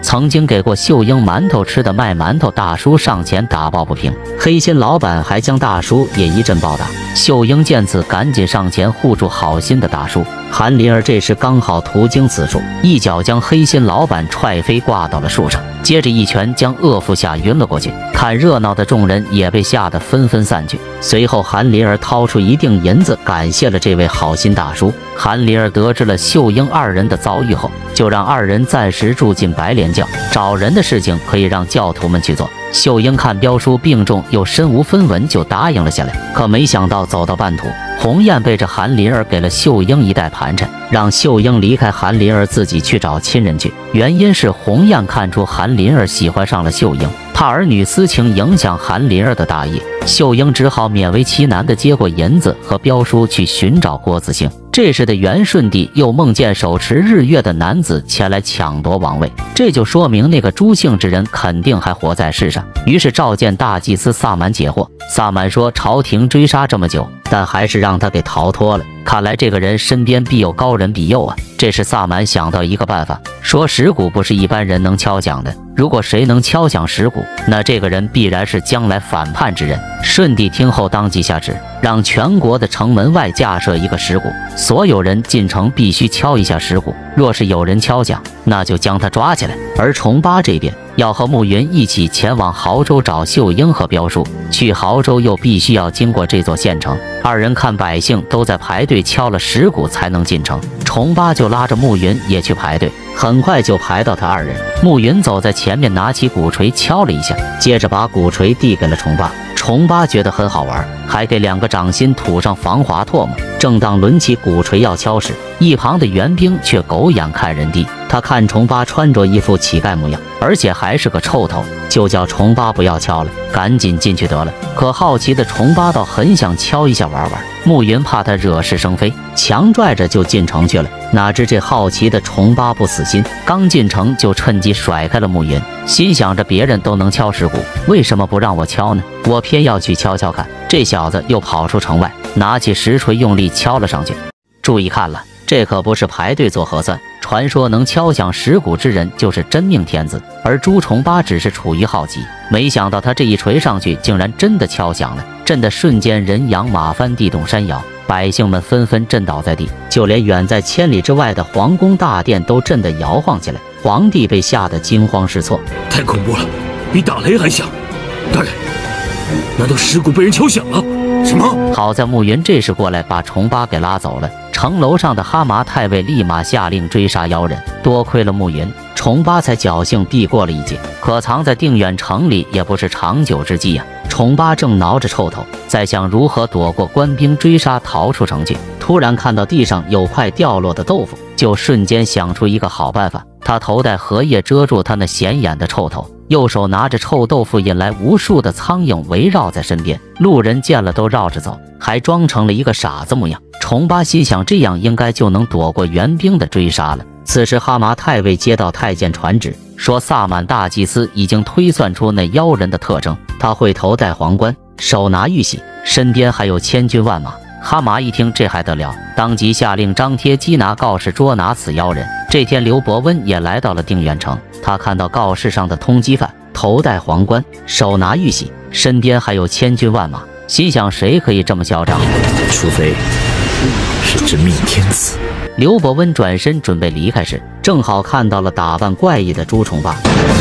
曾经给过秀英馒头吃的卖馒头大叔上前打抱不平，黑心老板还将大叔也一阵暴打。秀英见此，赶紧上前护住好心的大叔。韩林儿这时刚好途经此处，一脚将黑心老板踹飞，挂到了树上，接着一拳将恶妇吓晕了过去。看热闹的众人也被吓得纷纷散去。随后韩林儿掏出一锭银子，感谢了这位好心大叔。韩林儿得知了秀英二人的遭遇后，就让二人暂时住进白莲教，找人的事情可以让教徒们去做。秀英看彪叔病重又身无分文，就答应了下来。可没想到走到半途，鸿雁被这韩林儿给了秀英一袋盘缠，让秀英离开韩林儿，自己去找亲人去。原因是鸿雁看出韩林儿喜欢上了秀英，怕儿女私情影响韩林儿的大业，秀英只好勉为其难地接过银子，和彪叔去寻找郭子兴。这时的元顺帝又梦见手持日月的男子前来抢夺王位，这就说明那个朱姓之人肯定还活在世上。于是召见大祭司萨满解惑。萨满说，朝廷追杀这么久，但还是让他给逃脱了。看来这个人身边必有高人庇佑啊！这时萨满想到一个办法，说石鼓不是一般人能敲响的，如果谁能敲响石鼓，那这个人必然是将来反叛之人。顺帝听后当即下旨，让全国的城门外架设一个石鼓，所有人进城必须敲一下石鼓，若是有人敲响，那就将他抓起来。而重八这边要和慕云一起前往亳州找秀英和彪叔，去亳州又必须要经过这座县城。二人看百姓都在排队敲了石鼓才能进城，重八就拉着慕云也去排队，很快就排到他二人。慕云走在前面，拿起鼓槌敲了一下，接着把鼓槌递给了重八。重八觉得很好玩，还给两个掌心涂上防滑唾沫。正当抡起鼓槌要敲时，一旁的援兵却狗眼看人低。他看重八穿着一副乞丐模样，而且还是个臭头，就叫重八不要敲了，赶紧进去得了。可好奇的重八倒很想敲一下玩玩。慕云怕他惹是生非，强拽着就进城去了。哪知这好奇的重八不死心，刚进城就趁机甩开了慕云，心想着别人都能敲石鼓，为什么不让我敲呢？我偏要去敲敲看。这小子又跑出城外，拿起石锤用力敲了上去。注意看了，这可不是排队做核酸，传说能敲响石鼓之人就是真命天子。而朱重八只是处于好奇，没想到他这一锤上去竟然真的敲响了，震得瞬间人仰马翻，地动山摇，百姓们纷纷震倒在地，就连远在千里之外的皇宫大殿都震得摇晃起来。皇帝被吓得惊慌失措， 太恐怖了，比打雷还响！大人，难道石鼓被人敲响了？什么？ 好在慕云这时过来把重八给拉走了。城楼上的哈麻太尉立马下令追杀妖人，多亏了慕云，重八才侥幸避过了一劫。可藏在定远城里也不是长久之计呀、啊。重八正挠着臭头，在想如何躲过官兵追杀，逃出城去。突然看到地上有块掉落的豆腐，就瞬间想出一个好办法。他头戴荷叶遮住他那显眼的臭头，右手拿着臭豆腐，引来无数的苍蝇围绕在身边，路人见了都绕着走，还装成了一个傻子模样。重八心想，这样应该就能躲过援兵的追杀了。此时哈麻太尉接到太监传旨，说萨满大祭司已经推算出那妖人的特征，他会头戴皇冠，手拿玉玺，身边还有千军万马。哈麻一听，这还得了，当即下令张贴缉拿告示，捉拿此妖人。这天刘伯温也来到了定远城，他看到告示上的通缉犯头戴皇冠，手拿玉玺，身边还有千军万马，心想谁可以这么嚣张？ 除非是真命天子。 刘伯温转身准备离开时，正好看到了打扮怪异的朱重八。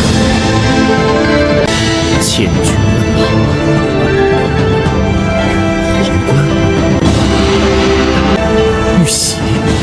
千军万马，皇冠，玉玺，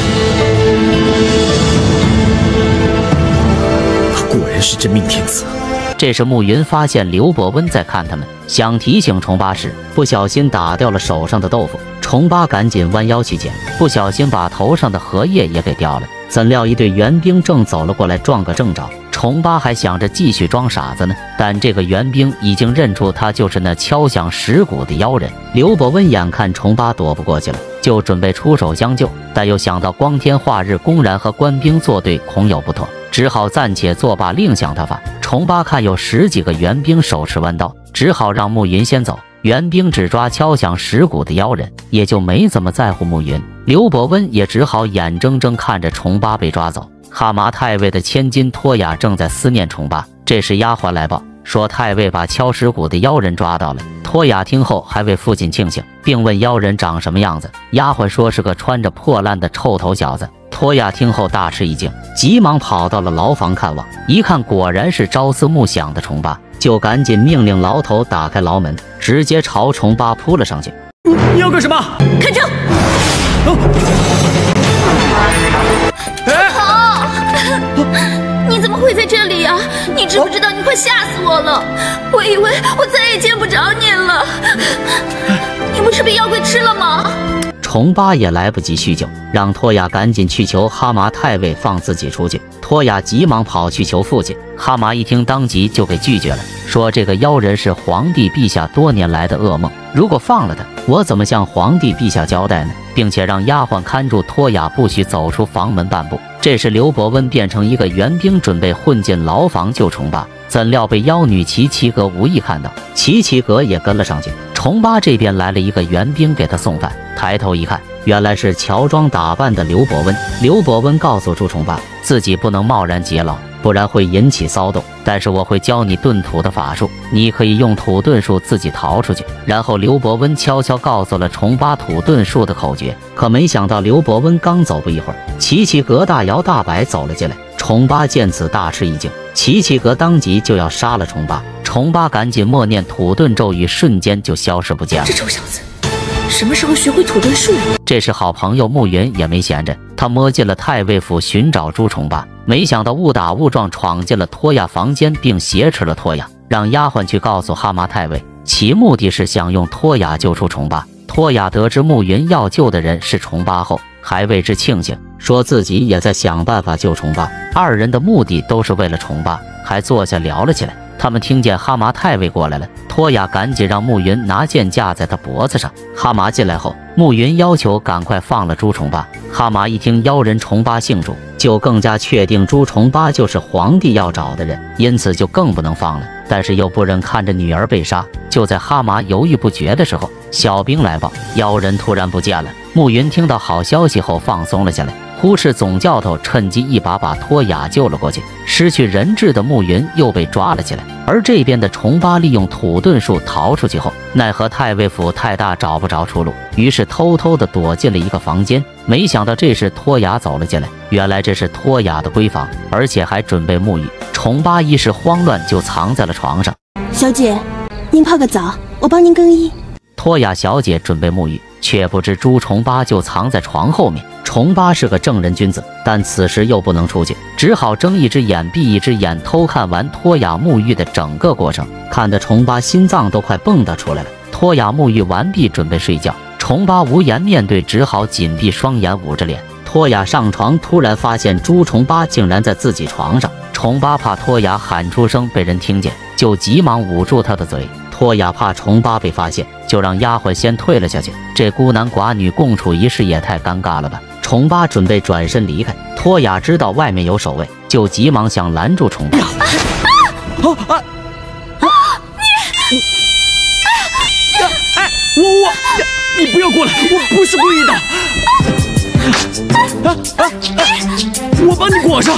他果然是真命天子。 这时慕云发现刘伯温在看他们，想提醒重八时，不小心打掉了手上的豆腐。重八赶紧弯腰去捡，不小心把头上的荷叶也给掉了。怎料一队援兵正走了过来，撞个正着。重八还想着继续装傻子呢，但这个援兵已经认出他就是那敲响石鼓的妖人。刘伯温眼看重八躲不过去了，就准备出手相救，但又想到光天化日公然和官兵作对，恐有不妥，只好暂且作罢，另想他法。重八看有十几个援兵手持弯刀，只好让慕云先走。援兵只抓敲响石鼓的妖人，也就没怎么在乎慕云。刘伯温也只好眼睁睁看着重八被抓走。 哈麻太尉的千金托雅正在思念重八，这时丫鬟来报说太尉把敲石鼓的妖人抓到了。托雅听后还为父亲庆幸，并问妖人长什么样子。丫鬟说是个穿着破烂的臭头小子。托雅听后大吃一惊，急忙跑到了牢房看望，一看果然是朝思暮想的重八，就赶紧命令牢头打开牢门，直接朝重八扑了上去。 你要干什么？ 看招！ 哦好，你怎么会在这里啊？你知不知道你快吓死我了？我以为我再也见不着你了。你不是被妖怪吃了吗？ 重八也来不及叙旧，让托雅赶紧去求哈麻太尉放自己出去。托雅急忙跑去求父亲，哈麻一听当即就给拒绝了，说这个妖人是皇帝陛下多年来的噩梦，如果放了他，我怎么向皇帝陛下交代呢？并且让丫鬟看住托雅，不许走出房门半步。这时刘伯温变成一个援兵，准备混进牢房救重八，怎料被妖女齐齐格无意看到，齐齐格也跟了上去。重八这边来了一个援兵给他送饭，抬头一看，原来是乔装打扮的刘伯温。刘伯温告诉朱重八，自己不能贸然劫牢，不然会引起骚动，但是我会教你遁土的法术，你可以用土遁术自己逃出去。然后刘伯温悄悄告诉了重八土遁术的口诀，可没想到刘伯温刚走不一会儿，齐齐格大摇大摆走了进来。重八见此大吃一惊，齐齐格当即就要杀了重八，重八赶紧默念土遁咒语，瞬间就消失不见了。 这臭小子什么时候学会土遁术？ 这时好朋友暮云也没闲着，他摸进了太尉府寻找朱重八，没想到误打误撞闯进了托雅房间，并挟持了托雅，让丫鬟去告诉哈麻太尉，其目的是想用托雅救出重八。托雅得知暮云要救的人是重八后，还为之庆幸，说自己也在想办法救重八，二人的目的都是为了重八，还坐下聊了起来。他们听见哈麻太尉过来了，托雅赶紧让暮云拿剑架在他脖子上。哈麻进来后，暮云要求赶快放了朱重八。哈麻一听妖人重八姓朱，就更加确定朱重八就是皇帝要找的人，因此就更不能放了。但是又不忍看着女儿被杀，就在哈麻犹豫不决的时候，小兵来报，妖人突然不见了。暮云听到好消息后放松了下来。呼市总教头趁机一把把托雅救了过去，失去人质的暮云又被抓了起来。而这边的重八利用土遁术逃出去后，奈何太尉府太大，找不着出路，于是偷偷的躲进了一个房间。没想到这时托雅走了进来，原来这是托雅的闺房，而且还准备沐浴。重八一时慌乱，就藏在了床上。 小姐，您泡个澡，我帮您更衣。 托雅小姐准备沐浴，却不知朱重八就藏在床后面。重八是个正人君子，但此时又不能出去，只好睁一只眼闭一只眼，偷看完托雅沐浴的整个过程，看得重八心脏都快蹦跶出来了。托雅沐浴完毕，准备睡觉，重八无颜面对，只好紧闭双眼，捂着脸。托雅上床，突然发现朱重八竟然在自己床上。重八怕托雅喊出声被人听见，就急忙捂住他的嘴。托雅怕重八被发现，就让丫鬟先退了下去。这孤男寡女共处一室也太尴尬了吧。重八准备转身离开，托雅知道外面有守卫，就急忙想拦住重八。啊啊啊！你，哎，我我，你不要过来，我不是故意的。啊啊啊！我帮你裹上。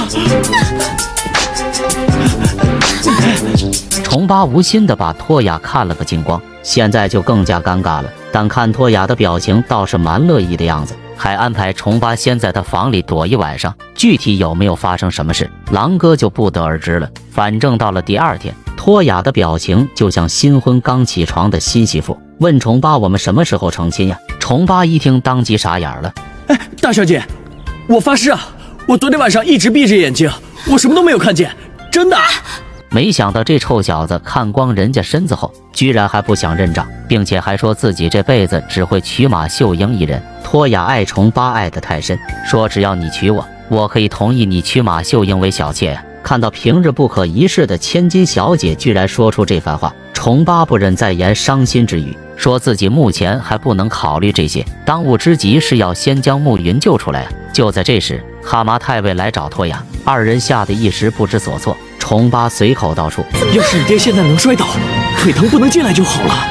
重八无心的把托雅看了个精光，现在就更加尴尬了。但看托雅的表情倒是蛮乐意的样子，还安排重八先在他房里躲一晚上。具体有没有发生什么事，狼哥就不得而知了。反正到了第二天，托雅的表情就像新婚刚起床的新媳妇，问重八我们什么时候成亲呀？重八一听当即傻眼了。 哎，大小姐，我发誓啊，我昨天晚上一直闭着眼睛，我什么都没有看见，真的。 没想到这臭小子看光人家身子后，居然还不想认账，并且还说自己这辈子只会娶马秀英一人。托雅爱重八爱得太深，说只要你娶我，我可以同意你娶马秀英为小妾呀。看到平日不可一世的千金小姐居然说出这番话，重八不忍再言伤心之语，说自己目前还不能考虑这些，当务之急是要先将暮云救出来啊。就在这时，哈麻太尉来找托雅，二人吓得一时不知所措。重八随口道出： 要是你爹现在能摔倒，腿疼不能进来就好了。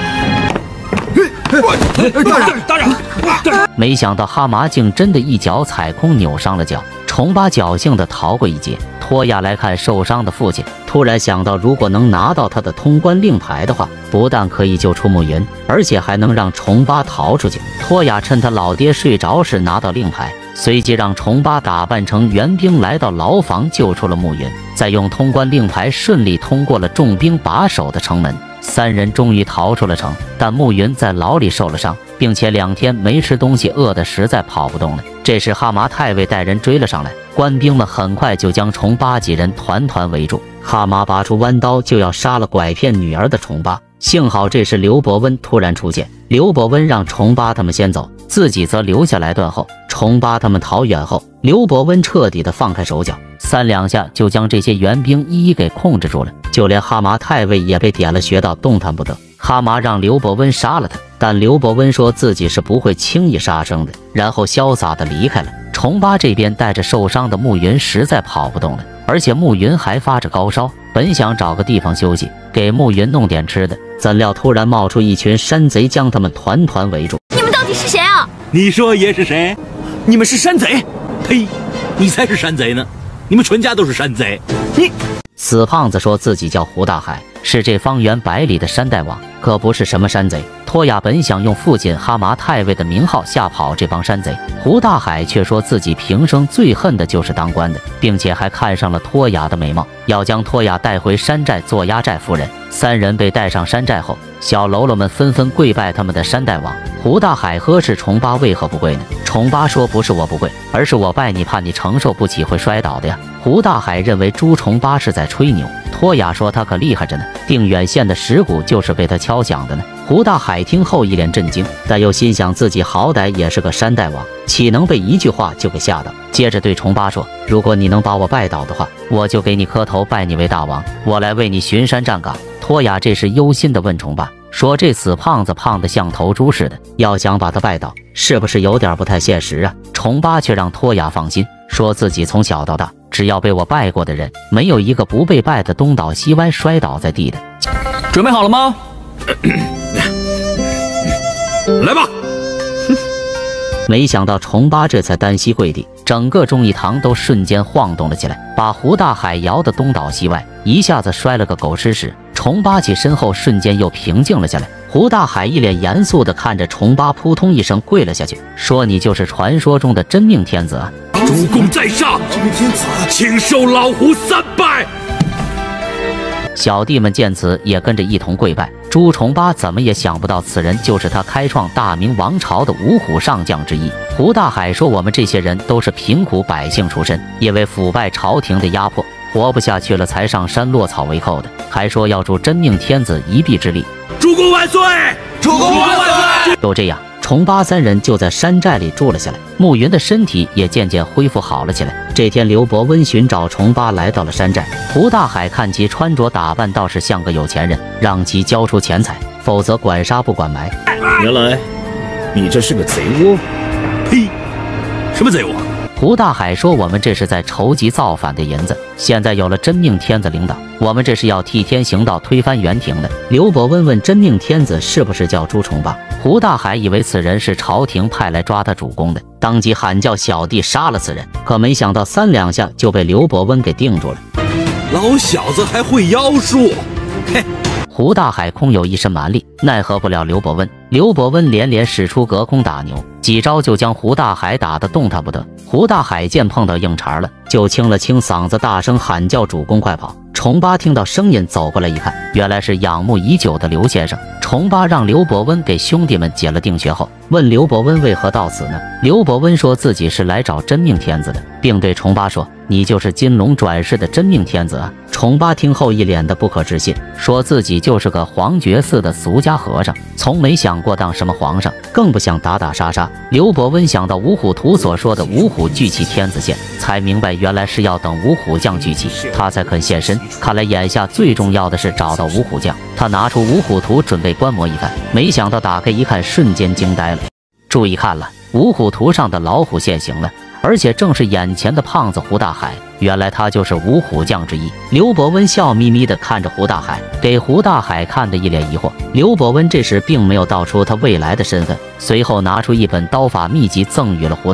大人，大人， 没想到哈麻竟真的一脚踩空，扭伤了脚。 虫八侥幸地逃过一劫。托亚来看受伤的父亲，突然想到，如果能拿到他的通关令牌的话，不但可以救出暮云，而且还能让虫八逃出去。托亚趁他老爹睡着时拿到令牌，随即让虫八打扮成援兵来到牢房，救出了暮云，再用通关令牌顺利通过了重兵把守的城门。三人终于逃出了城，但暮云在牢里受了伤，并且两天没吃东西，饿得实在跑不动了。这时哈麻太尉带人追了上来，官兵们很快就将虫八几人团团围住。哈麻拔出弯刀就要杀了拐骗女儿的虫八，幸好这时刘伯温突然出现，刘伯温让虫八他们先走，自己则留下来断后。虫八他们逃远后，刘伯温彻底的放开手脚，三两下就将这些援兵一一给控制住了，就连哈麻太尉也被点了穴道，动弹不得。哈麻让刘伯温杀了他，但刘伯温说自己是不会轻易杀生的，然后潇洒的离开了。虫八这边带着受伤的暮云实在跑不动了，而且暮云还发着高烧，本想找个地方休息，给暮云弄点吃的，怎料突然冒出一群山贼，将他们团团围住。 你们到底是谁啊？ 你说爷是谁？ 你们是山贼！ 呸！你才是山贼呢！你们全家都是山贼！ 你死胖子说自己叫胡大海，是这方圆百里的山大王，可不是什么山贼。托亚本想用父亲哈麻太尉的名号吓跑这帮山贼，胡大海却说自己平生最恨的就是当官的，并且还看上了托亚的美貌，要将托亚带回山寨做压寨夫人。三人被带上山寨后，小喽啰们纷纷跪拜他们的山大王。胡大海呵斥虫八为何不跪呢？虫八说不是我不跪，而是我拜你，怕你承受不起会摔倒的呀。胡大海认为朱虫八是在吹牛，托亚说他可厉害着呢，定远县的石鼓就是被他敲响的呢。胡大海听后一脸震惊，但又心想自己好歹也是个山大王，岂能被一句话就给吓到？接着对虫八说，如果你能把我拜倒的话，我就给你磕头拜你为大王，我来为你巡山站岗。托亚这时忧心地问虫八说，这死胖子胖得像头猪似的，要想把他拜倒，是不是有点不太现实啊？虫八却让托亚放心，说自己从小到大，只要被我拜过的人，没有一个不被拜的东倒西歪摔倒在地的。 准备好了吗？ 来吧！ 没想到虫八这才单膝跪地，整个忠义堂都瞬间晃动了起来，把胡大海摇得东倒西歪，一下子摔了个狗吃屎。虫八起身后瞬间又平静了下来，胡大海一脸严肃地看着虫八，扑通一声跪了下去，说，你就是传说中的真命天子啊！ 主公在上，真命天子，请受老胡三拜。 小弟们见此也跟着一同跪拜。朱重八怎么也想不到，此人就是他开创大明王朝的五虎上将之一。胡大海说，我们这些人都是贫苦百姓出身，因为腐败朝廷的压迫，活不下去了才上山落草为寇的，还说要助真命天子一臂之力。 主公万岁！主公万岁！ 就这样，虫八三人就在山寨里住了下来，暮云的身体也渐渐恢复好了起来。这天，刘伯温寻找虫八来到了山寨。胡大海看其穿着打扮倒是像个有钱人，让其交出钱财，否则管杀不管埋。 原来你这是个贼窝！呸！什么贼窝？ 胡大海说，我们这是在筹集造反的银子，现在有了真命天子领导，我们这是要替天行道，推翻元廷的。刘伯温问真命天子是不是叫朱重八，胡大海以为此人是朝廷派来抓他主公的，当即喊叫小弟杀了此人，可没想到三两下就被刘伯温给定住了。 老小子还会妖术，嘿！ 胡大海空有一身蛮力，奈何不了刘伯温。刘伯温连连使出隔空打牛，几招就将胡大海打得动弹不得。胡大海见碰到硬茬了，就清了清嗓子，大声喊叫：“主公快跑！”虫八听到声音走过来一看，原来是仰慕已久的刘先生。虫八让刘伯温给兄弟们解了定穴后，问刘伯温为何到此呢？刘伯温说自己是来找真命天子的，并对虫八说：“你就是金龙转世的真命天子啊！”虫八听后一脸的不可置信，说自己就是个黄觉寺的俗家和尚，从没想过当什么皇上，更不想打打杀杀。刘伯温想到五虎图所说的五虎聚齐天子县，才明白原来是要等五虎将聚齐，他才肯现身。看来眼下最重要的是找到五虎将。他拿出五虎图准备观摩一番，没想到打开一看，瞬间惊呆了。注意看了，五虎图上的老虎现形了，而且正是眼前的胖子胡大海，原来他就是五虎将之一。刘伯温笑眯眯地看着胡大海，给胡大海看得一脸疑惑。刘伯温这时并没有道出他未来的身份，随后拿出一本刀法秘籍赠予了胡大海。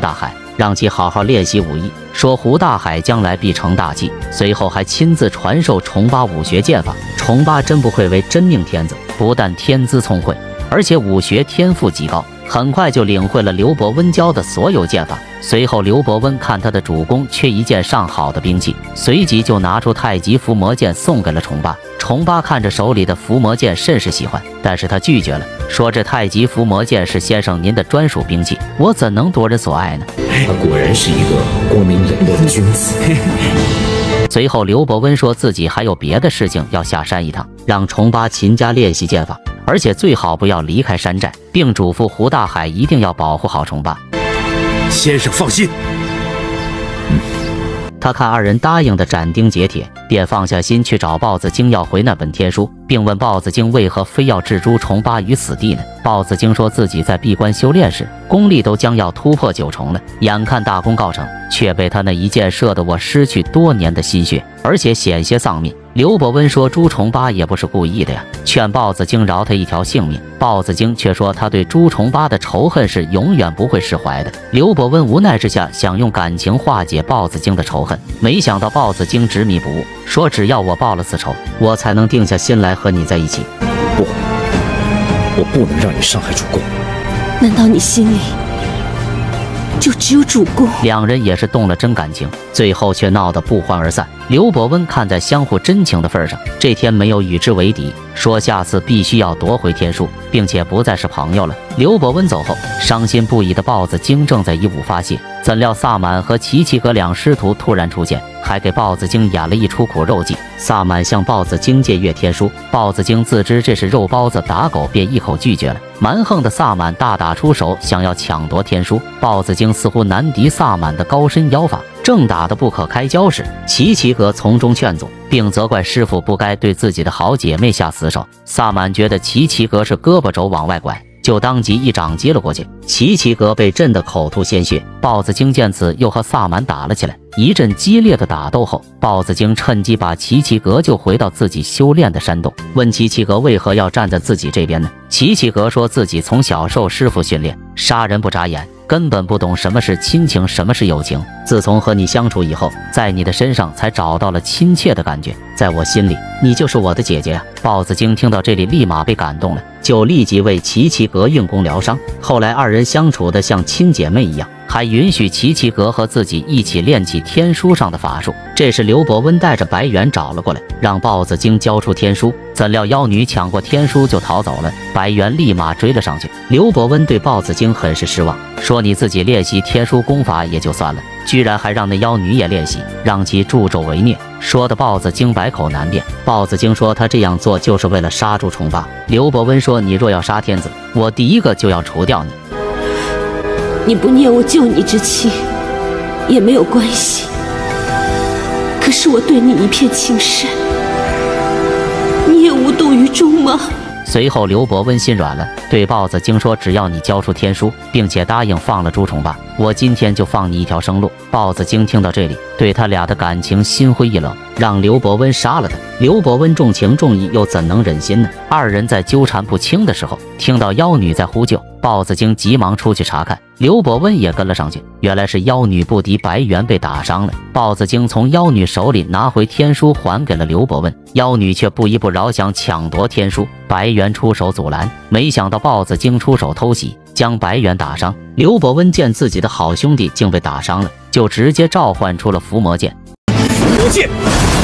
让其好好练习武艺，说胡大海将来必成大器。随后还亲自传授重八武学剑法。重八真不愧为真命天子，不但天资聪慧，而且武学天赋极高，很快就领会了刘伯温教的所有剑法。随后刘伯温看他的主公缺一件上好的兵器，随即就拿出太极伏魔剑送给了重八。重八看着手里的伏魔剑甚是喜欢，但是他拒绝了，说这太极伏魔剑是先生您的专属兵器，我怎能夺人所爱呢？ 他果然是一个光明磊落的君子。 随后刘伯温说自己还有别的事情要下山一趟，让重八勤加练习剑法，而且最好不要离开山寨，并嘱咐胡大海一定要保护好重八。 先生放心。 嗯，他看二人答应的斩钉截铁，便放下心去找豹子精要回那本天书，并问豹子精为何非要置诸重八于死地呢？豹子精说自己在闭关修炼时，功力都将要突破九重了，眼看大功告成，却被他那一箭射得我失去多年的心血，而且险些丧命。刘伯温说朱重八也不是故意的呀，劝豹子精饶他一条性命。豹子精却说他对朱重八的仇恨是永远不会释怀的。刘伯温无奈之下想用感情化解豹子精的仇恨，没想到豹子精执迷不悟，说只要我报了此仇，我才能定下心来和你在一起。 不，我不能让你伤害主公。 难道你心里就只有主公？ 两人也是动了真感情，最后却闹得不欢而散。刘伯温看在相互真情的份上，这天没有与之为敌，说下次必须要夺回天书，并且不再是朋友了。刘伯温走后，伤心不已的豹子精正在以武发泄，怎料萨满和齐齐格两师徒突然出现，还给豹子精演了一出苦肉计。萨满向豹子精借阅天书，豹子精自知这是肉包子打狗，便一口拒绝了。蛮横的萨满大打出手，想要抢夺天书。豹子精似乎难敌萨满的高深妖法，正打得不可开交时，齐齐格从中劝阻，并责怪师傅不该对自己的好姐妹下死手。萨满觉得齐齐格是胳膊肘往外拐，就当即一掌接了过去，齐齐格被震得口吐鲜血。豹子精见此，又和萨满打了起来。一阵激烈的打斗后，豹子精趁机把齐齐格救回到自己修炼的山洞，问齐齐格为何要站在自己这边呢？齐齐格说自己从小受师傅训练，杀人不眨眼，根本不懂什么是亲情，什么是友情。自从和你相处以后，在你的身上才找到了亲切的感觉，在我心里，你就是我的姐姐啊！豹子精听到这里，立马被感动了，就立即为齐齐格运功疗伤。后来二人相处的像亲姐妹一样，还允许齐齐格和自己一起练起天书上的法术。这时刘伯温带着白猿找了过来，让豹子精交出天书。怎料妖女抢过天书就逃走了，白猿立马追了上去。刘伯温对豹子精很是失望，说你自己练习天书功法也就算了，居然还让那妖女也练习，让其助纣为虐，说的豹子精百口难辩。豹子精说他这样做就是为了杀朱重八。刘伯温说你若要杀天子，我第一个就要除掉你。 你不念我救你之情也没有关系，可是我对你一片情深，你也无动于衷吗？ 随后刘伯温心软了，对豹子精说只要你交出天书，并且答应放了朱重八，我今天就放你一条生路。豹子精听到这里，对他俩的感情心灰意冷，让刘伯温杀了他。刘伯温重情重义，又怎能忍心呢？二人在纠缠不清的时候，听到妖女在呼救，豹子精急忙出去查看，刘伯温也跟了上去。原来是妖女不敌白猿被打伤了，豹子精从妖女手里拿回天书还给了刘伯温，妖女却不依不饶想抢夺天书，白猿出手阻拦，没想到豹子精出手偷袭，将白猿打伤。刘伯温见自己的好兄弟竟被打伤了，就直接召唤出了伏魔剑。 伏魔剑，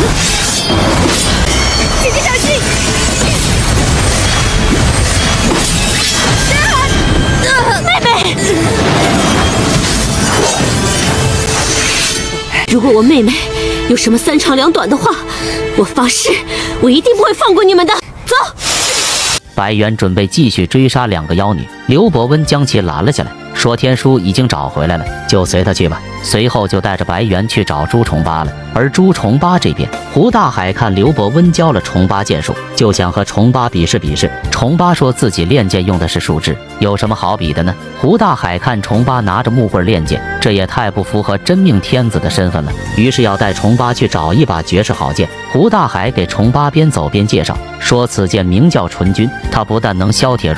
姐姐小心！啊，妹妹！ 如果我妹妹有什么三长两短的话，我发誓，我一定不会放过你们的。走！ 白猿准备继续追杀两个妖女，刘伯温将其拦了下来，说天书已经找回来了，就随他去吧。随后就带着白猿去找朱重八了。而朱重八这边，胡大海看刘伯温教了重八剑术，就想和重八比试比试。重八说自己练剑用的是树枝，有什么好比的呢？胡大海看重八拿着木棍练剑，这也太不符合真命天子的身份了，于是要带重八去找一把绝世好剑。胡大海给重八边走边介绍，说此剑名叫纯君，它不但能削铁如泥，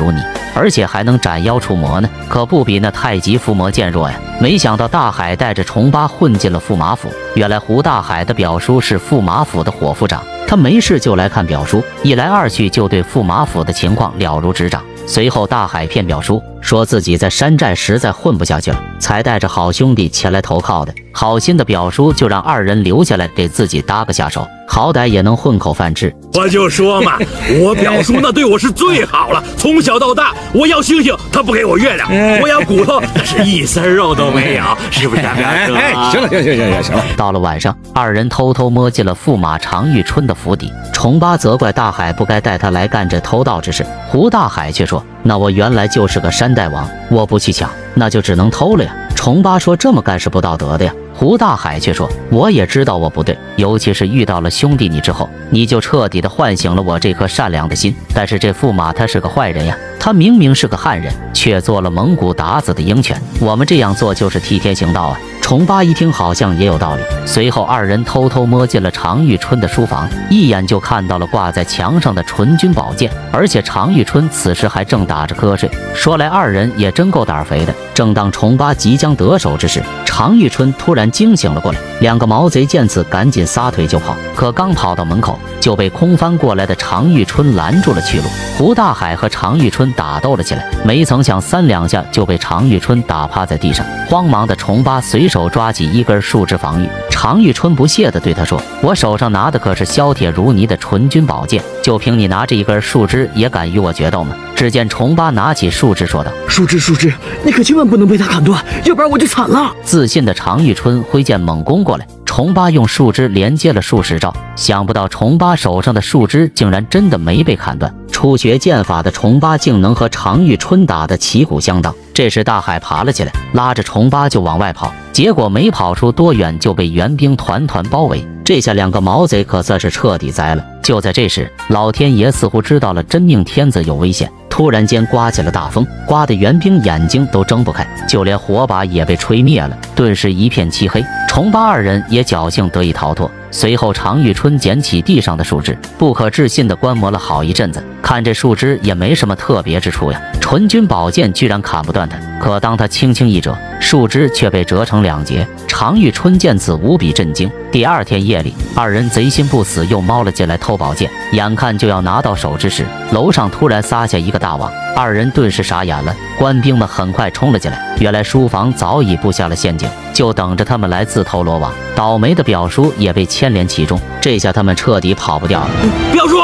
而且还能斩妖除魔呢，可不比那太极伏魔剑弱呀。没想到大海带着虫八混进了驸马府，原来胡大海的表叔是驸马府的伙夫长，他没事就来看表叔，一来二去就对驸马府的情况了如指掌。随后大海骗表叔说自己在山寨实在混不下去了，才带着好兄弟前来投靠的。好心的表叔就让二人留下来给自己搭个下手，好歹也能混口饭吃。 我就说嘛，我表叔那对我是最好了，从小到大我要星星他不给我月亮，我要骨头他是一丝肉都没有，是不是啊，表叔？ 哎，行了，行行行行行了。 到了晚上，二人偷偷摸进了驸马常遇春的府邸。虫八责怪大海不该带他来干这偷盗之事，胡大海却说：“那我原来就是个山大王，我不去抢，那就只能偷了呀。”虫八说：“这么干是不道德的呀。”胡大海却说：“我也知道我不对，尤其是遇到了兄弟你之后，你就彻底的唤醒了我这颗善良的心。但是这驸马他是个坏人呀，他明明是个汉人，却做了蒙古鞑子的鹰犬。我们这样做就是替天行道啊。”虫八一听好像也有道理，随后二人偷偷摸进了常遇春的书房，一眼就看到了挂在墙上的纯君宝剑，而且常遇春此时还正打着瞌睡。说来二人也真够胆肥的。正当虫八即将得手之时，常遇春突然惊醒了过来，两个毛贼见此赶紧撒腿就跑，可刚跑到门口就被空翻过来的常遇春拦住了去路。胡大海和常遇春打斗了起来，没曾想三两下就被常遇春打趴在地上。慌忙的虫八随手抓起一根树枝防御，常遇春不屑地对他说：“我手上拿的可是削铁如泥的纯君宝剑，就凭你拿着一根树枝也敢与我决斗吗？”只见虫八拿起树枝说道：“ 树枝，树枝，你可千万不能被他砍断，要不然我就惨了。” 自信的常遇春挥剑猛攻过来，虫八用树枝连接了数十招，想不到虫八手上的树枝竟然真的没被砍断。初学剑法的虫八竟能和常遇春打得旗鼓相当。这时大海爬了起来，拉着虫八就往外跑，结果没跑出多远就被援兵团团包围。这下两个毛贼可算是彻底栽了。就在这时，老天爷似乎知道了真命天子有危险，突然间刮起了大风，刮得援兵眼睛都睁不开，就连火把也被吹灭了，顿时一片漆黑。虫八二人也侥幸得以逃脱。随后常遇春捡起地上的树枝，不可置信地观摩了好一阵子，看这树枝也没什么特别之处呀，纯君宝剑居然砍不断它。可当他轻轻一折，树枝却被折成两截。常遇春见此无比震惊。第二天夜里，二人贼心不死又猫了进来偷宝剑，眼看就要拿到手之时，楼上突然撒下一个大网，二人顿时傻眼了。官兵们很快冲了进来，原来书房早已布下了陷阱，就等着他们来自投罗网。倒霉的表叔也被牵连其中，这下他们彻底跑不掉了。 表叔，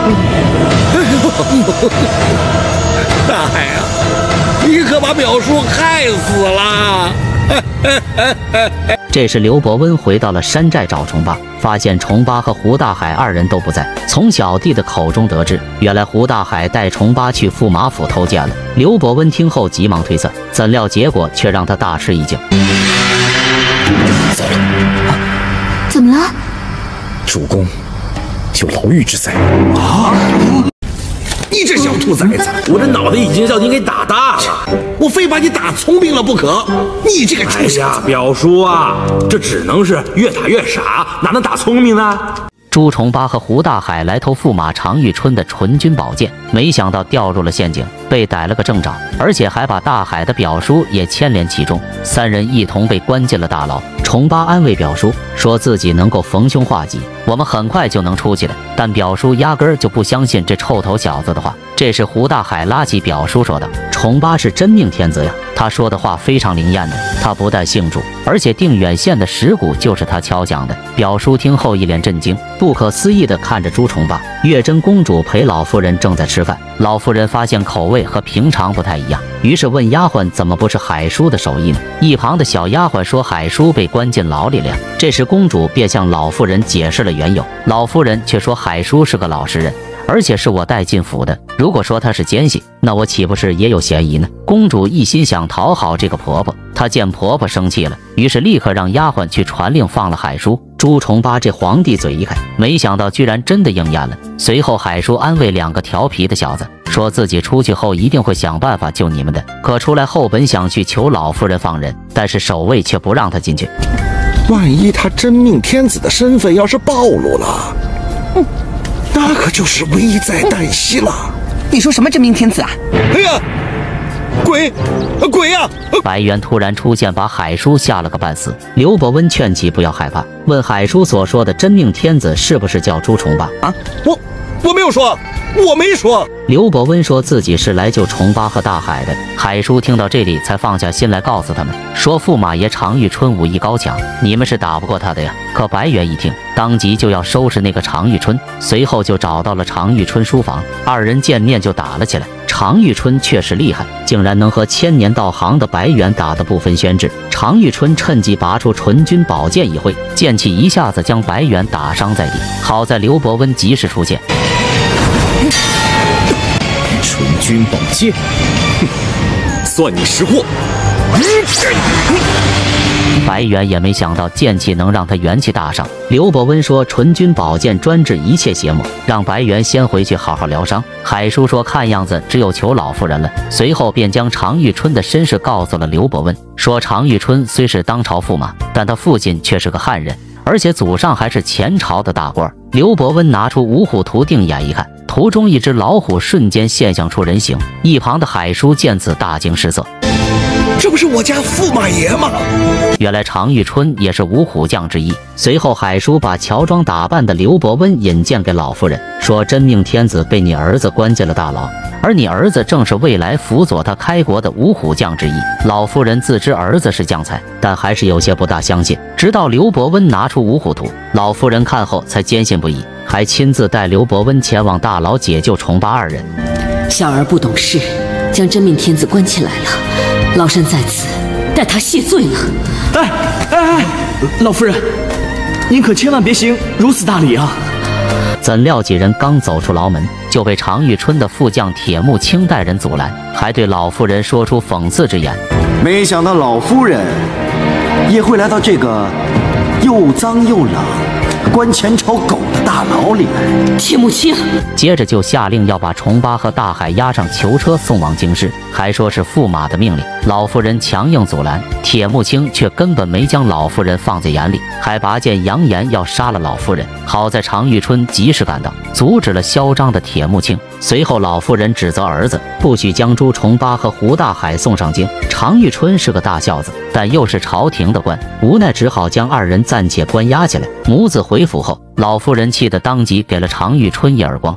大海啊，你可把表叔害死了！ 这时刘伯温回到了山寨找虫八，发现虫八和胡大海二人都不在。从小弟的口中得知，原来胡大海带虫八去驸马府偷剑了。刘伯温听后急忙推测，怎料结果却让他大吃一惊。 怎么了？ 主公有牢狱之灾啊！你这小兔崽子， 我这脑袋已经叫你给打大了， 我非把你打聪明了不可！你这个畜生！ 哎呀，表叔啊，这只能是越打越傻，哪能打聪明呢？ 朱重八和胡大海来偷驸马常遇春的纯君宝剑，没想到掉入了陷阱，被逮了个正着，而且还把大海的表叔也牵连其中，三人一同被关进了大牢。重八安慰表叔，说自己能够逢凶化吉，我们很快就能出去的。但表叔压根儿就不相信这臭头小子的话。这时胡大海拉起表叔说道：“重八是真命天子呀，他说的话非常灵验的。他不但姓朱，而且定远县的石鼓就是他敲响的。”表叔听后一脸震惊，不可思议地看着朱重八。月真公主陪老夫人正在吃饭，老夫人发现口味和平常不太一样，于是问丫鬟怎么不是海叔的手艺呢？一旁的小丫鬟说海叔被关进牢里了。这时公主便向老夫人解释了缘由，老夫人却说海叔是个老实人，而且是我带进府的，如果说他是奸细，那我岂不是也有嫌疑呢？公主一心想讨好这个婆婆，她见婆婆生气了，于是立刻让丫鬟去传令放了海叔。朱重八这皇帝嘴一开，没想到居然真的应验了。随后海叔安慰两个调皮的小子，说自己出去后一定会想办法救你们的。可出来后本想去求老夫人放人，但是守卫却不让他进去。 万一他真命天子的身份要是暴露了，嗯，那可就是危在旦夕了。 你说什么真命天子啊？ 哎呀，鬼，鬼呀！ 白猿突然出现，把海叔吓了个半死。刘伯温劝其不要害怕，问海叔所说的真命天子是不是叫朱重八啊？我我没有说，我没说。 刘伯温说自己是来救重八和大海的。海叔听到这里才放下心来，告诉他们说驸马爷常遇春武艺高强，你们是打不过他的呀。可白猿一听，当即就要收拾那个常遇春，随后就找到了常遇春书房，二人见面就打了起来。常遇春确实厉害，竟然能和千年道行的白猿打得不分轩轾。常遇春趁机拔出纯君宝剑一挥，剑气一下子将白猿打伤在地。好在刘伯温及时出现。 纯君宝剑， 哼，算你识货。 白猿也没想到剑气能让他元气大伤。刘伯温说纯君宝剑专治一切邪魔，让白猿先回去好好疗伤。海叔说看样子只有求老夫人了，随后便将常遇春的身世告诉了刘伯温，说常遇春虽是当朝驸马，但他父亲却是个汉人，而且祖上还是前朝的大官。刘伯温拿出五虎图定眼一看，图中一只老虎瞬间现象出人形，一旁的海叔见此大惊失色。 这不是我家驸马爷吗？ 原来常遇春也是五虎将之一。随后海叔把乔装打扮的刘伯温引荐给老夫人，说真命天子被你儿子关进了大牢，而你儿子正是未来辅佐他开国的五虎将之一。老夫人自知儿子是将才，但还是有些不大相信，直到刘伯温拿出五虎图，老夫人看后才坚信不疑，还亲自带刘伯温前往大牢解救重八二人。 小儿不懂事，将真命天子关起来了，老身在此代他谢罪了。 哎哎哎，老夫人，您可千万别行如此大礼啊！ 怎料几人刚走出牢门，就被常遇春的副将铁木清带人阻拦，还对老夫人说出讽刺之言。 没想到老夫人也会来到这个又脏又冷、关前朝狗的大牢里来。 铁木清接着就下令要把重八和大海押上囚车送往京师，还说是驸马的命令。老夫人强硬阻拦，铁木清却根本没将老夫人放在眼里，还拔剑扬言要杀了老夫人。好在常遇春及时赶到，阻止了嚣张的铁木清。随后老夫人指责儿子不许将朱重八和胡大海送上京。常遇春是个大孝子，但又是朝廷的官，无奈只好将二人暂且关押起来。母子回府后，老夫人气得当即给了常遇春一耳光。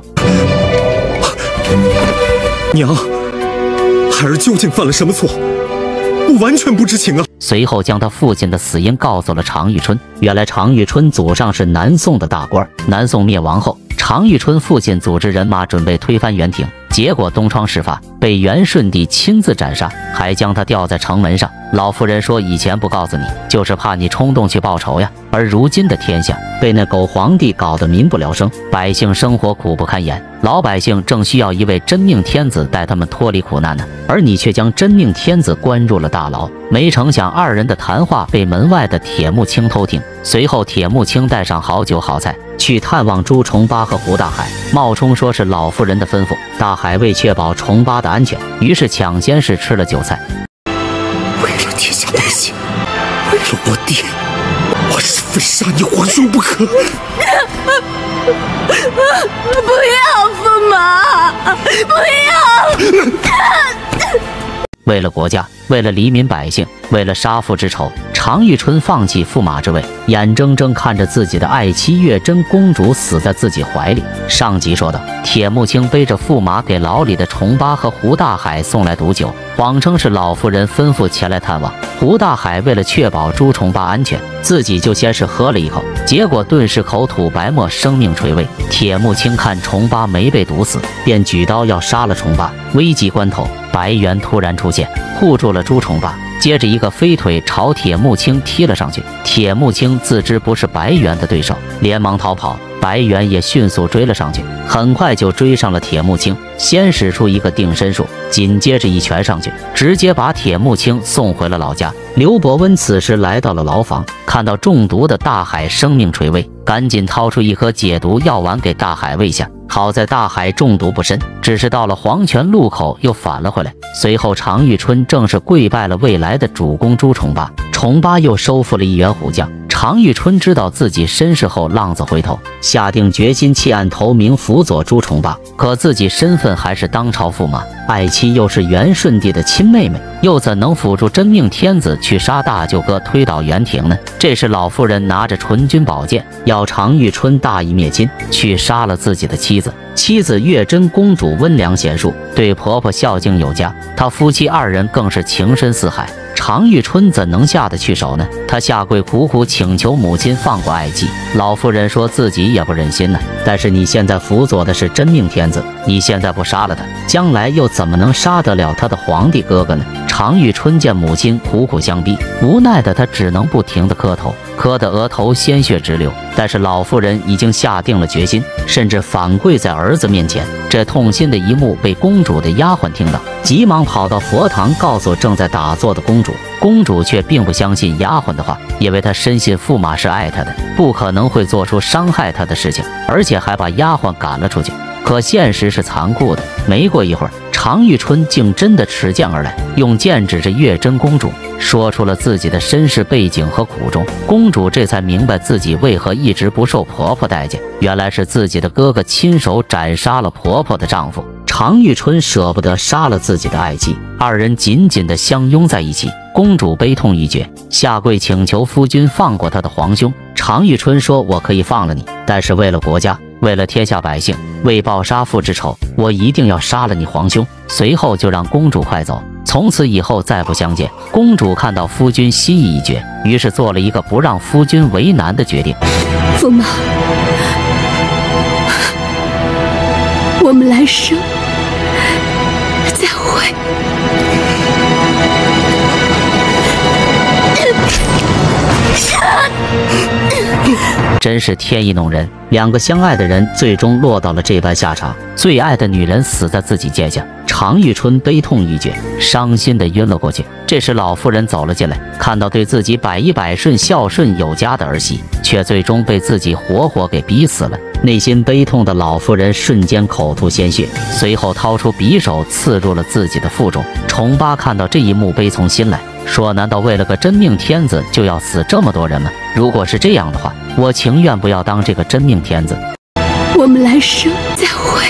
娘，孩儿究竟犯了什么错？我完全不知情啊！ 随后将他父亲的死因告诉了常遇春。原来常遇春祖上是南宋的大官，南宋灭亡后，常遇春父亲组织人马准备推翻元廷，结果东窗事发，被元顺帝亲自斩杀，还将他吊在城门上。老夫人说以前不告诉你，就是怕你冲动去报仇呀。而如今的天下被那狗皇帝搞得民不聊生，百姓生活苦不堪言，老百姓正需要一位真命天子带他们脱离苦难呢，而你却将真命天子关入了大牢。没成想二人的谈话被门外的铁木清偷听，随后铁木清带上好酒好菜去探望朱重八和胡大海，冒充说是老夫人的吩咐。大海为确保重八的安全，于是抢先是吃了酒菜。 为了天下百姓，为了我爹，我是非杀你皇兄不可！ 不要，驸马，不要！ 为了国家，为了黎民百姓，为了杀父之仇，常遇春放弃驸马之位，眼睁睁看着自己的爱妻月真公主死在自己怀里。上集说到，铁木清背着驸马给牢里的重八和胡大海送来毒酒，谎称是老夫人吩咐前来探望。胡大海为了确保朱重八安全，自己就先是喝了一口，结果顿时口吐白沫，生命垂危。铁木清看重八没被毒死，便举刀要杀了重八。危急关头，白猿突然出现，护住了朱重八，接着一个飞腿朝铁木清踢了上去。铁木清自知不是白猿的对手，连忙逃跑，白猿也迅速追了上去，很快就追上了铁木清，先使出一个定身术，紧接着一拳上去，直接把铁木清送回了老家。刘伯温此时来到了牢房，看到中毒的大海生命垂危，赶紧掏出一颗解毒药丸给大海喂下。好在大海中毒不深，只是到了黄泉路口又返了回来。随后常遇春正式跪拜了未来的主公朱重八，重八又收复了一员虎将。 常遇春知道自己身世后，浪子回头，下定决心弃暗投明，辅佐朱重八。可自己身份还是当朝驸马，爱妻又是元顺帝的亲妹妹，又怎能辅助真命天子去杀大舅哥，推倒元廷呢？这时老夫人拿着纯君宝剑，要常遇春大义灭亲，去杀了自己的妻子。妻子月真公主温良贤淑，对婆婆孝敬有加，她夫妻二人更是情深似海。常遇春怎能下得去手呢？他下跪苦苦请求母亲放过爱妻。老夫人说自己也不忍心呢，但是你现在辅佐的是真命天子，你现在不杀了他，将来又怎么能杀得了他的皇帝哥哥呢？常遇春见母亲苦苦相逼，无奈的他只能不停地磕头，磕得额头鲜血直流。但是老妇人已经下定了决心，甚至反跪在儿子面前。这痛心的一幕被公主的丫鬟听到，急忙跑到佛堂告诉正在打坐的公主。公主却并不相信丫鬟的话，因为她深信驸马是爱她的，不可能会做出伤害她的事情，而且还把丫鬟赶了出去。可现实是残酷的，没过一会儿，常遇春竟真的持剑而来，用剑指着月真公主，说出了自己的身世背景和苦衷。公主这才明白自己为何一直不受婆婆待见，原来是自己的哥哥亲手斩杀了婆婆的丈夫。常遇春舍不得杀了自己的爱妻，二人紧紧地相拥在一起。公主悲痛欲绝，下跪请求夫君放过她的皇兄。常遇春说：“我可以放了你，但是为了国家，为了天下百姓，为报杀父之仇，我一定要杀了你皇兄。”随后就让公主快走，从此以后再不相见。公主看到夫君心意已决，于是做了一个不让夫君为难的决定。 驸马，我们来生再会。 真是天意弄人，两个相爱的人最终落到了这般下场。最爱的女人死在自己剑下，常遇春悲痛欲绝，伤心的晕了过去。这时老妇人走了进来，看到对自己百依百顺、孝顺有加的儿媳，却最终被自己活活给逼死了。内心悲痛的老妇人瞬间口吐鲜血，随后掏出匕首刺入了自己的腹中。重八看到这一幕，悲从心来，说：“难道为了个真命天子就要死这么多人吗？如果是这样的话，我情愿不要当这个真命天子。 我们来生再会。”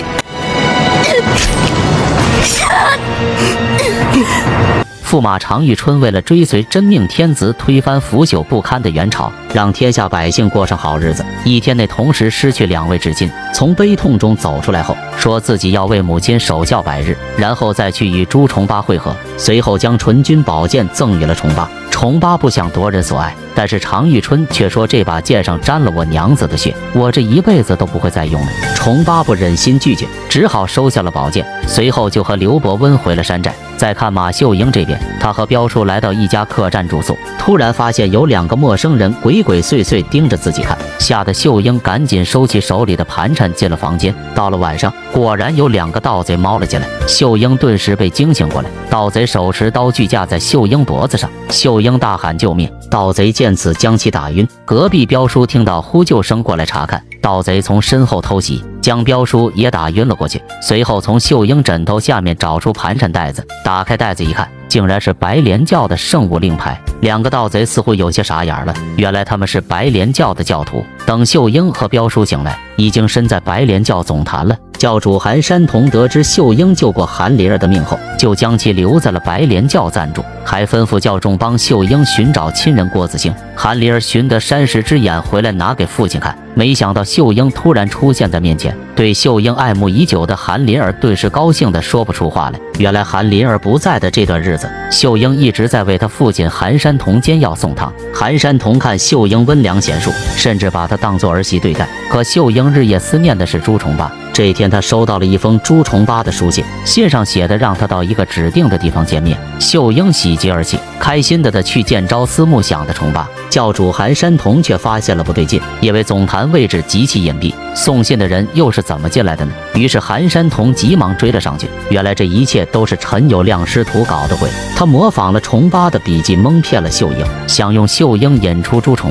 驸马常遇春为了追随真命天子，推翻腐朽不堪的元朝，让天下百姓过上好日子。一天内同时失去两位至亲，从悲痛中走出来后，说自己要为母亲守孝百日，然后再去与朱重八会合。随后将纯君宝剑赠予了重八。重八不想夺人所爱，但是常遇春却说这把剑上沾了我娘子的血，我这一辈子都不会再用了。重八不忍心拒绝，只好收下了宝剑，随后就和刘伯温回了山寨。再看马秀英这边，他和彪叔来到一家客栈住宿，突然发现有两个陌生人鬼鬼祟祟盯着自己看，吓得秀英赶紧收起手里的盘缠进了房间。到了晚上，果然有两个盗贼猫了进来，秀英顿时被惊醒过来，盗贼手持刀具架在秀英脖子上，秀英大喊救命，盗贼见此将其打晕。隔壁彪叔听到呼救声过来查看，盗贼从身后偷袭，将彪叔也打晕了过去。随后从秀英枕头下面找出盘缠袋子，打开袋子一看，竟然是白莲教的圣物令牌。两个盗贼似乎有些傻眼了，原来他们是白莲教的教徒。等秀英和彪叔醒来，已经身在白莲教总坛了。教主韩山童得知秀英救过韩灵儿的命后，就将其留在了白莲教暂住，还吩咐教众帮秀英寻找亲人郭子兴。韩灵儿寻得山石之眼回来拿给父亲看，没想到秀英突然出现在面前，对秀英爱慕已久的韩灵儿顿时高兴得说不出话来。原来韩灵儿不在的这段日子，秀英一直在为他父亲韩山童煎药送汤。韩山童看秀英温良贤淑，甚至把她当作儿媳对待。可秀英日夜思念的是朱重八。这一天，他收到了一封朱重八的书信，信上写的让他到一个指定的地方见面。秀英喜极而泣，开心的的去见朝思暮想的重八。教主韩山童却发现了不对劲，因为总坛位置极其隐蔽，送信的人又是怎么进来的呢？于是韩山童急忙追了上去。原来这一切都是陈友谅师徒搞的鬼，他模仿了重八的笔迹，蒙骗了秀英，想用秀英引出朱重八，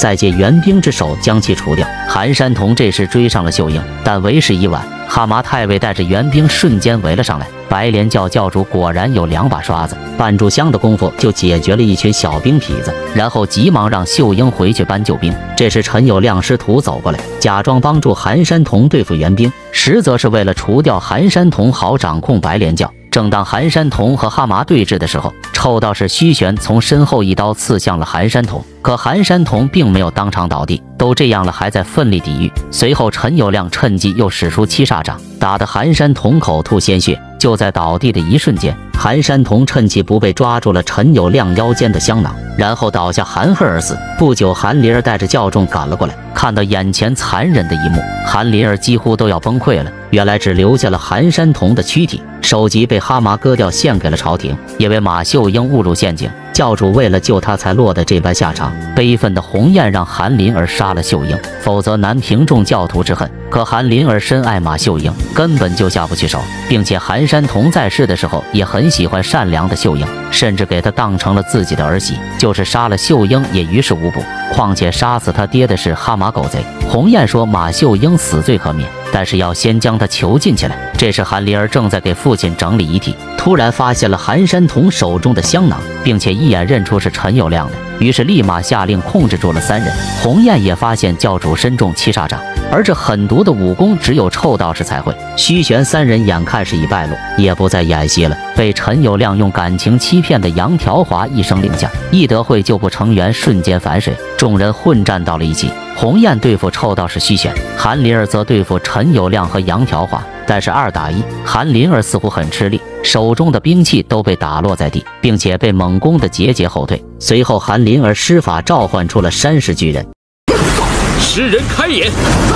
再借援兵之手将其除掉。韩山童这时追上了秀英，但为时已晚。哈麻太尉带着援兵瞬间围了上来，白莲教教主果然有两把刷子，半炷香的功夫就解决了一群小兵痞子，然后急忙让秀英回去搬救兵。这时陈友谅师徒走过来，假装帮助韩山童对付援兵，实则是为了除掉韩山童，好掌控白莲教。正当韩山童和哈麻对峙的时候，臭道士虚玄从身后一刀刺向了韩山童，可韩山童并没有当场倒地，都这样了还在奋力抵御。随后陈友谅趁机又使出七煞掌，打得韩山童口吐鲜血。就在倒地的一瞬间，韩山童趁其不备抓住了陈友谅腰间的香囊，然后倒下含恨而死。不久，韩林儿带着教众赶了过来，看到眼前残忍的一幕，韩林儿几乎都要崩溃了。原来只留下了韩山童的躯体，首级被哈麻割掉献给了朝廷。因为马秀英误入陷阱，教主为了救他才落得这般下场。悲愤的鸿雁让韩林儿杀了秀英，否则难平众教徒之恨。可韩林儿深爱马秀英，根本就下不去手，并且韩山童在世的时候也很喜欢善良的秀英，甚至给她当成了自己的儿媳，就是杀了秀英也于事无补。况且杀死他爹的是哈麻狗贼。鸿雁说马秀英死罪可免，但是要先将他囚禁起来。这时韩林儿正在给父亲整理遗体，突然发现了韩山童手中的香囊，并且一眼认出是陈友谅的，于是立马下令控制住了三人。鸿雁也发现教主身中七煞掌，而这狠毒的武功只有臭道士才会。虚玄三人眼看是已败露，也不再演戏了。被陈友谅用感情欺骗的杨条华一声令下，义德会旧部成员瞬间反水，众人混战到了一起。鸿雁对付臭道士虚玄，韩林儿则对付陈友谅和杨条华。但是二打一，韩林儿似乎很吃力，手中的兵器都被打落在地，并且被猛攻的节节后退。随后韩林儿施法召唤出了山石巨人， 石人开眼，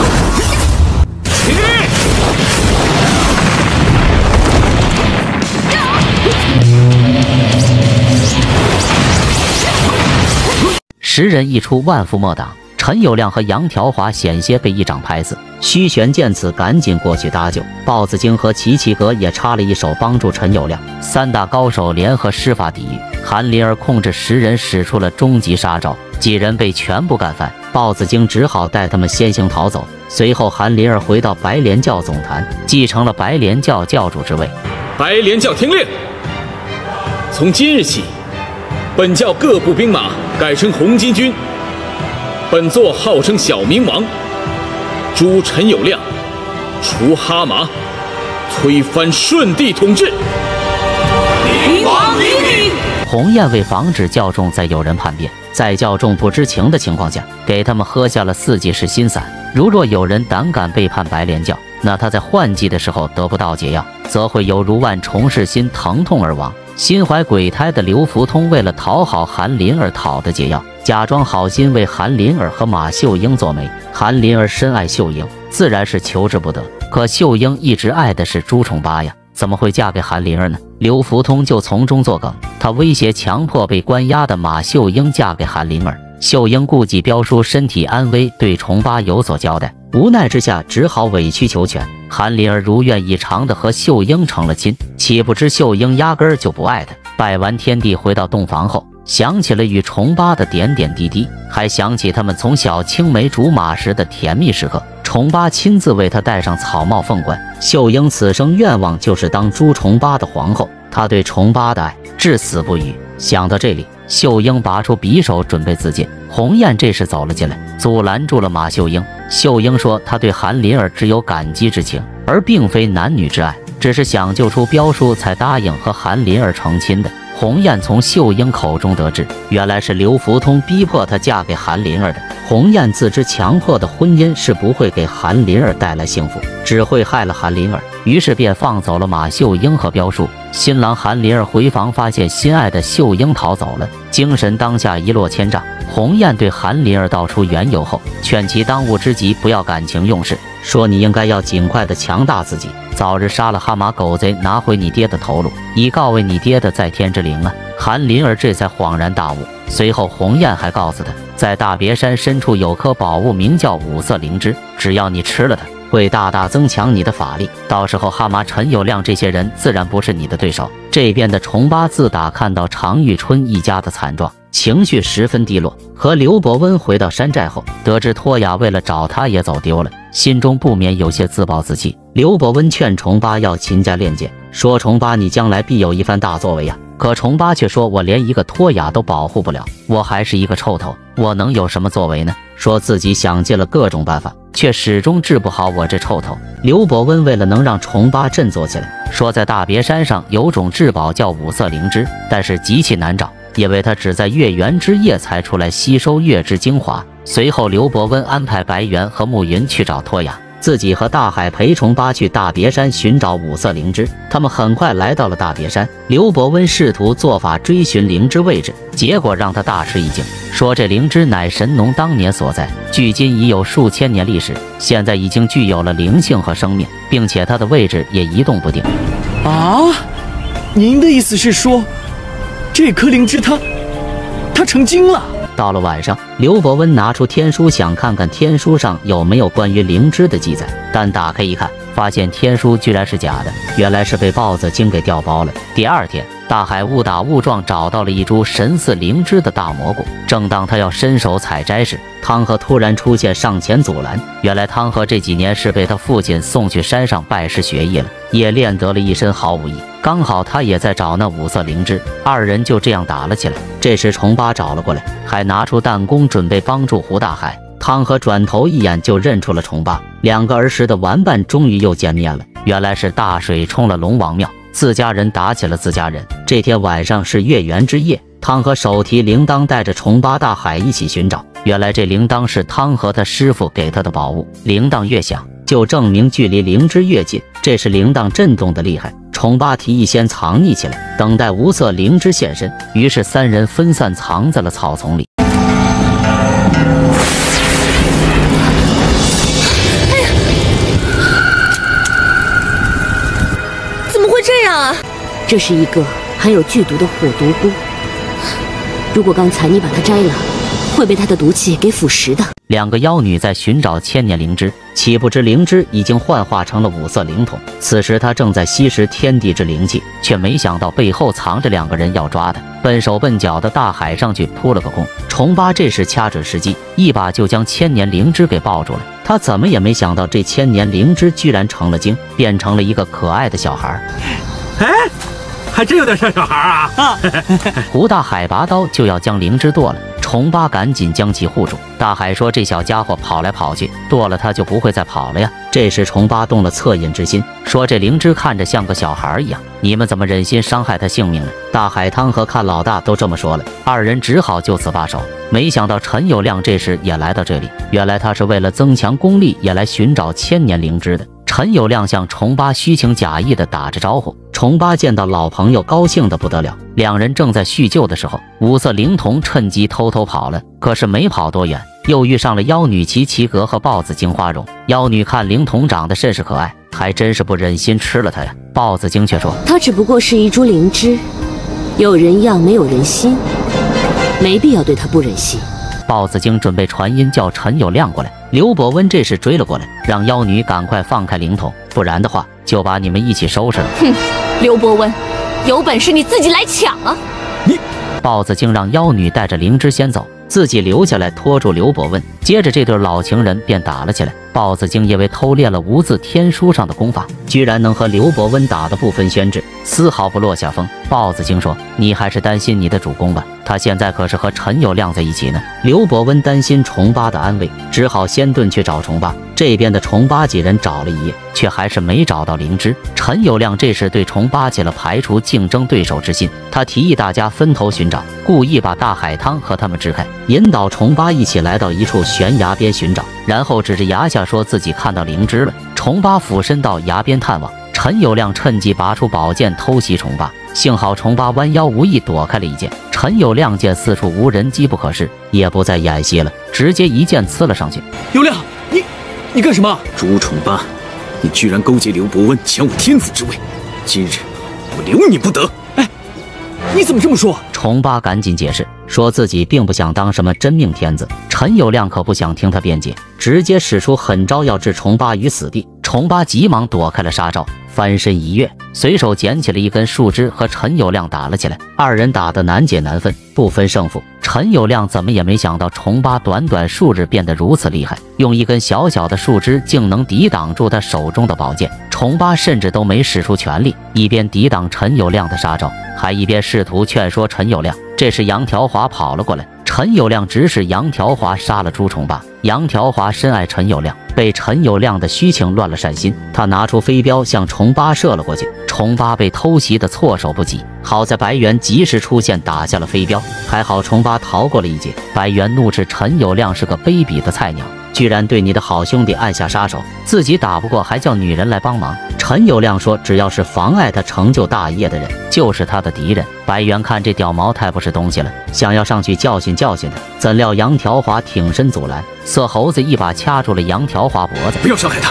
石人一出，万夫莫挡。陈友谅和杨条华险些被一掌拍死，虚玄见此赶紧过去搭救。豹子精和齐齐格也插了一手帮助陈友谅，三大高手联合施法抵御。韩林儿控制十人使出了终极杀招，几人被全部干翻，豹子精只好带他们先行逃走。随后韩林儿回到白莲教总坛，继承了白莲教教主之位。 白莲教听令，从今日起，本教各部兵马改称红巾军。本座号称小明王，诛陈友谅，除哈麻，推翻顺帝统治。 灵王灵灵！ 鸿雁为防止教众再有人叛变，在教众不知情的情况下，给他们喝下了四季噬心散。如若有人胆敢背叛白莲教，那他在换季的时候得不到解药，则会犹如万虫噬心，疼痛而亡。心怀鬼胎的刘福通为了讨好韩林儿讨的解药，假装好心为韩林儿和马秀英做媒。韩林儿深爱秀英，自然是求之不得。可秀英一直爱的是朱重八呀，怎么会嫁给韩林儿呢？刘福通就从中作梗，他威胁强迫被关押的马秀英嫁给韩林儿。秀英顾及彪叔身体安危，对重八有所交代，无奈之下只好委曲求全。韩林儿如愿以偿的和秀英成了亲，岂不知秀英压根儿就不爱他。拜完天地回到洞房后，想起了与重八的点点滴滴，还想起他们从小青梅竹马时的甜蜜时刻。重八亲自为他戴上草帽凤冠，秀英此生愿望就是当朱重八的皇后。他对重八的爱至死不渝。想到这里，秀英拔出匕首准备自尽，鸿雁这时走了进来，阻拦住了马秀英。秀英说她对韩林儿只有感激之情，而并非男女之爱，只是想救出彪叔才答应和韩林儿成亲的。鸿雁从秀英口中得知，原来是刘福通逼迫她嫁给韩林儿的。鸿雁自知强迫的婚姻是不会给韩林儿带来幸福，只会害了韩林儿，于是便放走了马秀英和彪叔。新郎韩林儿回房发现心爱的秀英逃走了，精神当下一落千丈。鸿雁对韩林儿道出缘由后，劝其当务之急不要感情用事，说你应该要尽快的强大自己，早日杀了哈麻狗贼，拿回你爹的头颅，以告慰你爹的在天之灵啊！韩林儿这才恍然大悟。随后鸿雁还告诉他，在大别山深处有颗宝物，名叫五色灵芝，只要你吃了它，会大大增强你的法力，到时候哈麻、陈友谅这些人自然不是你的对手。这边的重八自打看到常玉春一家的惨状， 情绪十分低落。和刘伯温回到山寨后，得知托雅为了找他也走丢了，心中不免有些自暴自弃。刘伯温劝重八要勤加练剑，说重八你将来必有一番大作为呀。可重八却说，我连一个托雅都保护不了，我还是一个臭头，我能有什么作为呢？说自己想尽了各种办法，却始终治不好我这臭头。刘伯温为了能让重八振作起来，说在大别山上有种至宝叫五色灵芝，但是极其难找，因为他只在月圆之夜才出来吸收月之精华。随后刘伯温安排白猿和暮云去找托雅，自己和大海陪重八去大别山寻找五色灵芝。他们很快来到了大别山，刘伯温试图做法追寻灵芝位置，结果让他大吃一惊，说这灵芝乃神农当年所在，距今已有数千年历史，现在已经具有了灵性和生命，并且它的位置也移动不定。 啊，您的意思是说，这颗灵芝它它成精了？ 到了晚上，刘伯温拿出天书，想看看天书上有没有关于灵芝的记载，但打开一看，发现天书居然是假的，原来是被豹子精给调包了。第二天，大海误打误撞找到了一株神似灵芝的大蘑菇，正当他要伸手采摘时，汤和突然出现上前阻拦。原来汤和这几年是被他父亲送去山上拜师学艺了，也练得了一身好武艺，刚好他也在找那五色灵芝，二人就这样打了起来。这时重八找了过来，还拿出弹弓准备帮助胡大海。汤和转头一眼就认出了重八，两个儿时的玩伴终于又见面了。原来是大水冲了龙王庙，自家人打起了自家人。这天晚上是月圆之夜，汤和手提铃铛带着重八大海一起寻找。原来这铃铛是汤和他师傅给他的宝物，铃铛越响就证明距离灵芝越近，这是铃铛震动的厉害。重八提议先藏匿起来，等待无色灵芝现身，于是三人分散藏在了草丛里。 这样啊，这是一个含有剧毒的火毒菇，如果刚才你把它摘了，会被它的毒气给腐蚀的。 两个妖女在寻找千年灵芝，岂不知灵芝已经幻化成了五色灵瞳。此时她正在吸食天地之灵气，却没想到背后藏着两个人要抓她。笨手笨脚的大海上去扑了个空，重八这时掐准时机，一把就将千年灵芝给抱住了。他怎么也没想到，这千年灵芝居然成了精，变成了一个可爱的小孩。 哎，还真有点像小孩啊！啊胡大海拔刀就要将灵芝剁了，重八赶紧将其护住。大海说：“这小家伙跑来跑去，剁了他就不会再跑了呀。”这时重八动了恻隐之心，说：“这灵芝看着像个小孩一样，你们怎么忍心伤害他性命呢？”大海汤和看老大都这么说了，二人只好就此罢手。没想到陈友谅这时也来到这里，原来他是为了增强功力，也来寻找千年灵芝的。陈友谅向重八虚情假意地打着招呼，重八见到老朋友高兴得不得了。两人正在叙旧的时候，五色灵童趁机偷偷跑了，可是没跑多远，又遇上了妖女齐齐格和豹子精花荣。妖女看灵童长得甚是可爱，还真是不忍心吃了它呀。豹子精却说：“ 它只不过是一株灵芝，有人样没有人心，没必要对它不忍心。” 豹子精准备传音叫陈友谅过来，刘伯温这时追了过来，让妖女赶快放开灵童，不然的话就把你们一起收拾了。 哼，刘伯温，有本事你自己来抢啊！ 你，豹子精让妖女带着灵芝先走，自己留下来拖住刘伯温。接着这对老情人便打了起来。豹子精因为偷练了无字天书上的功法，居然能和刘伯温打得不分轩轾，丝毫不落下风。豹子精说：“你还是担心你的主公吧，他现在可是和陈友谅在一起呢。”刘伯温担心重八的安危，只好先遁去找重八。这边的重八几人找了一夜，却还是没找到灵芝。陈友谅这时对重八起了排除竞争对手之心，他提议大家分头寻找，故意把大海汤和他们支开，引导重八一起来到一处悬崖边寻找，然后指着崖下说自己看到灵芝了。重八俯身到崖边探望，陈友谅趁机拔出宝剑偷袭重八，幸好重八弯腰无意躲开了一剑。陈友谅见四处无人，机不可失，也不再演戏了，直接一剑刺了上去。 友谅，你你干什么？ 朱重八，你居然勾结刘伯温，抢我天子之位，今日我留你不得！ 哎，你怎么这么说？ 重八赶紧解释，说自己并不想当什么真命天子。陈友谅可不想听他辩解，直接使出狠招要置重八于死地。重虫八急忙躲开了杀招，翻身一跃，随手捡起了一根树枝和陈友谅打了起来。二人打得难解难分，不分胜负。陈友谅怎么也没想到虫八短短数日变得如此厉害，用一根小小的树枝竟能抵挡住他手中的宝剑。虫八甚至都没使出全力，一边抵挡陈友谅的杀招，还一边试图劝说陈友谅。这时杨条华跑了过来，陈友谅指使杨条华杀了朱虫八。杨条华深爱陈友谅，被陈友谅的虚情乱了善心，他拿出飞镖向虫八射了过去，虫八被偷袭的措手不及。好在白猿及时出现，打下了飞镖，还好虫八逃过了一劫。白猿怒斥陈友谅是个卑鄙的菜鸟，居然对你的好兄弟按下杀手，自己打不过还叫女人来帮忙。陈友谅说，只要是妨碍他成就大业的人，就是他的敌人。白猿看这屌毛太不是东西了，想要上去教训教训他，怎料杨条华挺身阻拦，色猴子一把掐住了杨条华脖子， 不要伤害他。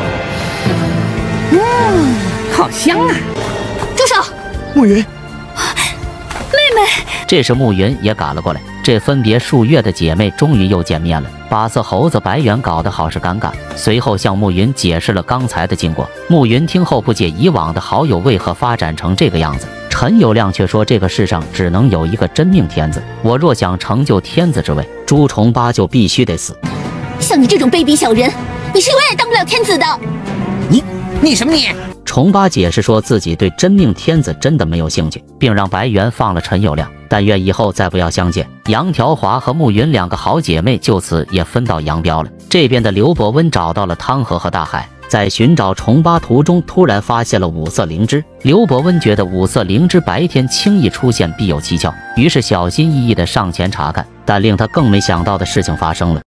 嗯，好香啊！ 住手！ 暮云， 妹妹。 这时暮云也赶了过来，这分别数月的姐妹终于又见面了，把色猴子白猿搞得好是尴尬。随后向暮云解释了刚才的经过。暮云听后不解以往的好友为何发展成这个样子。陈友谅却说，这个世上只能有一个真命天子，我若想成就天子之位，朱重八就必须得死。 像你这种卑鄙小人，你是永远当不了天子的。 你你什么你？ 重八解释说自己对真命天子真的没有兴趣，并让白猿放了陈友谅，但愿以后再不要相见。杨条华和暮云两个好姐妹就此也分道扬镳了。这边的刘伯温找到了汤河和大海，在寻找重八途中突然发现了五色灵芝。刘伯温觉得五色灵芝白天轻易出现必有蹊跷，于是小心翼翼地上前查看，但令他更没想到的事情发生了。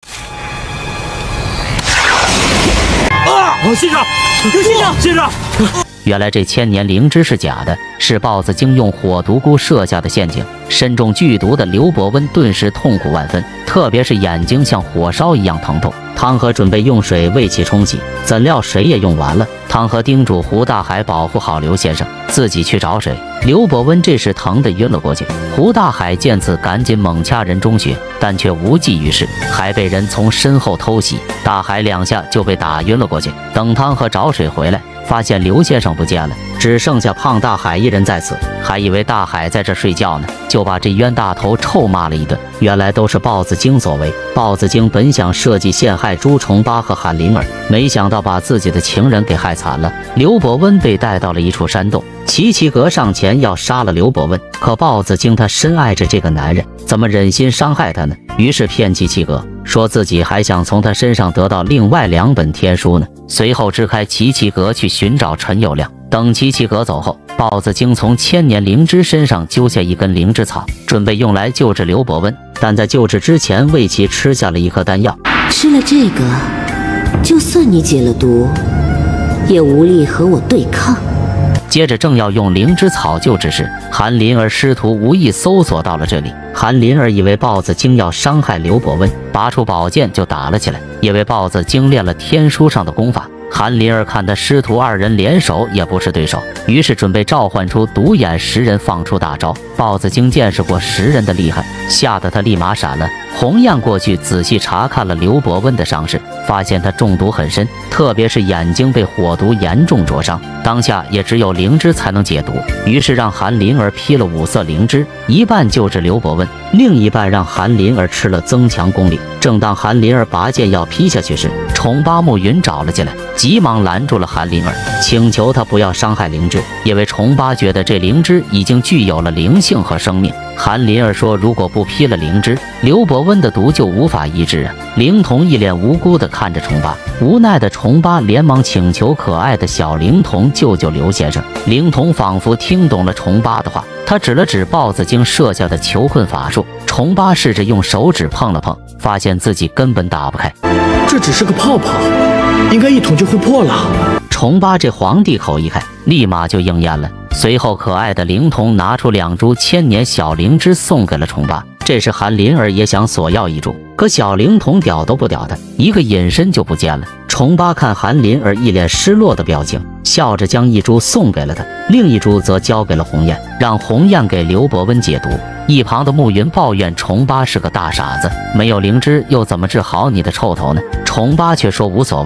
啊！先生，刘先生，先生。 原来这千年灵芝是假的，是豹子精用火毒菇设下的陷阱。身中剧毒的刘伯温顿时痛苦万分，特别是眼睛像火烧一样疼痛。汤河准备用水为其冲洗，怎料水也用完了。汤河叮嘱胡大海保护好刘先生，自己去找水。刘伯温这时疼得晕了过去。胡大海见此，赶紧猛掐人中穴，但却无济于事，还被人从身后偷袭。大海两下就被打晕了过去。等汤河找水回来，发现刘先生不见了，只剩下胖大海一人在此，还以为大海在这睡觉呢，就把这冤大头臭骂了一顿。原来都是豹子精所为。豹子精本想设计陷害朱重八和韩灵儿，没想到把自己的情人给害惨了。刘伯温被带到了一处山洞，齐齐格上前要杀了刘伯温，可豹子精他深爱着这个男人，怎么忍心伤害他呢？于是骗齐齐格，说自己还想从他身上得到另外两本天书呢。随后支开齐齐格去寻找陈友谅。等齐齐格走后，豹子精从千年灵芝身上揪下一根灵芝草，准备用来救治刘伯温，但在救治之前为其吃下了一颗丹药。 吃了这个，就算你解了毒，也无力和我对抗。 接着正要用灵芝草救治时，韩林儿师徒无意搜索到了这里。韩林儿以为豹子精要伤害刘伯温，拔出宝剑就打了起来，以为豹子精练了天书上的功法。韩林儿看他师徒二人联手也不是对手，于是准备召唤出独眼食人，放出大招。豹子精见识过食人的厉害，吓得他立马闪了。鸿雁过去仔细查看了刘伯温的伤势，发现他中毒很深，特别是眼睛被火毒严重灼伤，当下也只有灵芝才能解毒，于是让韩林儿劈了五色灵芝，一半救治刘伯温，另一半让韩林儿吃了增强功力。正当韩林儿拔剑要劈下去时，重八暮云找了进来，急忙拦住了韩林儿，请求他不要伤害灵芝，因为重八觉得这灵芝已经具有了灵性和生命。韩林儿说，如果不劈了灵芝，刘伯温的毒就无法医治啊。灵童一脸无辜地看着重八，无奈的重八连忙请求可爱的小灵童救救刘先生。灵童仿佛听懂了重八的话，他指了指豹子精设下的囚困法术。重八试着用手指碰了碰，发现自己根本打不开。 这只是个泡泡，应该一捅就会破了。 重八这皇帝口一开，立马就应验了。随后可爱的灵童拿出两株千年小灵芝送给了重八。这时韩林儿也想索要一株，可小灵童屌都不屌他，一个隐身就不见了。重八看韩林儿一脸失落的表情，笑着将一株送给了他，另一株则交给了鸿雁，让鸿雁给刘伯温解毒。一旁的暮云抱怨重八是个大傻子，没有灵芝又怎么治好你的臭头呢？重八却说无所谓呀、啊，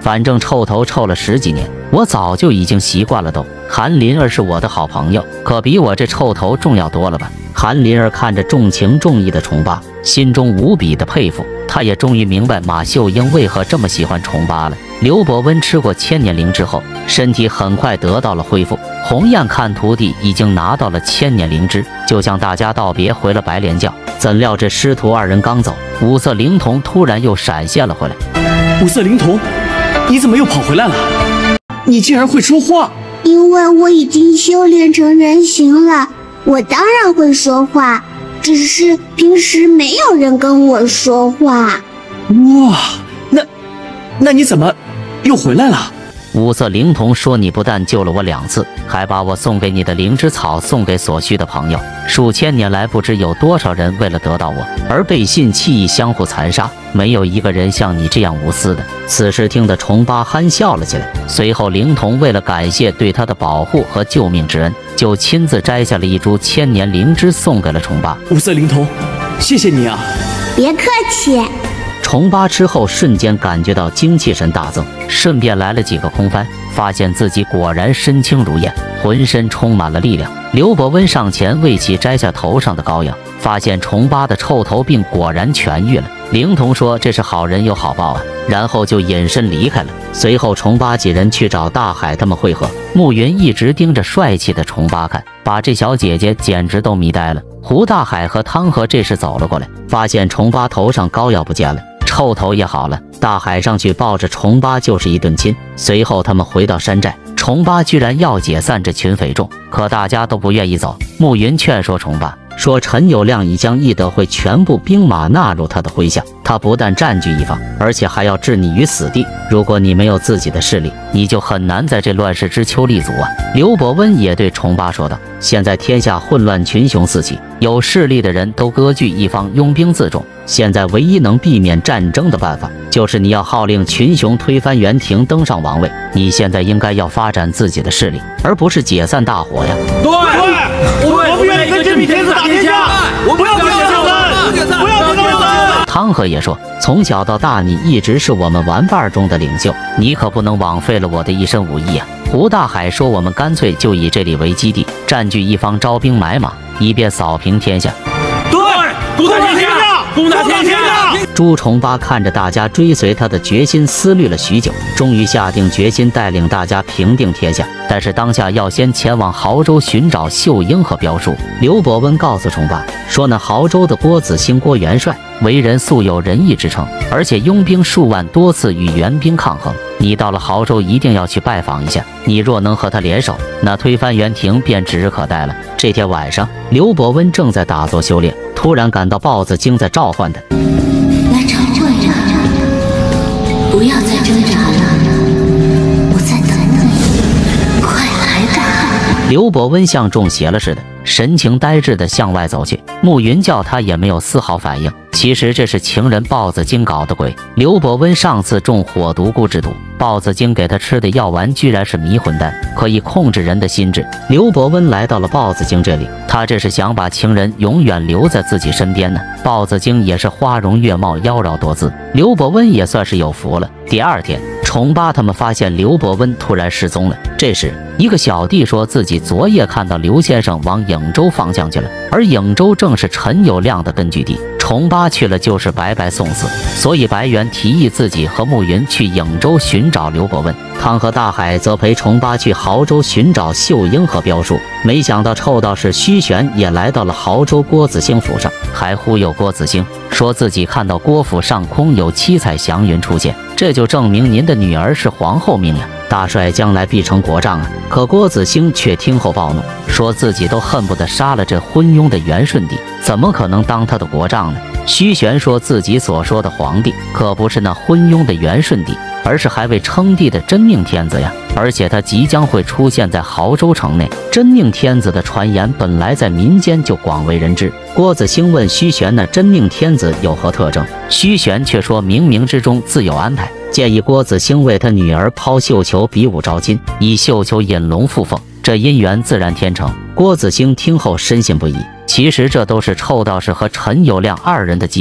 反正臭头臭了十几年，我早就已经习惯了都。韩林儿是我的好朋友，可比我这臭头重要多了吧？韩林儿看着重情重义的重八，心中无比的佩服。他也终于明白马秀英为何这么喜欢重八了。刘伯温吃过千年灵芝后，身体很快得到了恢复。鸿雁看徒弟已经拿到了千年灵芝，就向大家道别回了白莲教。怎料这师徒二人刚走，五色灵童突然又闪现了回来。 五色灵童，你怎么又跑回来了？你竟然会说话！ 因为我已经修炼成人形了，我当然会说话，只是平时没有人跟我说话。 哇，那那你怎么又回来了？ 五色灵童说：“你不但救了我两次，还把我送给你的灵芝草送给所需的朋友。数千年来，不知有多少人为了得到我而背信弃义，相互残杀，没有一个人像你这样无私的。”此时听得重八憨笑了起来。随后，灵童为了感谢对他的保护和救命之恩，就亲自摘下了一株千年灵芝送给了重八。 五色灵童，谢谢你啊！ 别客气。 重八吃后瞬间感觉到精气神大增，顺便来了几个空翻，发现自己果然身轻如燕，浑身充满了力量。刘伯温上前为其摘下头上的膏药，发现重八的臭头病果然痊愈了。灵童说这是好人有好报啊，然后就隐身离开了。随后重八几人去找大海他们会合，暮云一直盯着帅气的重八看，把这小姐姐简直都迷呆了。胡大海和汤和这时走了过来，发现重八头上膏药不见了，臭头也好了。大海上去抱着重八就是一顿亲。随后他们回到山寨，重八居然要解散这群匪众，可大家都不愿意走。暮云劝说重八，说陈友谅已将义德会全部兵马纳入他的麾下，他不但占据一方，而且还要置你于死地。如果你没有自己的势力，你就很难在这乱世之秋立足啊。刘伯温也对重八说道，现在天下混乱，群雄四起，有势力的人都割据一方，拥兵自重。现在唯一能避免战争的办法，就是你要号令群雄推翻袁廷，登上王位。你现在应该要发展自己的势力，而不是解散大伙呀。 对，我们不愿意跟真命天子打天下，我不要不要解散，不要解散。 汤和也说，从小到大你一直是我们玩伴中的领袖，你可不能枉费了我的一身武艺啊。胡大海说，我们干脆就以这里为基地，占据一方，招兵买马，以便扫平天下。 对，攻打天下，攻打天下。 朱重八看着大家追随他的决心，思虑了许久，终于下定决心带领大家平定天下。但是当下要先前往亳州寻找秀英和标叔。刘伯温告诉重八说，那亳州的郭子兴郭元帅为人素有仁义之称，而且拥兵数万，多次与援兵抗衡。你到了亳州一定要去拜访一下，你若能和他联手，那推翻袁廷便指日可待了。这天晚上，刘伯温正在打坐修炼，突然感到豹子精在召唤他。 来朝会了，不要再挣扎了，我在等你，快来吧！ 刘伯温像中邪了似的，神情呆滞地向外走去。暮云叫他也没有丝毫反应。其实这是情人豹子精搞的鬼。刘伯温上次中火毒菇之毒，豹子精给他吃的药丸居然是迷魂丹，可以控制人的心智。刘伯温来到了豹子精这里，他这是想把情人永远留在自己身边呢。豹子精也是花容月貌，妖娆多姿，刘伯温也算是有福了。第二天，重八他们发现刘伯温突然失踪了。这时，一个小弟说自己昨夜看到刘先生往颍州方向去了，而颍州正是陈友谅的根据地。重八去了就是白白送死，所以白猿提议自己和暮云去颍州寻找刘伯温，汤和大海则陪重八去亳州寻找秀英和标叔。没想到臭道士虚玄也来到了亳州郭子兴府上，还忽悠郭子兴说自己看到郭府上空有七彩祥云出现，这就证明您的女儿是皇后命呀，大帅将来必成国丈啊！可郭子兴却听后暴怒，说自己都恨不得杀了这昏庸的元顺帝，怎么可能当他的国丈呢？虚玄说自己所说的皇帝可不是那昏庸的元顺帝，而是还未称帝的真命天子呀，而且他即将会出现在亳州城内。真命天子的传言本来在民间就广为人知。郭子兴问虚玄那真命天子有何特征，虚玄却说冥冥之中自有安排，建议郭子兴为他女儿抛绣球比武招亲，以绣球引龙附凤，这姻缘自然天成。郭子兴听后深信不疑，其实这都是臭道士和陈友谅二人的计谋。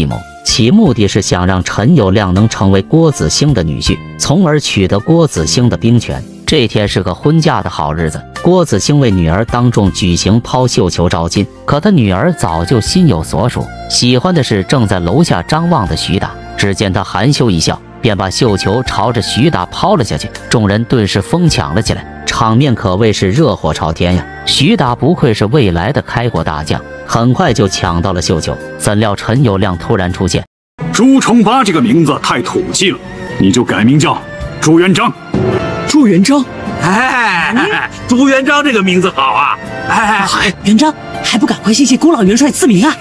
其目的是想让陈友谅能成为郭子兴的女婿，从而取得郭子兴的兵权。这天是个婚嫁的好日子，郭子兴为女儿当众举行抛绣球招亲，可他女儿早就心有所属，喜欢的是正在楼下张望的徐达。只见他含羞一笑，便把绣球朝着徐达抛了下去，众人顿时疯抢了起来，场面可谓是热火朝天呀！徐达不愧是未来的开国大将，很快就抢到了绣球。怎料陈友谅突然出现， 朱重八这个名字太土气了，你就改名叫朱元璋。 朱元璋， 哎，哎朱元璋这个名字好啊！哎， 哎元璋还不赶快谢谢郭老元帅赐名啊！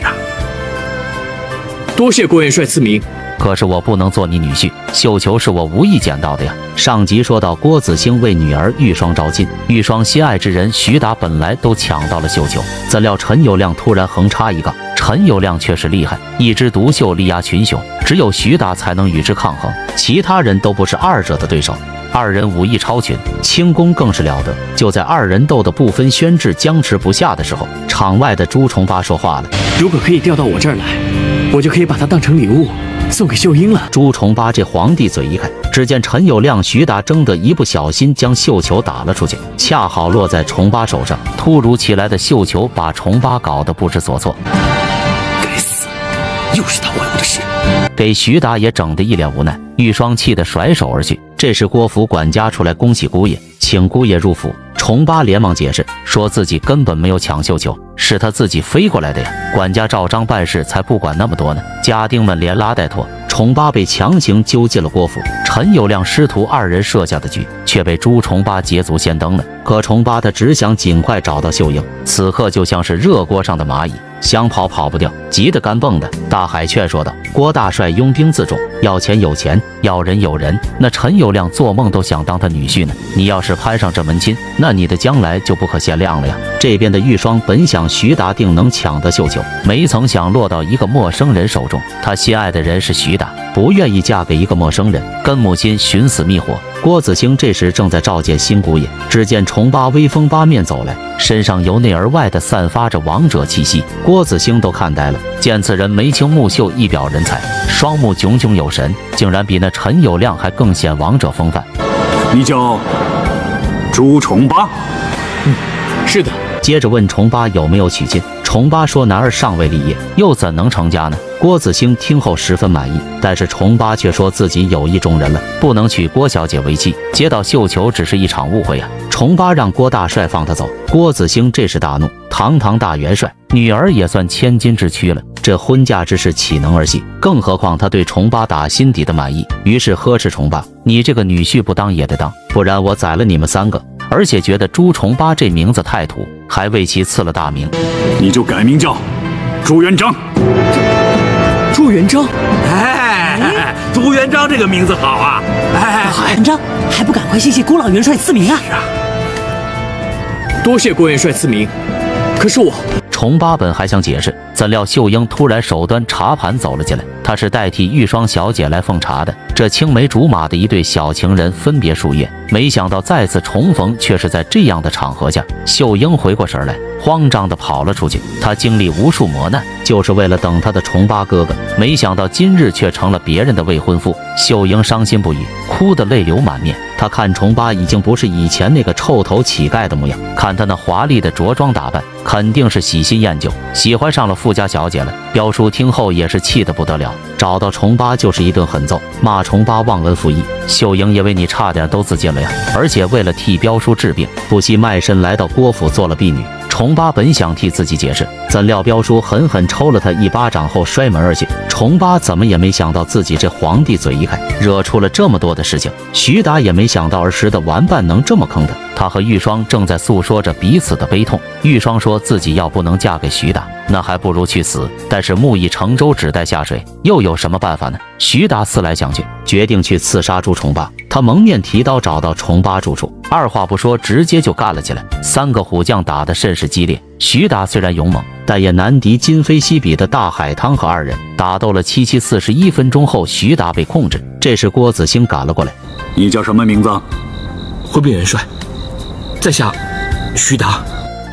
多谢郭元帅赐名。 可是我不能做你女婿，绣球是我无意捡到的呀。上集说到郭子兴为女儿玉霜招亲，玉霜心爱之人徐达本来都抢到了绣球，怎料陈友谅突然横插一杠。陈友谅确实厉害，一枝独秀力压群雄，只有徐达才能与之抗衡，其他人都不是二者的对手。二人武艺超群，轻功更是了得。就在二人斗得不分轩轾、僵持不下的时候，场外的朱重八说话了：“ 如果可以调到我这儿来，我就可以把它当成礼物送给秀英了。” 朱重八这皇帝嘴一开，只见陈友谅、徐达争得一不小心将绣球打了出去，恰好落在重八手上。突如其来的绣球把重八搞得不知所措。 该死，又是他坏我的事， 给徐达也整得一脸无奈。玉霜气得甩手而去。这时郭府管家出来恭喜姑爷，请姑爷入府。重八连忙解释，说自己根本没有抢绣球，是他自己飞过来的呀。管家照章办事，才不管那么多呢。家丁们连拉带拖，重八被强行揪进了郭府。陈友谅师徒二人设下的局，却被朱重八捷足先登了。可重八他只想尽快找到秀英，此刻就像是热锅上的蚂蚁，想跑跑不掉，急得干蹦的。大海劝说道：“郭大帅拥兵自重，要钱有钱，要人有人。那陈友谅做梦都想当他女婿呢。你要是攀上这门亲，那你的将来就不可限量了呀。”这边的玉霜本想徐达定能抢得绣球，没曾想落到一个陌生人手中。他心爱的人是徐达，不愿意嫁给一个陌生人，跟母亲寻死觅活。郭子兴这时正在召见新姑爷，只见重八威风八面走来，身上由内而外的散发着王者气息。郭子兴都看呆了，见此人眉清目秀，一表人才，双目炯炯有神，竟然比那陈友谅还更显王者风范。 你叫朱重八？ 嗯，是的。 接着问重八有没有娶亲，重八说男儿尚未立业，又怎能成家呢？郭子兴听后十分满意，但是重八却说自己有意中人了，不能娶郭小姐为妻。接到绣球只是一场误会呀、啊！重八让郭大帅放他走。郭子兴这时大怒，堂堂大元帅，女儿也算千金之躯了，这婚嫁之事岂能儿戏？更何况他对重八打心底的满意，于是呵斥重八：“你这个女婿不当也得当，不然我宰了你们三个！”而且觉得朱重八这名字太土，还为其赐了大名， 你就改名叫朱元璋。 朱元璋， 哎，朱元璋这个名字好啊！哎， 元璋还不赶快谢谢郭老元帅赐名啊！ 是啊， 多谢郭元帅赐名。可是我…… 重八本还想解释，怎料秀英突然手端茶盘走了进来，她是代替玉霜小姐来奉茶的。这青梅竹马的一对小情人分别数月，没想到再次重逢却是在这样的场合下。秀英回过神来，慌张地跑了出去。她经历无数磨难，就是为了等她的重八哥哥，没想到今日却成了别人的未婚夫。秀英伤心不已，哭得泪流满面。她看重八已经不是以前那个臭头乞丐的模样，看他那华丽的着装打扮，肯定是喜新厌旧，喜欢上了富家小姐了。彪叔听后也是气得不得了，找到重八就是一顿狠揍，骂重八忘恩负义。秀英也为你差点都自尽了呀！而且为了替彪叔治病，不惜卖身来到郭府做了婢女。重八本想替自己解释，怎料彪叔狠狠抽了他一巴掌后摔门而去。重八怎么也没想到自己这皇帝嘴一开，惹出了这么多的事情。徐达也没想到儿时的玩伴能这么坑他。他和玉霜正在诉说着彼此的悲痛。玉霜说自己要不能嫁给徐达，那还不如去死。但是木已成舟，只待下水，又有什么办法呢？徐达思来想去，决定去刺杀朱重八。他蒙面提刀找到重八住处，二话不说，直接就干了起来。三个虎将打得甚是激烈。徐达虽然勇猛，但也难敌今非昔比的大海汤和二人。打斗了七七四十一分钟后，徐达被控制。这时郭子兴赶了过来：“ 你叫什么名字？” 回禀元帅，在下徐达。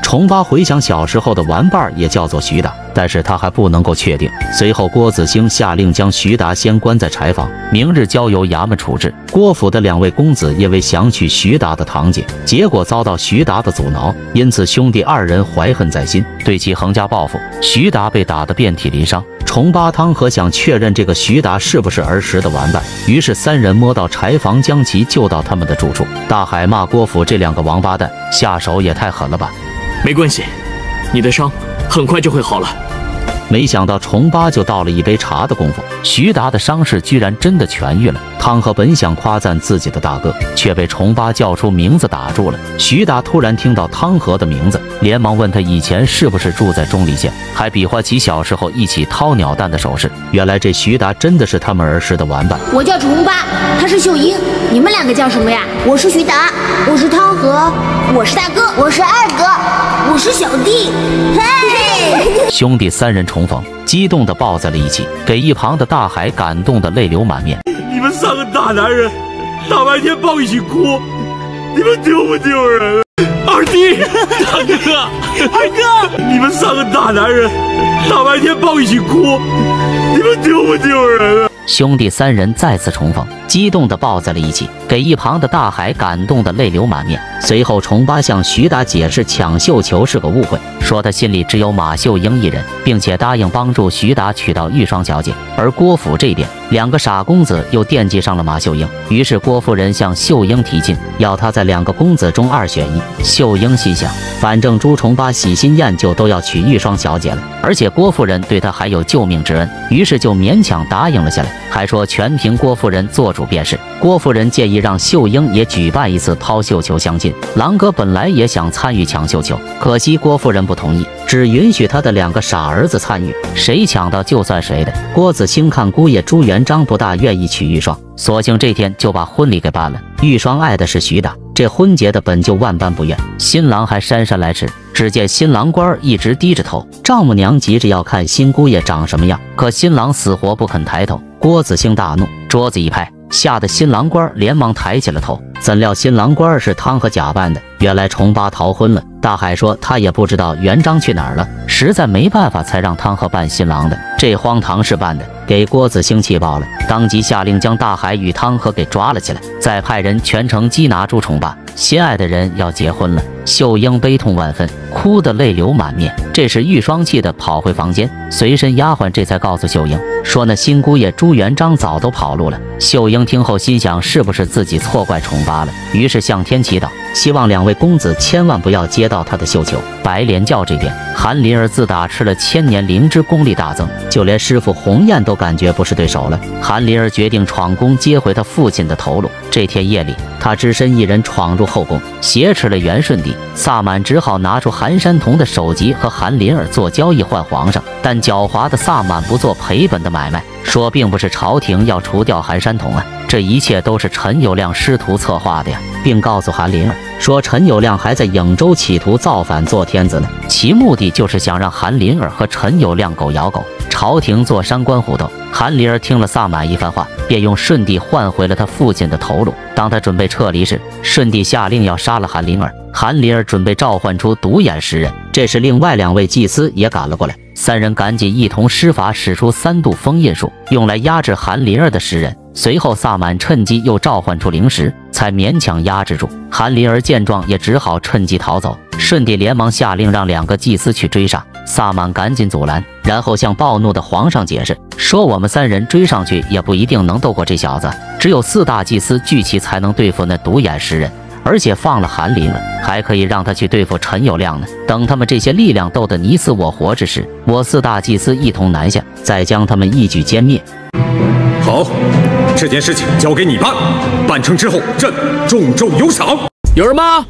重八回想小时候的玩伴也叫做徐达，但是他还不能够确定。随后郭子兴下令将徐达先关在柴房，明日交由衙门处置。郭府的两位公子因为想娶徐达的堂姐，结果遭到徐达的阻挠，因此兄弟二人怀恨在心，对其横加报复。徐达被打得遍体鳞伤。重八汤和想确认这个徐达是不是儿时的玩伴，于是三人摸到柴房将其救到他们的住处。大海骂郭府这两个王八蛋下手也太狠了吧。 没关系，你的伤很快就会好了。 没想到重八就倒了一杯茶的功夫，徐达的伤势居然真的痊愈了。汤和本想夸赞自己的大哥，却被重八叫出名字打住了。徐达突然听到汤和的名字，连忙问他以前是不是住在钟离县，还比划起小时候一起掏鸟蛋的手势。原来这徐达真的是他们儿时的玩伴。 我叫重八，他是秀英，你们两个叫什么呀？我是徐达，我是汤和，我是大哥，我是二哥，我是小弟。嘿， 兄弟三人重逢，激动地抱在了一起，给一旁的大海感动得泪流满面。 你们三个大男人，大白天抱一起哭，你们丢不丢人？二弟，大哥，二哥，你们三个大男人，大白天抱一起哭，你们丢不丢人啊？ 兄弟三人再次重逢，激动地抱在了一起，给一旁的大海感动得泪流满面。随后重八向徐达解释抢绣球是个误会，说他心里只有马秀英一人，并且答应帮助徐达娶到玉霜小姐。而郭府这边，两个傻公子又惦记上了马秀英，于是郭夫人向秀英提亲，要她在两个公子中二选一。秀英心想，反正朱重八喜新厌旧都要娶玉霜小姐了，而且郭夫人对他还有救命之恩，于是就勉强答应了下来，还说全凭郭夫人做主便是。郭夫人建议让秀英也举办一次抛绣球相亲。狼哥本来也想参与抢绣球，可惜郭夫人不同意，只允许他的两个傻儿子参与，谁抢到就算谁的。郭子兴看姑爷朱元璋不大愿意娶玉霜，索性这天就把婚礼给办了。玉霜爱的是徐达，这婚结的本就万般不愿，新郎还姗姗来迟。只见新郎官一直低着头，丈母娘急着要看新姑爷长什么样，可新郎死活不肯抬头。郭子兴大怒，桌子一拍，吓得新郎官连忙抬起了头。怎料新郎官是汤和假扮的，原来重八逃婚了。大海说他也不知道元璋去哪儿了，实在没办法才让汤和扮新郎的。这荒唐事办的给郭子兴气爆了，当即下令将大海与汤和给抓了起来，再派人全城缉拿朱重八。心爱的人要结婚了，秀英悲痛万分，哭得泪流满面。这时玉霜气的跑回房间，随身丫鬟这才告诉秀英说那新姑爷朱元璋早都跑路了。秀英听后心想是不是自己错怪重八了，于是向天祈祷，希望两位公子千万不要接到他的绣球。白莲教这边，韩林儿自打吃了千年灵芝，功力大增，就连师傅鸿雁都感觉不是对手了。韩林儿决定闯宫接回他父亲的头颅。这天夜里，他只身一人闯入后宫，挟持了元顺帝。萨满只好拿出韩山童的首级和韩林儿做交易换皇上，但狡猾的萨满不做赔本的买卖，说并不是朝廷要除掉韩山童啊，这一切都是陈友谅师徒策划的呀，并告诉韩林儿说陈友谅还在颍州企图造反做天子呢，其目的就是想让韩林儿和陈友谅狗咬狗，朝廷做山官虎斗。韩林儿听了萨满一番话，便用顺帝换回了他父亲的头颅。当他准备撤离时，顺帝下令要杀了韩林儿。韩林儿准备召唤出独眼石人，这时另外两位祭司也赶了过来，三人赶紧一同施法，使出三度封印术，用来压制韩林儿的石人。随后萨满趁机又召唤出灵石，才勉强压制住。韩林儿见状也只好趁机逃走。顺帝连忙下令让两个祭司去追杀，萨满赶紧阻拦，然后向暴怒的皇上解释说，我们三人追上去也不一定能斗过这小子，只有四大祭司聚齐才能对付那独眼石人，而且放了韩林儿还可以让他去对付陈友谅呢。等他们这些力量斗得你死我活之时，我四大祭司一同南下，再将他们一举歼灭。 好，这件事情交给你办，办成之后朕重重有赏。 有人吗？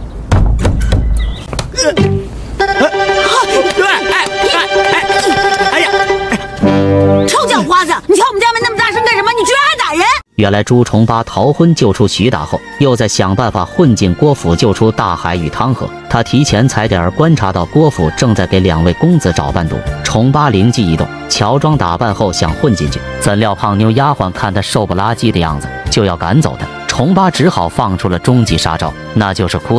对，哎哎哎哎呀！臭叫花子，你敲我们家门那么大声干什么？你居然还打人！ 原来朱重八逃婚救出徐达后，又在想办法混进郭府救出大海与汤和。他提前踩点观察到郭府正在给两位公子找伴读，重八灵机一动，乔装打扮后想混进去。怎料胖妞丫鬟看他瘦不拉几的样子，就要赶走他。重八只好放出了终极杀招，那就是哭惨。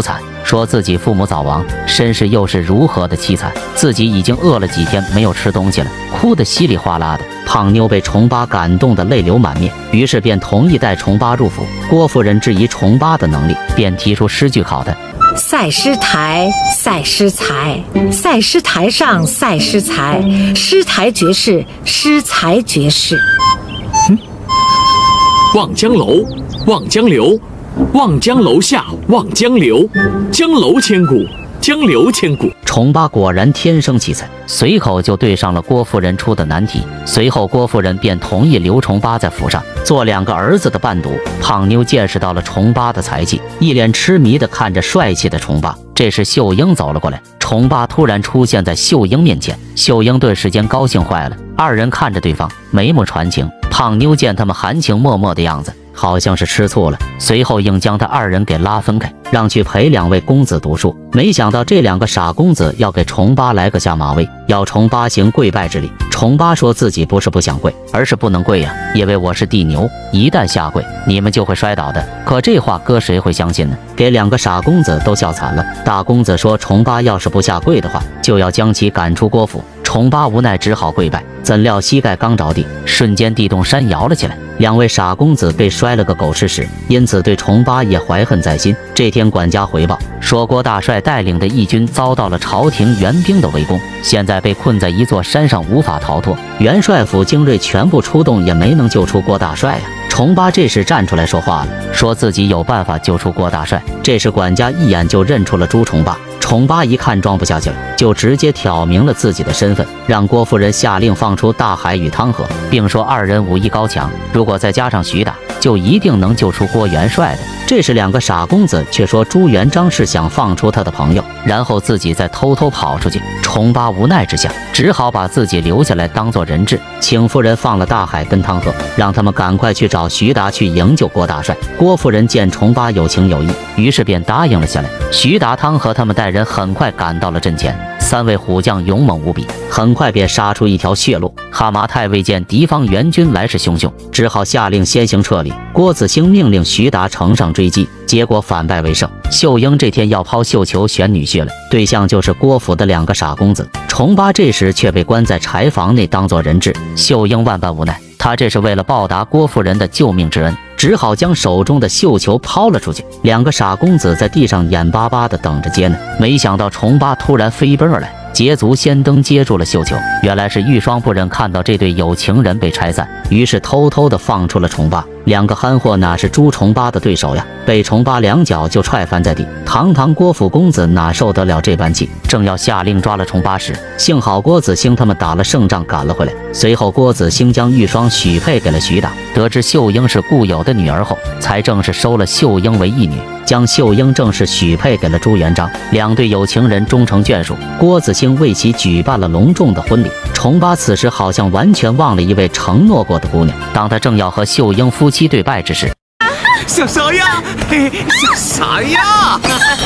说自己父母早亡，身世又是如何的凄惨，自己已经饿了几天没有吃东西了，哭得稀里哗啦的。胖妞被重八感动得泪流满面，于是便同意带重八入府。郭夫人质疑重八的能力，便提出诗句考他。 赛诗台，赛诗才，赛诗台上赛诗才，诗台绝世，诗才绝世。 嗯，望江楼，望江流，望江楼下望江流，江楼千古，江流千古。 重八果然天生奇才，随口就对上了郭夫人出的难题。随后郭夫人便同意留重八在府上做两个儿子的伴读。胖妞见识到了重八的才气，一脸痴迷地看着帅气的重八。这时秀英走了过来，重八突然出现在秀英面前，秀英顿时间高兴坏了。二人看着对方，眉目传情。胖妞见他们含情脉脉的样子，好像是吃醋了，随后硬将他二人给拉分开，让去陪两位公子读书。没想到这两个傻公子要给重八来个下马威，要重八行跪拜之礼。重八说自己不是不想跪，而是不能跪呀、啊，因为我是地牛，一旦下跪，你们就会摔倒的。可这话搁谁会相信呢？给两个傻公子都笑惨了。大公子说重八要是不下跪的话，就要将其赶出郭府。重八无奈只好跪拜，怎料膝盖刚着地，瞬间地动山摇了起来，两位傻公子被摔了个狗吃屎，因此对重八也怀恨在心。这天管家回报说，郭大帅带领的义军遭到了朝廷援兵的围攻，现在被困在一座山上，无法逃脱。元帅府精锐全部出动，也没能救出郭大帅呀、啊。重八这时站出来说话了，说自己有办法救出郭大帅。这时管家一眼就认出了朱重八。重八一看装不下去了，就直接挑明了自己的身份，让郭夫人下令放出大海与汤河，并说二人武艺高强，如果再加上徐达，就一定能救出郭元帅的。这时两个傻公子却说朱元璋是想放出他的朋友，然后自己再偷偷跑出去。重八无奈之下，只好把自己留下来当做人质，请夫人放了大海跟汤河，让他们赶快去找徐达去营救郭大帅。郭夫人见重八有情有义，于是便答应了下来。徐达、汤河他们带人很快赶到了阵前，三位虎将勇猛无比，很快便杀出一条血路。哈麻太尉见敌方援军来势汹汹，只好下令先行撤离。郭子兴命令徐达乘上追击，结果反败为胜。秀英这天要抛绣球选女婿了，对象就是郭府的两个傻公子。重八这时却被关在柴房内当作人质，秀英万般无奈，他这是为了报答郭夫人的救命之恩，只好将手中的绣球抛了出去。两个傻公子在地上眼巴巴地等着接呢，没想到重八突然飞奔而来，捷足先登接住了绣球。原来是玉霜夫人看到这对有情人被拆散，于是偷偷地放出了重八。两个憨货哪是朱重八的对手呀，被重八两脚就踹翻在地。堂堂郭府公子哪受得了这般气，正要下令抓了重八时，幸好郭子兴他们打了胜仗赶了回来。随后郭子兴将玉霜许配给了徐达，得知秀英是故友的女儿后，才正式收了秀英为义女，将秀英正式许配给了朱元璋。两对有情人终成眷属，郭子兴为其举办了隆重的婚礼。重八此时好像完全忘了一位承诺过的姑娘，当他正要和秀英夫妻对拜之时， 小啥呀？小啥呀？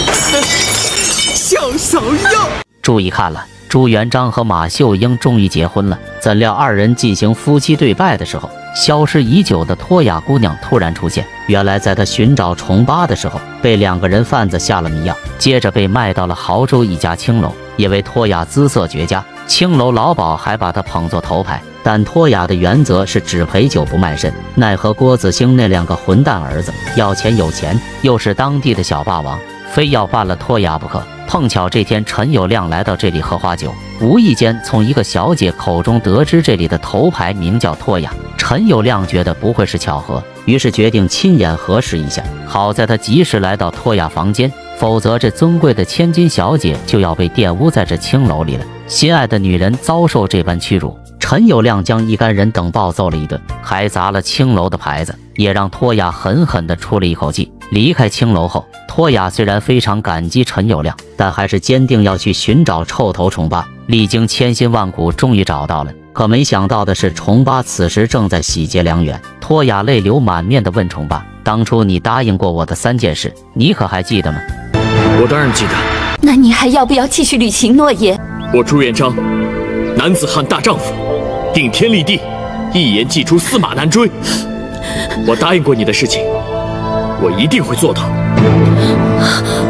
小啥呀？ 注意看了，朱元璋和马秀英终于结婚了。怎料二人进行夫妻对拜的时候，消失已久的托雅姑娘突然出现。原来在她寻找重八的时候，被两个人贩子下了迷药，接着被卖到了亳州一家青楼。因为托雅姿色绝佳，青楼老鸨还把她捧作头牌。但托雅的原则是只陪酒不卖身，奈何郭子兴那两个混蛋儿子要钱有钱，又是当地的小霸王，非要办了托雅不可。碰巧这天陈友谅来到这里喝花酒，无意间从一个小姐口中得知这里的头牌名叫托雅。陈友谅觉得不会是巧合，于是决定亲眼核实一下。好在他及时来到托雅房间，否则这尊贵的千金小姐就要被玷污在这青楼里了。心爱的女人遭受这般屈辱，陈友谅将一干人等暴揍了一顿，还砸了青楼的牌子，也让托雅狠狠地出了一口气。离开青楼后，托雅虽然非常感激陈友谅，但还是坚定要去寻找臭头重八。历经千辛万苦，终于找到了。可没想到的是，重八此时正在喜结良缘。托雅泪流满面地问重八：“当初你答应过我的三件事，你可还记得吗？”“ 我当然记得。”“ 那你还要不要继续履行诺言？”“ 我朱元璋，男子汉大丈夫，顶天立地，一言既出，驷马难追。我答应过你的事情，我一定会做到。”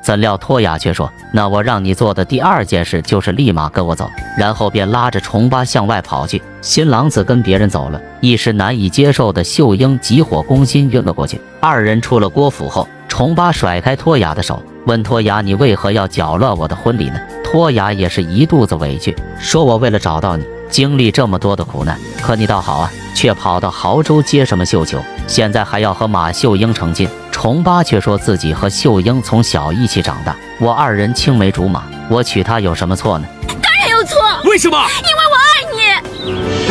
怎料托雅却说：“那我让你做的第二件事就是立马跟我走。”然后便拉着重八向外跑去。新郎子跟别人走了，一时难以接受的秀英急火攻心晕了过去。二人出了郭府后，重八甩开托雅的手，问托雅：“你为何要搅乱我的婚礼呢？”托雅也是一肚子委屈，说：“我为了找到你，经历这么多的苦难，可你倒好啊，却跑到亳州接什么绣球，现在还要和马秀英成亲。”重八却说自己和秀英从小一起长大，我二人青梅竹马，我娶她有什么错呢？ 当然有错。 为什么？ 因为我爱你。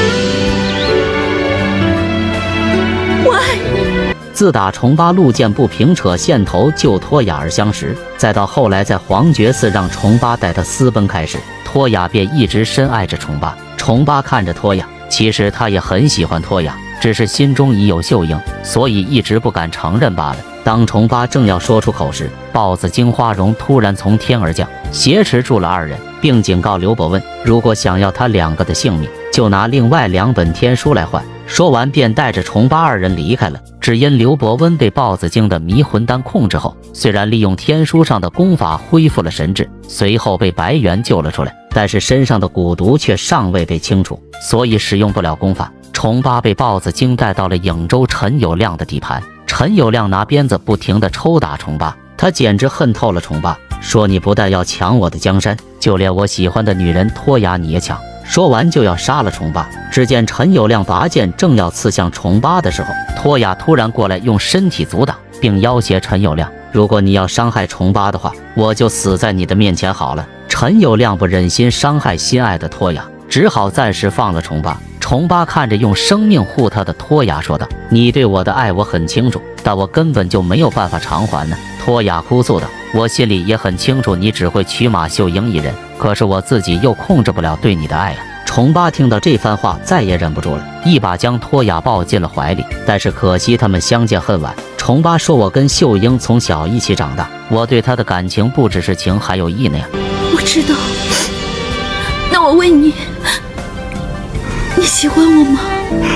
我爱你。 自打重八路见不平扯线头救托雅而相识，再到后来在黄觉寺让重八带他私奔开始，托雅便一直深爱着重八。重八看着托雅，其实他也很喜欢托雅，只是心中已有秀英，所以一直不敢承认罢了。当重八正要说出口时，豹子精花荣突然从天而降，挟持住了二人，并警告刘伯温，如果想要他两个的性命，就拿另外两本天书来换。说完便带着重八二人离开了。只因刘伯温被豹子精的迷魂丹控制后，虽然利用天书上的功法恢复了神智，随后被白猿救了出来，但是身上的蛊毒却尚未被清除，所以使用不了功法。重八被豹子精带到了颍州陈友谅的地盘，陈友谅拿鞭子不停地抽打重八，他简直恨透了重八，说：“你不但要抢我的江山，就连我喜欢的女人托雅你也抢。”说完就要杀了重八。只见陈友谅拔剑正要刺向重八的时候，托雅突然过来用身体阻挡，并要挟陈友谅：“如果你要伤害重八的话，我就死在你的面前好了。”陈友谅不忍心伤害心爱的托雅，只好暂时放了重八。重八看着用生命护他的托雅说道：“你对我的爱我很清楚，但我根本就没有办法偿还呢。”托雅哭诉道：“我心里也很清楚，你只会娶马秀英一人，可是我自己又控制不了对你的爱啊。”重八听到这番话，再也忍不住了，一把将托雅抱进了怀里。但是可惜他们相见恨晚。重八说：“我跟秀英从小一起长大，我对她的感情不只是情，还有义呢呀。” 我知道。那我问你，你喜欢我吗？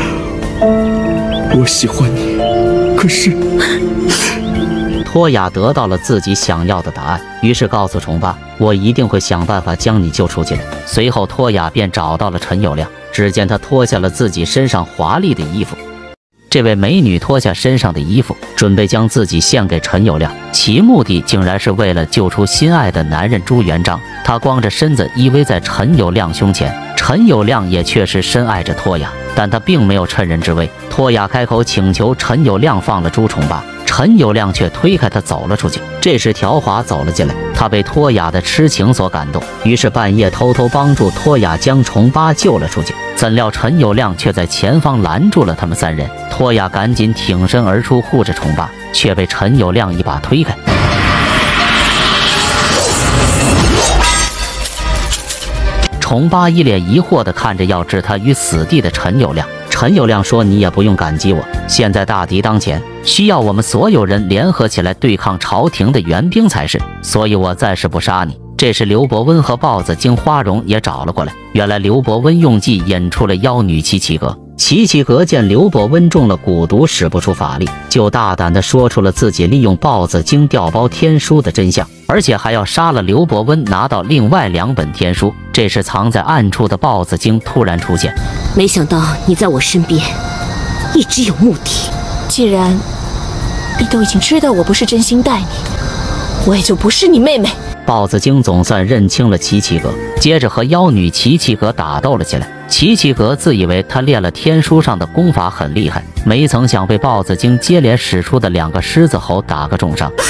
我喜欢你，可是…… 托雅得到了自己想要的答案，于是告诉重八：“我一定会想办法将你救出去的。”随后托雅便找到了陈友谅，只见他脱下了自己身上华丽的衣服。这位美女脱下身上的衣服，准备将自己献给陈友谅，其目的竟然是为了救出心爱的男人朱元璋。她光着身子依偎在陈友谅胸前，陈友谅也确实深爱着托雅，但他并没有趁人之危。托雅开口请求陈友谅放了朱重八，陈友谅却推开他走了出去。这时条华走了进来，他被托雅的痴情所感动，于是半夜偷偷帮助托雅将重八救了出去。怎料陈友谅却在前方拦住了他们三人，托雅赶紧挺身而出护着重八，却被陈友谅一把推开。重八一脸疑惑地看着要置他于死地的陈友谅。陈友谅说：“你也不用感激我，现在大敌当前，需要我们所有人联合起来对抗朝廷的援兵才是，所以我暂时不杀你。”这时刘伯温和豹子精花荣也找了过来，原来刘伯温用计引出了妖女齐齐阁。齐齐阁见刘伯温中了蛊毒，使不出法力，就大胆地说出了自己利用豹子精调包天书的真相，而且还要杀了刘伯温，拿到另外两本天书。这时藏在暗处的豹子精突然出现， 没想到你在我身边，一直有目的。 既然你都已经知道我不是真心待你，我也就不是你妹妹。 豹子精总算认清了齐齐阁，接着和妖女齐齐阁打斗了起来。齐齐阁自以为他练了天书上的功法很厉害，没曾想被豹子精接连使出的两个狮子吼打个重伤。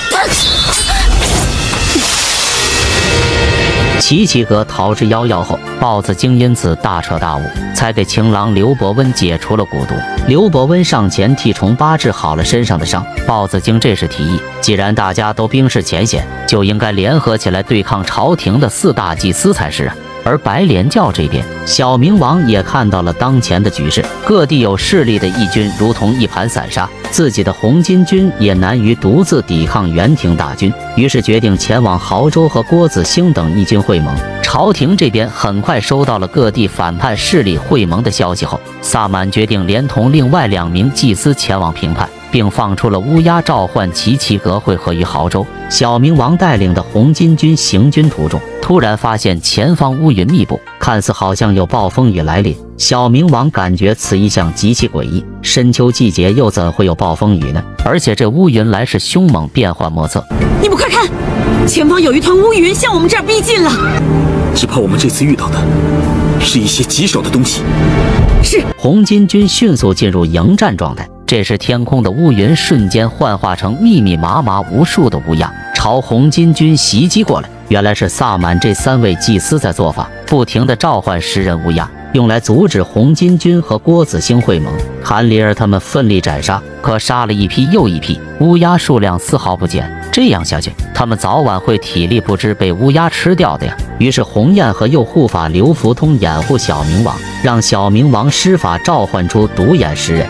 齐齐阁逃之夭夭后，豹子精因此大彻大悟，才给情郎刘伯温解除了蛊毒。刘伯温上前替重八治好了身上的伤。豹子精这时提议，既然大家都冰释前嫌，就应该联合起来对抗朝廷的四大祭司才是啊。而白莲教这边，小明王也看到了当前的局势，各地有势力的义军如同一盘散沙，自己的红巾军也难于独自抵抗元廷大军，于是决定前往亳州和郭子兴等义军会盟。朝廷这边很快收到了各地反叛势力会盟的消息后，萨满决定连同另外两名祭司前往平叛。 并放出了乌鸦召唤齐齐格汇合于亳州。小明王带领的红巾军行军途中，突然发现前方乌云密布，看似好像有暴风雨来临。小明王感觉此异象极其诡异，深秋季节又怎会有暴风雨呢？而且这乌云来势凶猛，变幻莫测。 你们快看，前方有一团乌云向我们这儿逼近了。 只怕我们这次遇到的是一些棘手的东西。 是。 红巾军迅速进入迎战状态。这时天空的乌云瞬间幻化成密密麻麻无数的乌鸦，朝红巾军袭击过来。原来是萨满这三位祭司在做法，不停地召唤食人乌鸦，用来阻止红巾军和郭子兴会盟。韩林儿他们奋力斩杀，可杀了一批又一批，乌鸦数量丝毫不减。这样下去，他们早晚会体力不支，被乌鸦吃掉的呀。于是鸿雁和右护法刘福通掩护小明王，让小明王施法召唤出独眼食人。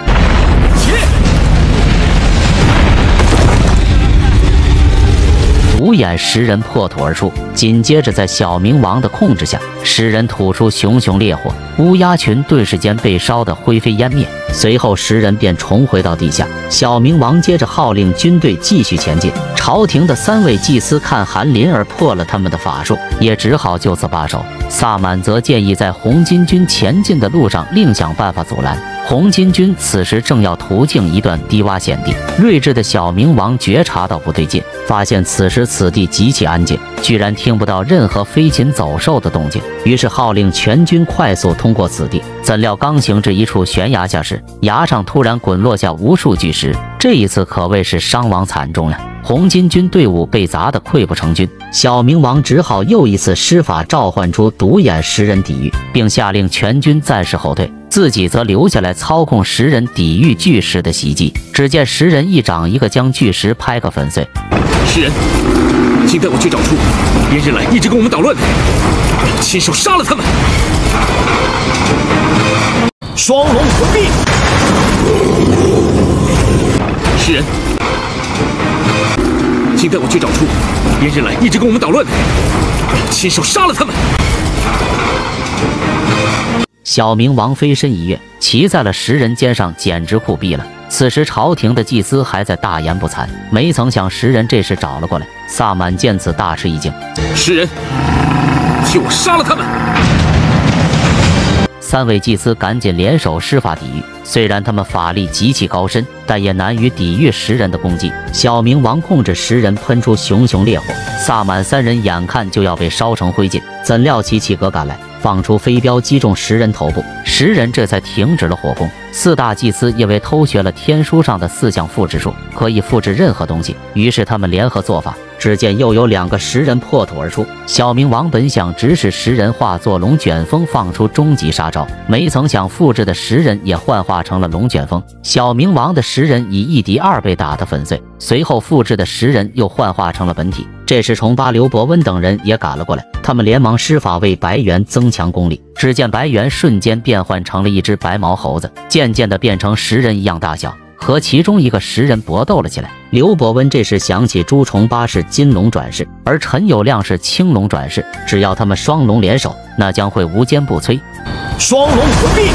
独眼食人破土而出，紧接着在小明王的控制下，食人吐出熊熊烈火，乌鸦群顿时间被烧得灰飞烟灭。随后食人便重回到地下。小明王接着号令军队继续前进。朝廷的三位祭司看韩林儿破了他们的法术，也只好就此罢手。萨满则建议在红巾军前进的路上另想办法阻拦。红巾军此时正要途径一段低洼险地，睿智的小明王觉察到不对劲，发现此时此地极其安静，居然听不到任何飞禽走兽的动静，于是号令全军快速通过此地。怎料刚行至一处悬崖下时，崖上突然滚落下无数巨石，这一次可谓是伤亡惨重呀！红巾军队伍被砸得溃不成军，小明王只好又一次施法召唤出独眼食人抵御，并下令全军暂时后退，自己则留下来操控食人抵御巨石的袭击。只见食人一掌一个将巨石拍个粉碎。 食人，请带我去找出连日来一直跟我们捣乱的，我要亲手杀了他们。 双龙合璧。 食人，请带我去找出连日来一直跟我们捣乱的，我要亲手杀了他们。 小明王飞身一跃，骑在了食人肩上，简直酷毙了。此时朝廷的祭司还在大言不惭，没曾想食人这时找了过来。萨满见此大吃一惊， 食人，替我杀了他们！ 三位祭司赶紧联手施法抵御，虽然他们法力极其高深，但也难于抵御食人的攻击。小明王控制食人喷出熊熊烈火，萨满三人眼看就要被烧成灰烬，怎料齐齐格赶来，放出飞镖击中食人头部，食人这才停止了火攻。四大祭司因为偷学了天书上的四象复制术，可以复制任何东西，于是他们联合做法。只见又有两个食人破土而出，小明王本想指使食人化作龙卷风放出终极杀招，没曾想复制的食人也幻化成了龙卷风。小明王的食人以一敌二被打得粉碎，随后复制的食人又幻化成了本体。这时重八刘伯温等人也赶了过来，他们连忙施法为白猿增强功力。只见白猿瞬间变换成了一只白毛猴子，渐渐的变成食人一样大小，和其中一个食人搏斗了起来。刘伯温这时想起朱重八是金龙转世，而陈友谅是青龙转世，只要他们双龙联手，那将会无坚不摧。 双龙合璧，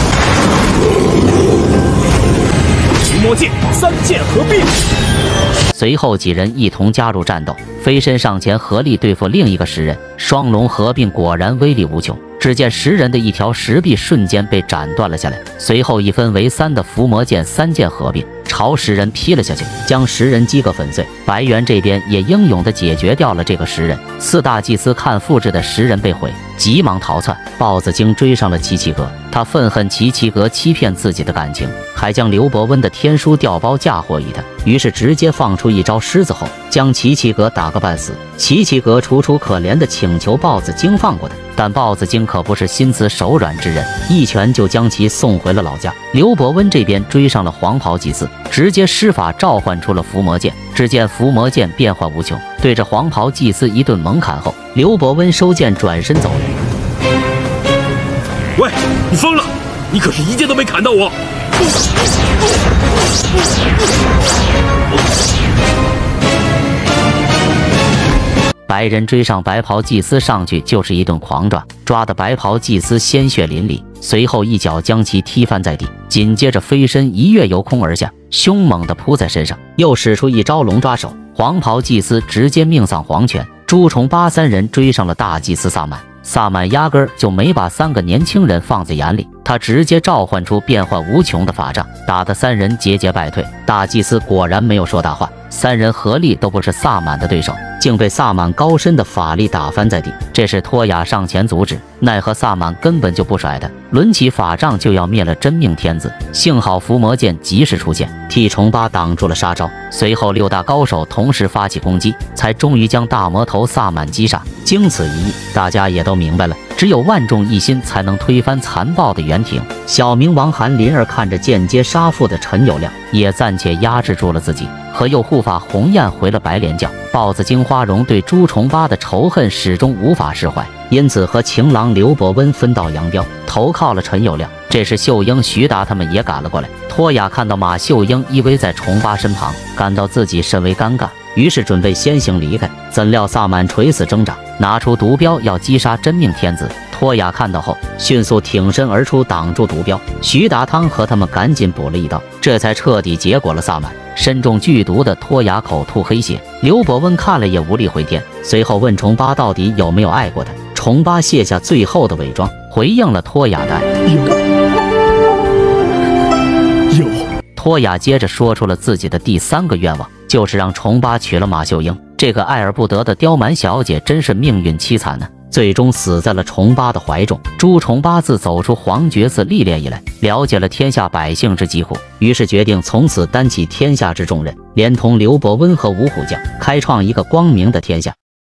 驱魔剑三剑合璧。 随后几人一同加入战斗，飞身上前合力对付另一个食人，双龙合并果然威力无穷。只见食人的一条石臂瞬间被斩断了下来，随后一分为三的伏魔剑三剑合并，朝食人劈了下去，将食人击个粉碎。白猿这边也英勇地解决掉了这个食人。四大祭司看复制的食人被毁，急忙逃窜。豹子精追上了齐齐格，他愤恨齐齐格欺骗自己的感情，还将刘伯温的天书调包嫁祸于他，于是直接放出一招狮子吼，将齐齐格打个半死。齐齐格楚楚可怜地请求豹子精放过他，但豹子精可不是心慈手软之人，一拳就将其送回了老家。刘伯温这边追上了黄袍祭司，直接施法召唤出了伏魔剑。只见伏魔剑变幻无穷，对着黄袍祭司一顿猛砍后，刘伯温收剑转身走了。 喂，你疯了！你可是一剑都没砍到我！ 白人追上白袍祭司上去就是一顿狂抓，抓的白袍祭司鲜血淋漓，随后一脚将其踢翻在地，紧接着飞身一跃由空而下， 凶猛地扑在身上，又使出一招龙抓手，黄袍祭司直接命丧黄泉。朱重八三人追上了大祭司萨满，萨满压根儿就没把三个年轻人放在眼里，他直接召唤出变幻无穷的法杖，打得三人节节败退。大祭司果然没有说大话，三人合力都不是萨满的对手，竟被萨满高深的法力打翻在地。这时托雅上前阻止，奈何萨满根本就不甩他，抡起法杖就要灭了真命天子。幸好伏魔剑及时出现，替重八挡住了杀招。随后六大高手同时发起攻击，才终于将大魔头萨满击杀。经此一役，大家也都明白了，只有万众一心才能推翻残暴的元廷。小明王韩林儿看着间接杀父的陈友谅，也暂且压制住了自己，和右护法鸿雁回了白莲教。豹子金花荣对朱重八的仇恨始终无法释怀，因此和情郎刘伯温分道扬镳，投靠了陈友谅。这时秀英、徐达他们也赶了过来。托雅看到马秀英依偎在重八身旁，感到自己甚为尴尬，于是准备先行离开。怎料萨满垂死挣扎，拿出毒镖要击杀真命天子。托雅看到后，迅速挺身而出，挡住毒镖。徐达汤和他们赶紧补了一刀，这才彻底结果了萨满。身中剧毒的托雅口吐黑血，刘伯温看了也无力回天。随后问重八到底有没有爱过他，重八卸下最后的伪装，回应了托雅的爱。 有。有。 托雅接着说出了自己的第三个愿望，就是让重八娶了马秀英。这个爱而不得的刁蛮小姐真是命运凄惨呢、啊，最终死在了重八的怀中。朱重八自走出黄觉寺历练以来，了解了天下百姓之疾苦，于是决定从此担起天下之重任，连同刘伯温和五虎将，开创一个光明的天下。